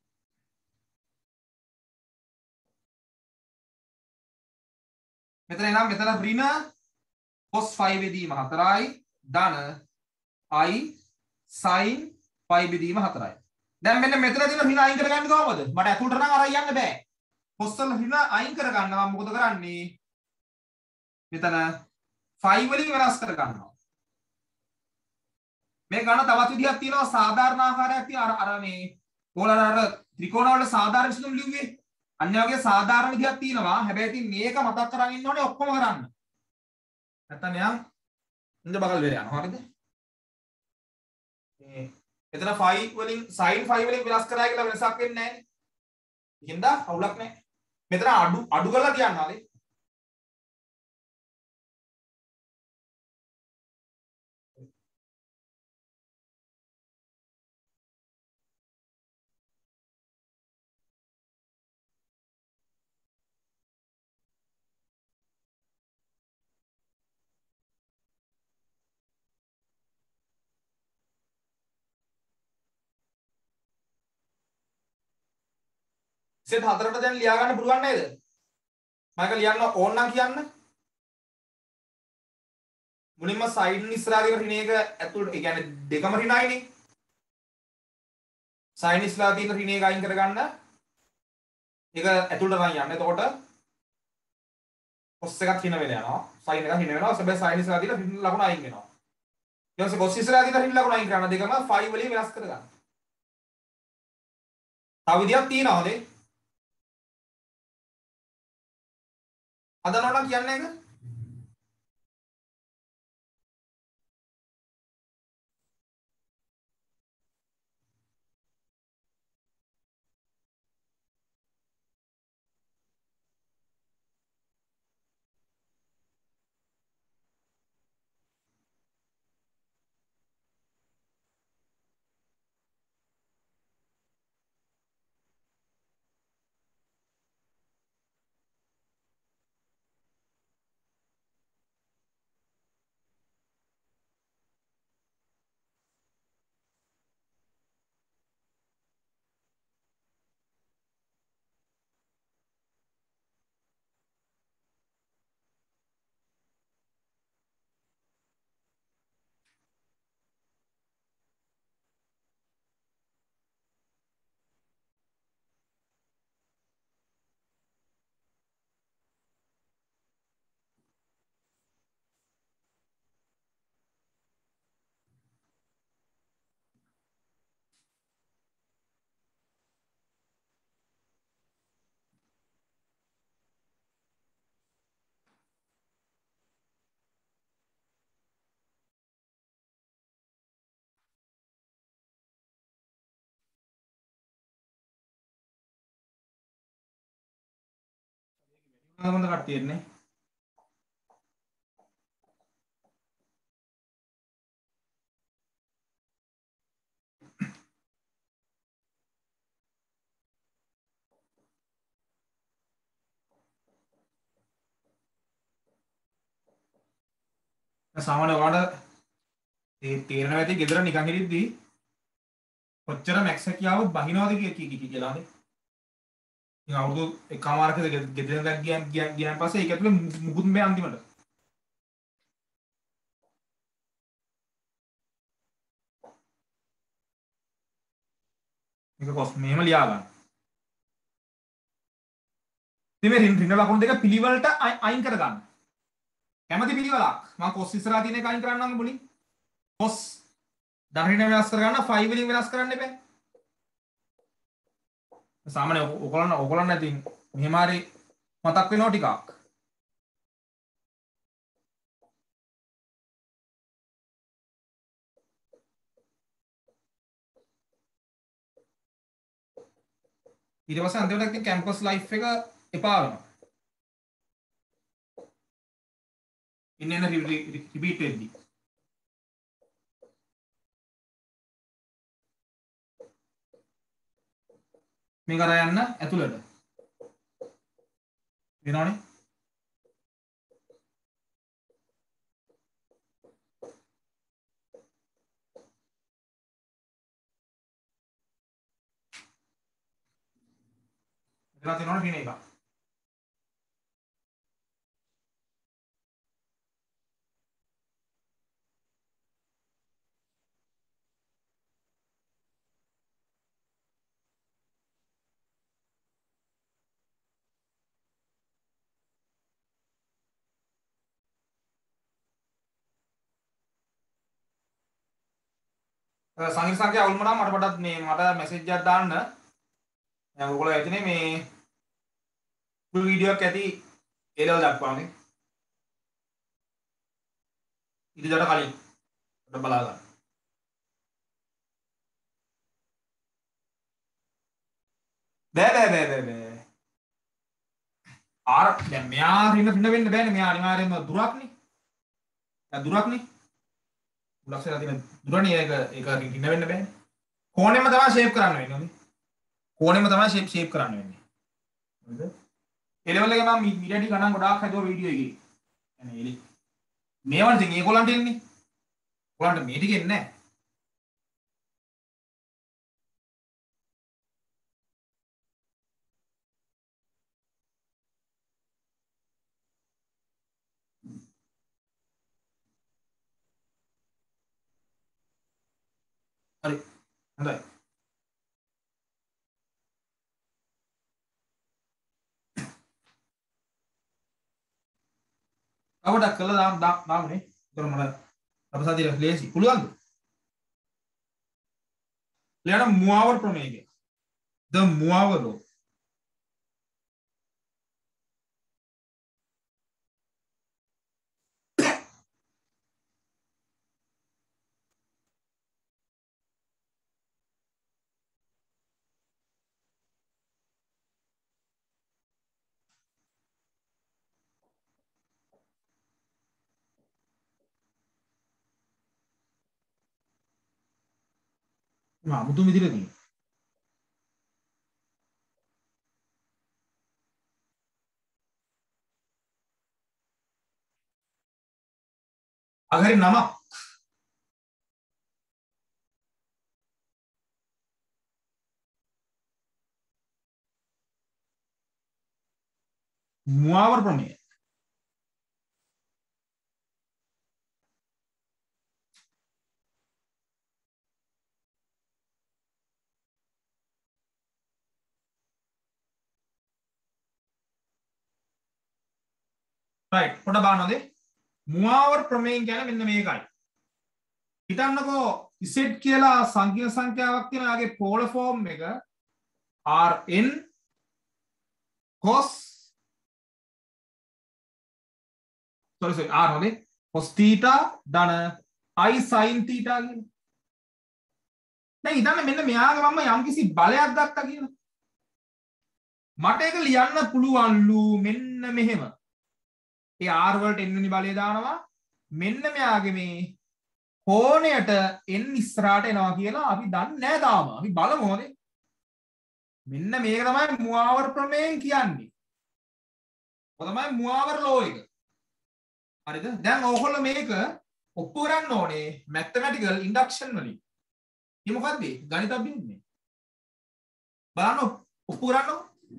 මෙතන එනම් මෙතන ඍණ cos 5 බෙදීම 4යි ධන i sin 5 බෙදීම 4යි. දැන් මෙන්න මෙතන තියෙන ඍණ අයින් කරගන්නේ කොහමද? මට ඇතුළට නම් අරන් යන්න බෑ. cos වල ඍණ අයින් කරගන්න මම මොකද කරන්නේ? මෙතන 5 වලින් වෙනස් කර ගන්නවා. මේ ගන්න තවත් විදිහක් තියෙනවා සාධාරණ ආකාරයක් තියෙනවා අර මේ ඕලර අර ත්‍රිකෝණ වල සාධාරණ විසඳුම් ලිව්වේ අන්න වගේ සාධාරණ විදිහක් තියෙනවා හැබැයි ඉතින් මේක මතක් කරගෙන ඉන්න ඕනේ ඔක්කොම කරන්න නැත්තම් යම් ඉඳ බගල් වෙලා යනවා හරිද මේ එතන 5 වලින් sin 5 වලින් වෙනස් කරා කියලා වෙනසක් වෙන්නේ නැහැ නේ ඒකින්ද අවුලක් නැහැ මෙතන අඩු කරලා කියන්න හරි set 4ට දැන් ලියා ගන්න පුළුවන් නේද? මම ඒක ලියන්න ඕන නම් කියන්න. මුලින්ම සයිඩ් ඉස්සරහා තියෙන රින එක ඇතුළට, ඒ කියන්නේ දෙකම රිනයිනේ. සයිඩ් ඉස්සරහා තියෙන රින එක අයින් කරගන්න. ඒක ඇතුළට නම් යන්න. එතකොට cos එකක් හින වෙලා යනවා. sin එකක් හින වෙනවා. සබේ sin ඉස්සරහා තියෙන රින ලකුණ අයින් වෙනවා. ඊට පස්සේ cos ඉස්සරහා තියෙන රින ලකුණ අයින් කරන්න. දෙකම phi වලින් වෙනස් කරගන්න. තව විදියක් තියෙනවද? හදනවා නම් කියන්නේ ඒක. මොනවද කට්ටියන්නේ? සාමාන්‍ය ඔයාලට තේරෙනවා ඇති ගෙදර නිකන් හිටිද්දී කොච්චර මැක්ස් හැකියාව බහිනවද කියලානේ. ඉතින් අවුරුදු එකමාරක ගෙදර ගියන් පස්සේ ඒක ඇතුලේ මුකුත් මේ අන්තිමට. මේක කොස් මෙහෙම ලියා ගන්න. ඉතින් මේ රින ලකුණු දෙක පිළිවෙලට අයින් කර ගන්න. කැමති පිළිවෙලක්. මම කොස් ඉස්සරහා තියෙන එක අයින් කරන්නම් මුලින්. කොස් දරින වෙනස් කරගන්න 5 වලින් වෙනස් කරන්න එපා. සාමාන්‍ය ඔයගොල්ලන් නැති මෙහෙම හරි මතක් වෙනවා ටිකක්. ඊට පස්සේ අන්තිමට ඉතින් කැම්පස් ලයිෆ් එක එපා වෙනවා. ඉන්න රිපීට් වෙද්දී. මේක අර යන්න ඇතුළට. වෙනවනේ. එතන තියෙනවනේ රින එක. සංගීත සංඛ්‍යා අවුල් වුණාම මට මැසේජ් එකක් දාන්න. දැන් ඔයගොල්ලෝ ඇතිනේ මේ ෆුල් වීඩියෝ එකක් ඇති ඒ ලෙවල් දක්වානේ. ඉතින්ට කලින් ඔබ බලා ගන්න. බෑ. ආර දැන් මෙයා රින වෙන්න බෑනේ. මෙයා අනිවාර්යයෙන්ම දුරක්නේ. දැන් දුරක්නේ. උලක්ෂලා තියෙන දුරනේ ඒක රින වෙන්න බෑනේ. කෝණෙම තමයි ෂේප් කරන්න වෙන්නේ. කෝණෙම තමයි ෂේප් කරන්න වෙන්නේ. හරිද? ඒ ලෙවල් එකේ මම මීඩියා ගණන් ගොඩාක් හදුවා වීඩියෝ එකේ. يعني මේවල් ඉතින් ඒගොල්ලන්ට එන්නේ. ඔයාලන්ට මේ ටික එන්නේ නැහැ. හොඳයි. අවඩක් කළා දාමුනේ. ඒතර මට අපසාදිය ලේසි. පුළුවන්ද? ලියන්න මුවාවර ප්‍රමේය. ද මුවාවරෝ අමුතු විදිහට තියෙනවා. අගරේ නමක් මුවාවර ප්‍රමේය. රයිට්. පොඩ බලන්නද? මුවාවර ප්‍රමේය කියන්නේ මෙන්න මේකයි. හිතන්නකෝ z කියලා සංකීර්ණ සංඛ්‍යාවක් තියෙනවා. යාගේ පෝලර් ෆෝම් එක rn cos sorry r හොඳේ cos theta ධන i sin theta කියන. දැන් හිතන්න මෙන්න මෙයාගේ මම යම්කිසි බලයක් ගත්තා කියලා. මට ඒක ලියන්න පුළුවන්ලු මෙන්න මෙහෙම. ඒ r වලට n වෙනි බලය දානවා. මෙන්න මෙයාගේ මේ කෝණයට n ඉස්සරහට එනවා කියලා අපි දන්නේ නැහැ තාම. අපි බලමු හොඳේ. මෙන්න මේක තමයි මුවාවර ප්‍රමේයෙන් කියන්නේ. ඔය තමයි මුවාවර ලෝ එක. හරිද? දැන් ඕගොල්ලෝ මේක ඔප්පු කරන්න ඕනේ mathematical induction වලින්. මේ මොකද්ද? ගණිත අභියෝගනේ. බලන්න ඔප්පු කරන්නකො.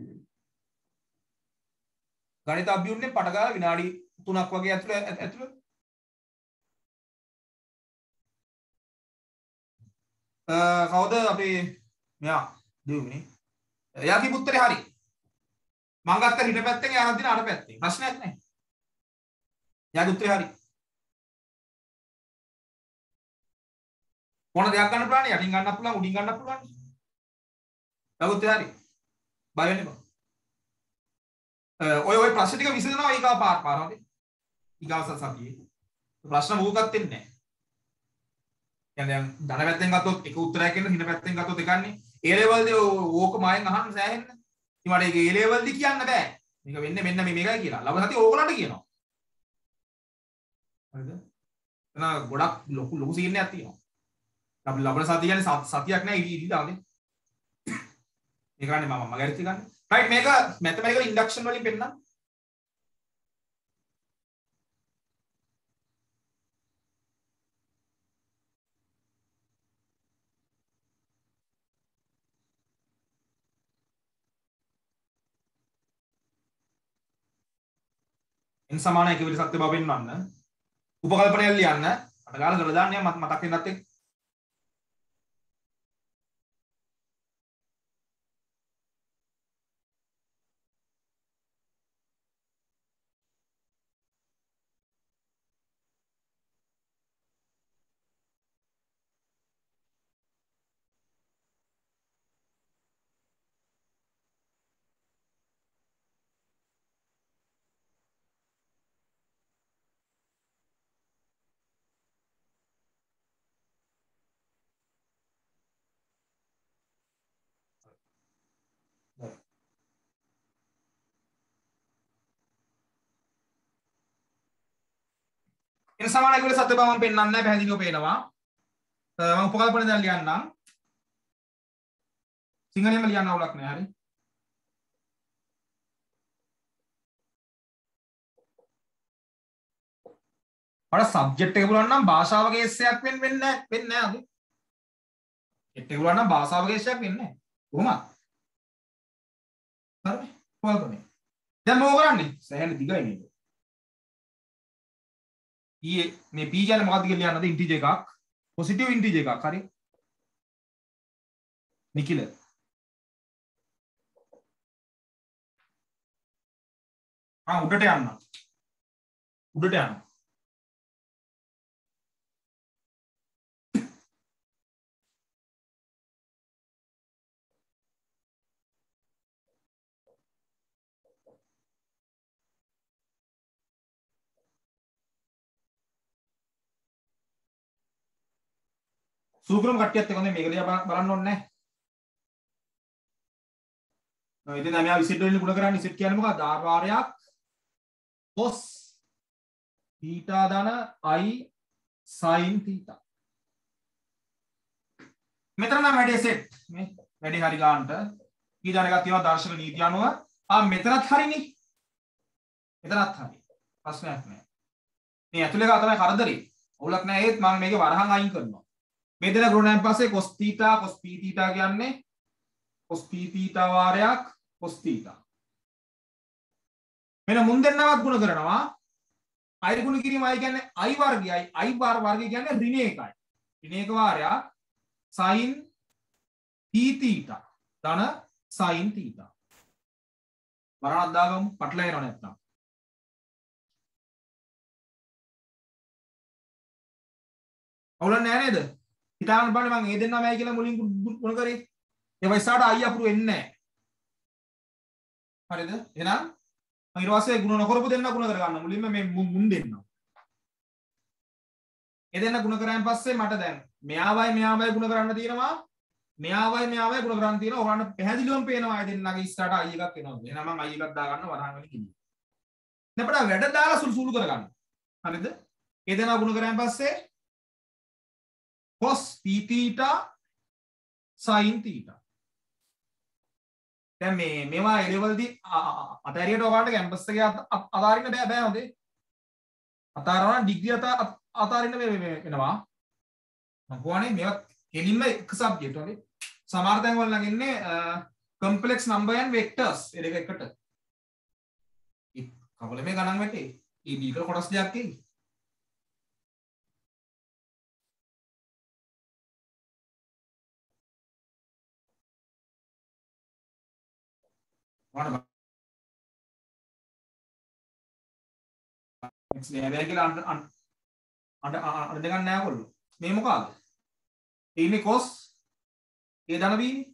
ගණිත අභියෝගනේ පට ගාලා විනාඩි 3ක් වගේ ඇතුළත කවුද අපේ මෙයා දෙවුනේ? එයාගේ උත්තරේ හරි. මම ගත්ත හිට පැත්තෙන් එයා දින අර පැත්තේ. ප්‍රශ්නයක් නැහැ. එයාගේ උත්තරේ හරි. මොන දෙයක් ගන්න පුළුවන්? යටින් ගන්නත් පුළුවන්, උඩින් ගන්නත් පුළුවන්. එයාගේ උත්තරේ හරි. බය වෙන්න එපා. ඔය ප්‍රශ්න ටික විසඳනවා ඊගා පාරවද? ඊගාව සතියේ. ප්‍රශ්න මොකක්වත් දෙන්නේ නැහැ. කියන්නේ ධන පැත්තෙන් ගත්තොත් එක උත්තරයක් එන්න, හින පැත්තෙන් ගත්තොත් එකන්නේ. A level දී ඕක මායෙන් අහන්න සෑහෙන්න. ඉතින් මට ඒක A level දී කියන්න බෑ. මේක වෙන්නේ මෙන්න මේකයි කියලා. ලබන සතිය ඕගලන්ට කියනවා. හරිද? එතන ගොඩක් ලොකු සීන් එකක් තියෙනවා. අපි ලබන සතිය කියන්නේ සතියක් නෑ ඉදි දාන්නේ. මේ කරන්නේ මම ගැරිච්ච ගන්න. රයිට් මේක mathematical induction වලින් පෙන්නන්න. n සමාන එක විදිහට සත්‍ය බව පෙන්වන්න. උපකල්පනයක් ලියන්න. අට ගාලා කරලා දාන්න මතක් වෙනත් එක්ක. n සමාන එක විදිහට සත්‍ය බව මම පෙන්වන්නේ නැහැ පැහැදිලිව පේනවා. මම උපකල්පන දැන් ලියන්නම්. සිංහලෙන්ම ලියන්න අවුලක් නැහැ. හරි. අර සබ්ජෙක්ට් එක පුළුවන් නම් භාෂාව කේසයක් වෙන්නේ නැහැ. සබ්ජෙක්ට් එක පුළුවන් නම් භාෂාව කේසයක් වෙන්නේ නැහැ. කොහොමද? හරි. කොහොමද? දැන් මොකද කරන්නේ? සෑහෙන දිගයි මේක. මේ p කියන්නේ මොකක්ද කියලා ලියන්නද? ඉන්ටිජර් එකක්. පොසිටිව් ඉන්ටිජර් එකක්. හරි. නිකිල උඩට යන්න සූක්‍රම කට්ටියත් එක්ක මේක දිහා බලන්න ඕනේ නැහැ. ඉතින් දැන් මෙයා විසිට වලින් ගුණ කරන්නේ විසිට කියන්නේ මොකක්ද? r වාරයක් cos theta ධන i sin theta. මෙතන නම් වැඩි සෙට් මේ වැඩි හරි ගන්නට කී දාන එකක් තියෙනවා දර්ශක නීතිය අනුව. මෙතනත් හරිනේ. මෙතනත් හරි. ප්‍රශ්නයක් නැහැ. මේ ඇතුලේ ගා තමයි කරදරේ. අවුලක් නැහැ. ඒත් මම මේකේ වරහන් අයින් කරනවා. මේ දෙන ගුණයන් පස්සේ cos theta cos p theta කියන්නේ cos p theta වාරයක් cos theta. මෙන්න මුන් දෙන්නවත් ගුණ කරනවා. i ගුණ කිරීම i කියන්නේ i වර්ගයයි i බාර වර්ගය කියන්නේ ඍණ එකයි. ඍණ එක වාරයක් sin p theta ධන sin theta. වරණක් දාගමු පටලැවෙනව නැත්නම්. අවුලක් නැහැ නේද? හිතාගන්න බලන්න මම මේ දෙන්නමයි කියලා මුලින් ගුණ කරේ. ඒ වයිසාට i අපුරු වෙන්නේ නැහැ. හරිද? එහෙනම් මම ඊට පස්සේ ගුණ නොකරපු දෙන්න ගුණ කරගන්න. මුලින්ම මේ මුන් දෙන්න. ඒ දෙන්න ගුණ කරාන් පස්සේ මට දැන් මෙයාවයි ගුණ කරන්න තියෙනවා. මෙයාවයි ගුණ කරන්න තියෙනවා. ඔයාලට පැහැදිලිවම පේනවා ඒ දෙන්නගේ ඉස්සරහට i එකක් එනවා. එහෙනම් මම i එකක් දාගන්න වරහන් වලින් කිව්වා. නැපඩ වැඩ දාලා සුළු කරගන්න. හරිද? ඒ දෙන්න ගුණ කරාන් පස්සේ cos p theta sin theta. දැන් මේවා A level දී අතහැරියට ඔයාලට කැම්පස් එකේ අතාරින්න බෑ හොඳේ. අතාරනවා ඩිග්‍රී අතාරින්න වෙනවා. මම කියවනේ මේවා කෙලින්ම එක සබ්ජෙක්ට් වලේ. සමහර තැන් වල නම් ඉන්නේ complex number and vectors ඒ දෙක එකට. ඒ කවල මේ ගණන් වැටේ. ඒ බීකල කොටස් දෙකක් එයි. වණ x නෑ කියලා අඬ ගන්න නෑ ඔයගොල්ලෝ. මේ මොකක්ද? ඉන්නේ cos a ධන b නේ.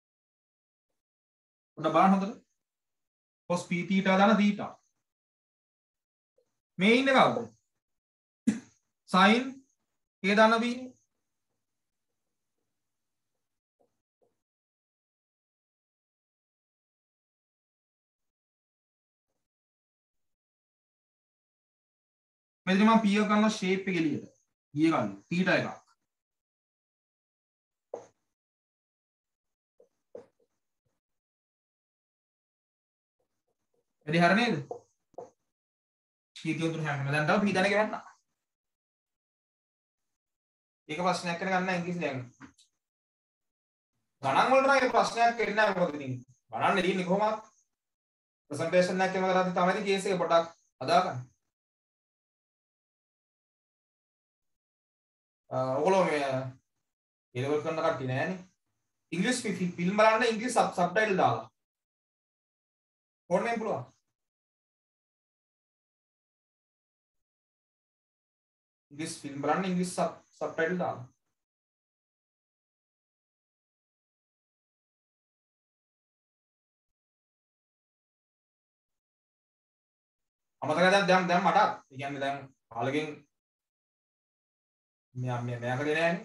උඩ බලන්න හොඳට. cos p theta ධන theta. මේ ඉන්නේ කවුද? sin a ධන b නේ. මෙතන මම p එක ගන්න shape එක එළියට. p එක ගන්න theta එකක්. වැඩි හරිය නේද? p තියුතුරු හැම දැන් තව p දැන ගන්න. ඒක ප්‍රශ්නයක් කරගන්න නැහැ ඉංග්‍රීසි දැන්. ගණන් වලට නම් ප්‍රශ්නයක් එන්නේ නැහැ මොකද ඉතින්. බලන්න දෙන්නේ කොහොමද? ප්‍රසන්ටේෂන් එකක් කරන කරද්දි තමයි කේස් එක පොඩක් හදාගන්න. ඔයගොල්ලෝ මේ ඒ ලෙවල් කරන කට්ටිය නෑනේ. ඉංග්‍රීසි ෆිල්ම් බලන්න ඉංග්‍රීසි සබ්ටයිටල් දාලා. ඕනෙන් පුළුවන්. ඉංග්‍රීසි ෆිල්ම් බලන්න ඉංග්‍රීසි සබ්ටයිටල් දාලා. අමතකයි දැන් මට ඒ කියන්නේ දැන් කාලෙකින් මෙයා කරේ නෑනේ.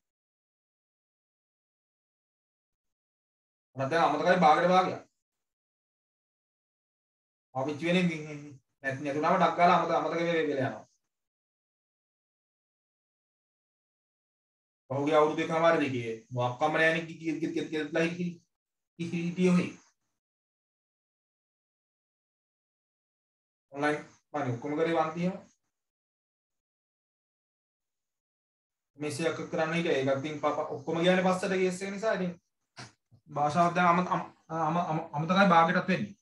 මට දැන් අමතකයි භාගයක්. ආවිච්ච වෙනේ නැතුනම ඩක් ගාලා අමතක වෙලා යනවා. පහුගිය අවුරුදු දෙකමාර දෙකේ මොකක්ම නෑනේ කියලා හිටියෝ හේ. ඔන්ලයින් මම ඔක්කොම කරේ වන්තියම. මේසයක් කරන්න හිටියා. ඒකත් ඉතින් ඔක්කොම ගියානේ පස්සට කේස් එක නිසා ඉතින් භාෂාවක් දැන් අමතකයි භාගයටත් වෙන්නේ.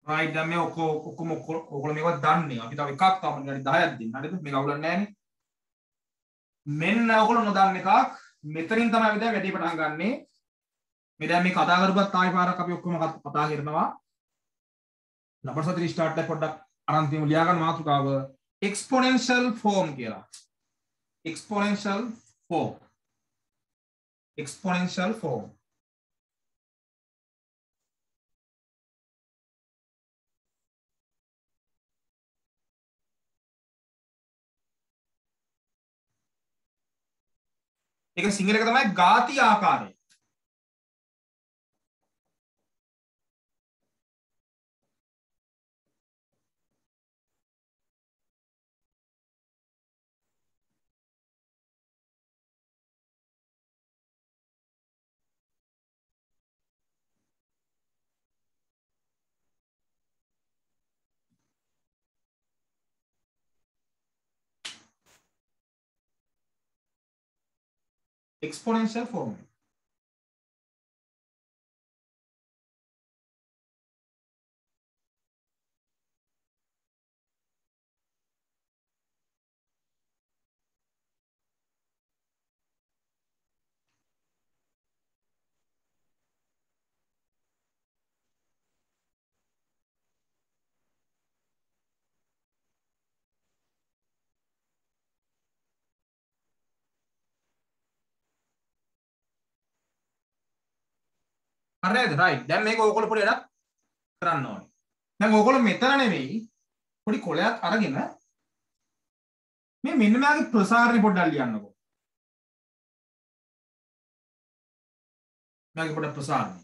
right දැන් මේ ඔක්කොම ඔයගොල්ලෝ මේවා දන්නේ. අපි තව එකක් තව විනාඩි 10ක් දෙන්න. හරිද? මේක අවුලක් නැහැ නේ. මෙන්න ඔයගොල්ලෝ නොදන්න එකක්. මෙතනින් තමයි අපි දැන් වැඩි පටන් ගන්නෙ. මේ දැන් මේ කතා කරපුවත් ආයෙ පාරක් අපි ඔක්කොම කතා කරනවා. නම්බර් 4 ස්ටාර්ට් එක පොඩ්ඩක් අරන් තියමු ලියා ගන්න මාතෘකාව exponential form කියලා. exponential form. exponential form. ඒක සිංහල එක තමයි ගාති ආකාරය. exponential form. හරිද? right. දැන් මේක ඕගොල්ලෝ පොඩි වැඩක් කරන්න ඕනේ. දැන් ඕගොල්ලෝ මෙතන නෙවෙයි පොඩි කොලයක් අරගෙන මේ මෙන්න මෙයාගේ ප්‍රසාරණය පොඩ්ඩක් ලියන්නකෝ. මෙයාගේ පොඩ්ඩක් ප්‍රසාරණය.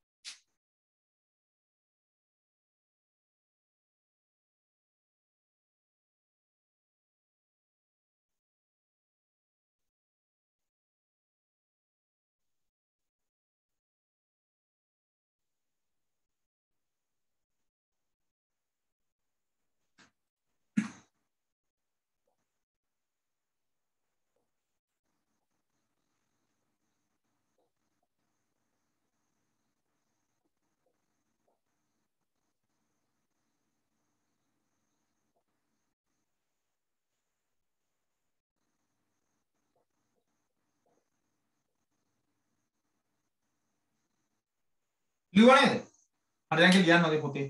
ලියුවා නේද? හරි දැන් ලියන්න ඔගේ පොතේ.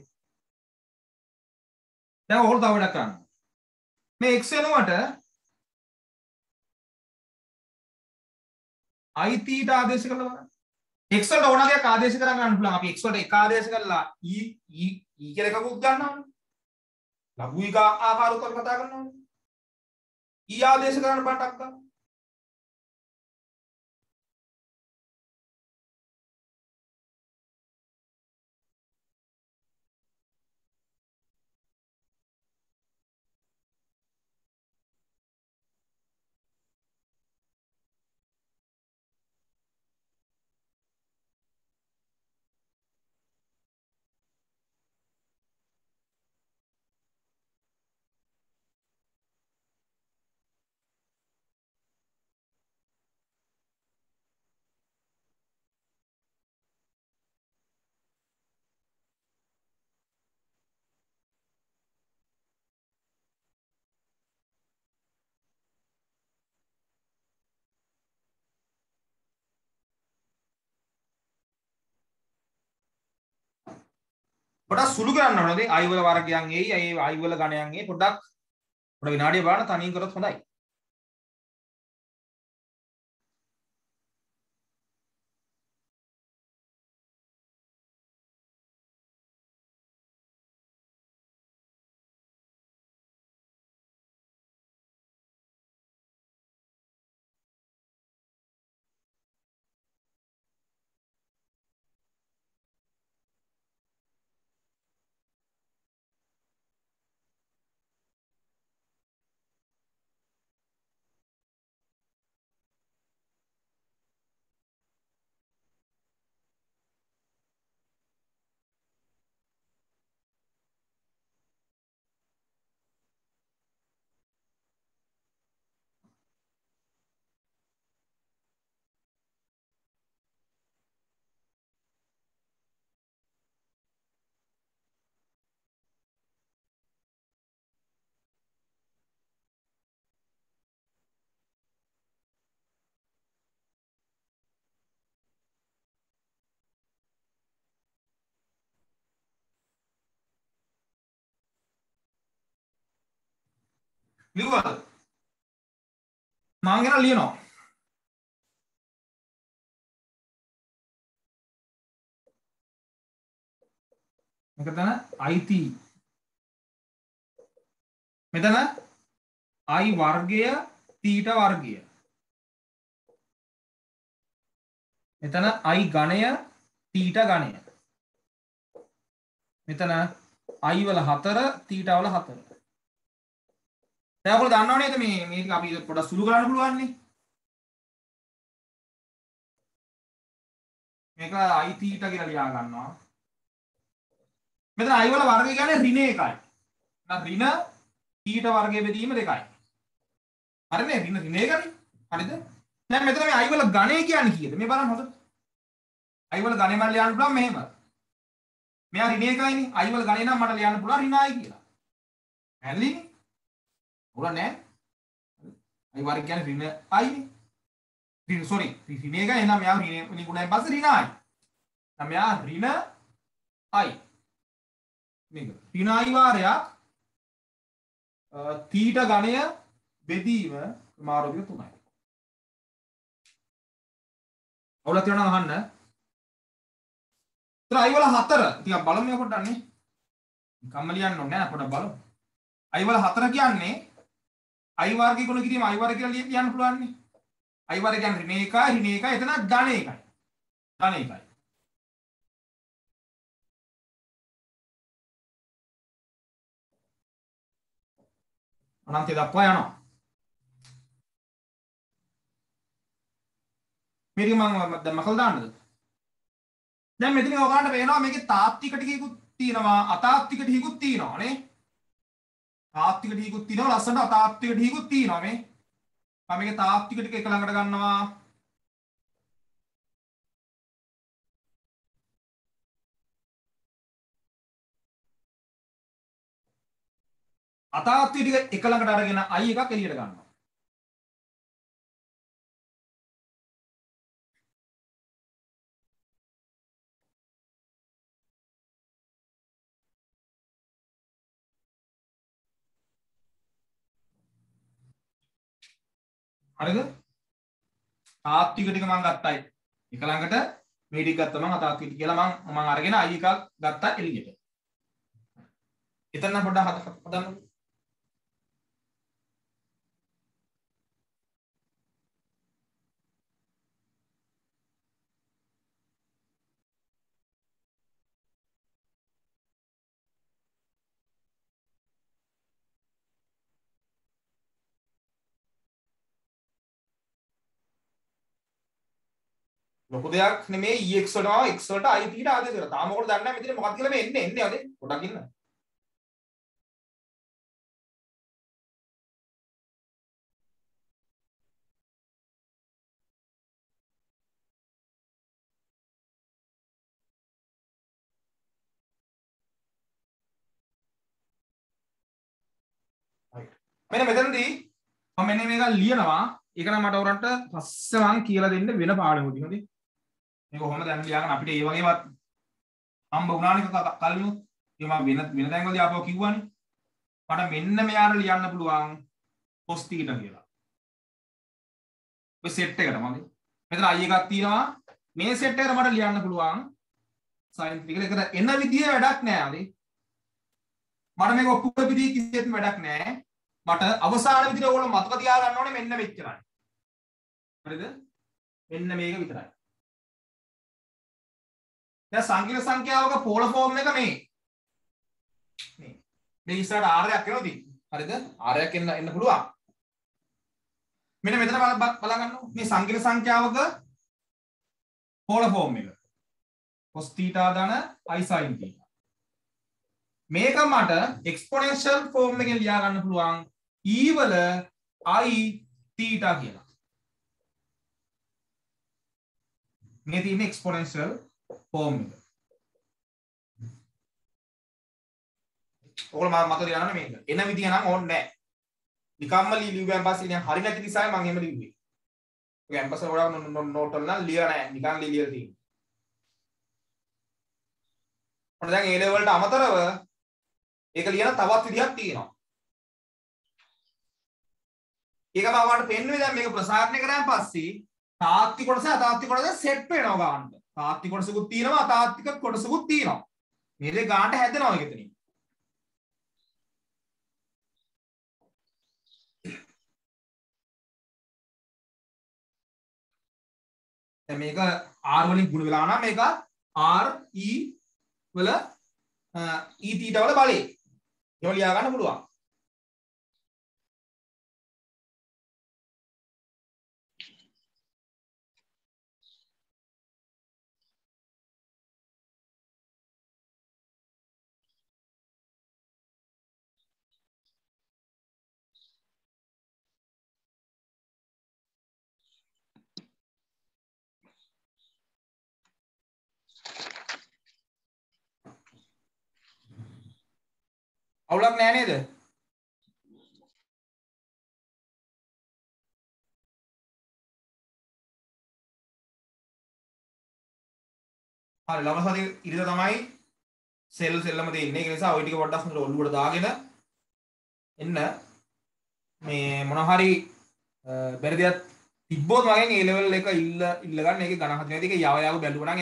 දැන් ඕගොල්ලෝ තව වැඩක් කරන්න. මේ x වෙනුවට i θ ආදේශ කරලා බලන්න. x වලට ඕන දෙයක් ආදේශ කරන් ගන්න පුළුවන්. අපි x වලට එක ආදේශ කරලා e කියලා එකකුත් ගන්නවනේ. ලඝු ආකාරයක කතා කරනවනේ. e ආදේශ කරන්න පාටක් ගන්න. පොඩක් සුළු කරන්න ඕනද? i වල වර්ගයන් එයි, i වල ගණයන් එයි පොඩක් පොඩ විනාඩිය බලන්න තනියෙන් කරොත් හොඳයි. ලියුවද? මං ගෙන ලියනවා. මෙතන IT මෙතන I වර්ගය θ වර්ගය. මෙතන I ඝණය θ ඝණය. මෙතන I වල 4 θ වල 4. දැන් ඔයගොල්ලෝ දන්නව නේද මේ ටික අපි පොඩ්ඩක් සුළු කරන්න පුළුවන් නේ. මේක I θ කියලා ලියා ගන්නවා. මෙතන I වල වර්ගය කියන්නේ ඍණ 1යි. ඍණ θ වර්ගය බෙදීම 2යි. හරිනේ ඍණ 1නේ. හරිද? දැන් මෙතන මේ I වල ඝණය කියන්නේ කීයද? මේ බලන්න හොඳට. I වල ඝණය මට ලියන්න පුළුවන් මෙහෙම. මෙයා ඍණ 1යිනේ. I වල ඝණය නම් මට ලියන්න පුළුවන් ඍණ I කියලා. පැහැදිලිනේ? උර නෑ. I වර්ගය කියන්නේ ඍණ I නේ. ඍණ sorry. ඍණ 1 එහෙනම් මෙයා ඍණ වලින් ගුණයෙන් පස්සේ ඍණ I. දැන් මෙයා ඍණ I. මේක ඍණ I වාරයක් θ ඝණය බෙදීම ක්‍රමාරෝපිත 3යි. අවුලක් තියෙනවා නම් අහන්න. ඒතර I වල 4 ටිකක් බලමු මේ පොඩ්ඩක් නේ. කම්ම ලියන්න ඕනේ නෑ පොඩ්ඩක් බලමු. I වල 4 කියන්නේ I වර්ගය ගුණ කිරීම I වර්ගය කියලා ලියන්න පුළුවන් නේ. I වර්ගය කියන්නේ ඍණ 1යි එතන ඝන 1යි. ඝන 1යි. අනන්තය දක්වා යනවා. මේක මම දැන් මකල දාන්නද? දැන් මෙතන ඔයගලන්ට පේනවා මේකේ තාත්වික ටිකකුත් තියෙනවා අතාත්වික ටිකකුත් තියෙනවා නේ. තාත්වික ටිකකුත් තියෙනවා ලස්සනට අතාත්වික ටිකකුත් තියෙනවා මේ. මම මේකේ තාත්වික ටික එක ළඟට ගන්නවා. අතාත්වික ටික එක ළඟට අරගෙන I එකක් එළියට ගන්නවා. හරිද? තාත්වික ටික මම ගත්තයි. එක ළඟට මේ ටික ගත්තා මම අතාත්වික කියලා මම අරගෙන I එකක් ගත්තා එළියට. එතන පොඩ්ඩක් හදන්න. ලොකු දෙයක් නෙමෙයි EX වලට x වලට I θ ආදේ කියලා. තාම මොකද දන්නේ නැහැ මෙතන මොකක්ද කියලා මේ එන්නේ අද පොඩක් ඉන්න. right. මෙන්න මෙතනදී මම මෙන්න මේක ලියනවා. ඒක නම් මට උරන්ට පස්සේ මම කියලා දෙන්න වෙන පාඩමකුත් හරි. මේක කොහොමද දැන් ලියාගෙන අපිට ඒ වගේවත් හම්බ වුණානේ කලින්. ඒක මම වෙන තැන්වලදී ආපහු කිව්වනේ. මට මෙන්න මෙයාට ලියන්න පුළුවන් cos θ කියලා. ඔය සෙට් එකට මගේ. මෙතන I එකක් තියෙනවා. මේ සෙට් එකට මට ලියන්න පුළුවන් sin θ කියලා. ඒකට එන විදිය වැඩක් නෑ හරි. මට මේක ඔක්කොම විදිය කිසිසේත්ම වැඩක් නෑ. මට අවසාන විදියට ඕගොල්ලෝ මතක තියාගන්න ඕනේ මෙන්න මෙච්චරයි. හරිද? මෙන්න මේක විතරයි. දැන් සංකීර්ණ සංඛ්‍යාවක පෝල ෆෝම් එක මේ. මේ ඉස්සරහට R එකක් එනවා තියෙන්නේ. හරිද? R එකක් එන්න පුළුවන්. මෙන්න මෙතන බලා ගන්න. මේ සංකීර්ණ සංඛ්‍යාවක පෝල ෆෝම් එක. cos θ ධන I sin θ. මේක මට එක්ස්පොනෙන්ෂල් ෆෝම් එකෙන් ලියා ගන්න පුළුවන් E වල I θ කියලා. මේ තියෙන එක්ස්පොනෙන්ෂල් ෆෝම් එක. ඔයගොල්ලෝ මම මතක තියාගන්න මේක. එන විදිය නම් ඕනේ නැහැ. නිකම්ම ලියුවෙන් පස්සේ ඉතින් හරි නැති නිසා මම එහෙම ලිව්වේ. ඔය කැම්පස් වල වඩා නෝට් වල නම් ලියලා නැහැ. නිකන් ලියලා තියෙනවා. ඔන්න දැන් A level වලට අමතරව ඒක ලියන තවත් විදියක් තියෙනවා. ඒක මම ඔයාලට පෙන්නුවේ දැන් මේක ප්‍රසාරණය කරාන් පස්සේ තාත්වික කොටස අතාත්වික කොටස සෙට් වෙනවා ගන්නට. තාත්වික කොටසකුත් තියෙනවා අතාත්වික කොටසකුත් තියෙනවා. මේ දෙක ගන්නට හැදෙනවා ඒක එතනින්. දැන් මේක r වලින් ගුණ වෙලා නම් මේක r e වල e θ වල බලය. ඒක ලියා ගන්න පුළුවන්. අවුලක් නෑ නේද? හරි ළම සතිය ඉරිදා තමයි සෙල්ලම තියෙන්නේ. ඒක නිසා ওই ටික පොඩ්ඩක් හොඳට ඔළුවට දාගෙන එන්න මේ මොන හරි බැරි දෙයක් තිබ්බොත් මගෙන් A level එක ඉල්ල ගන්න. ඒකේ ගණන් හදන එක යාව යාව බැලුවා නම්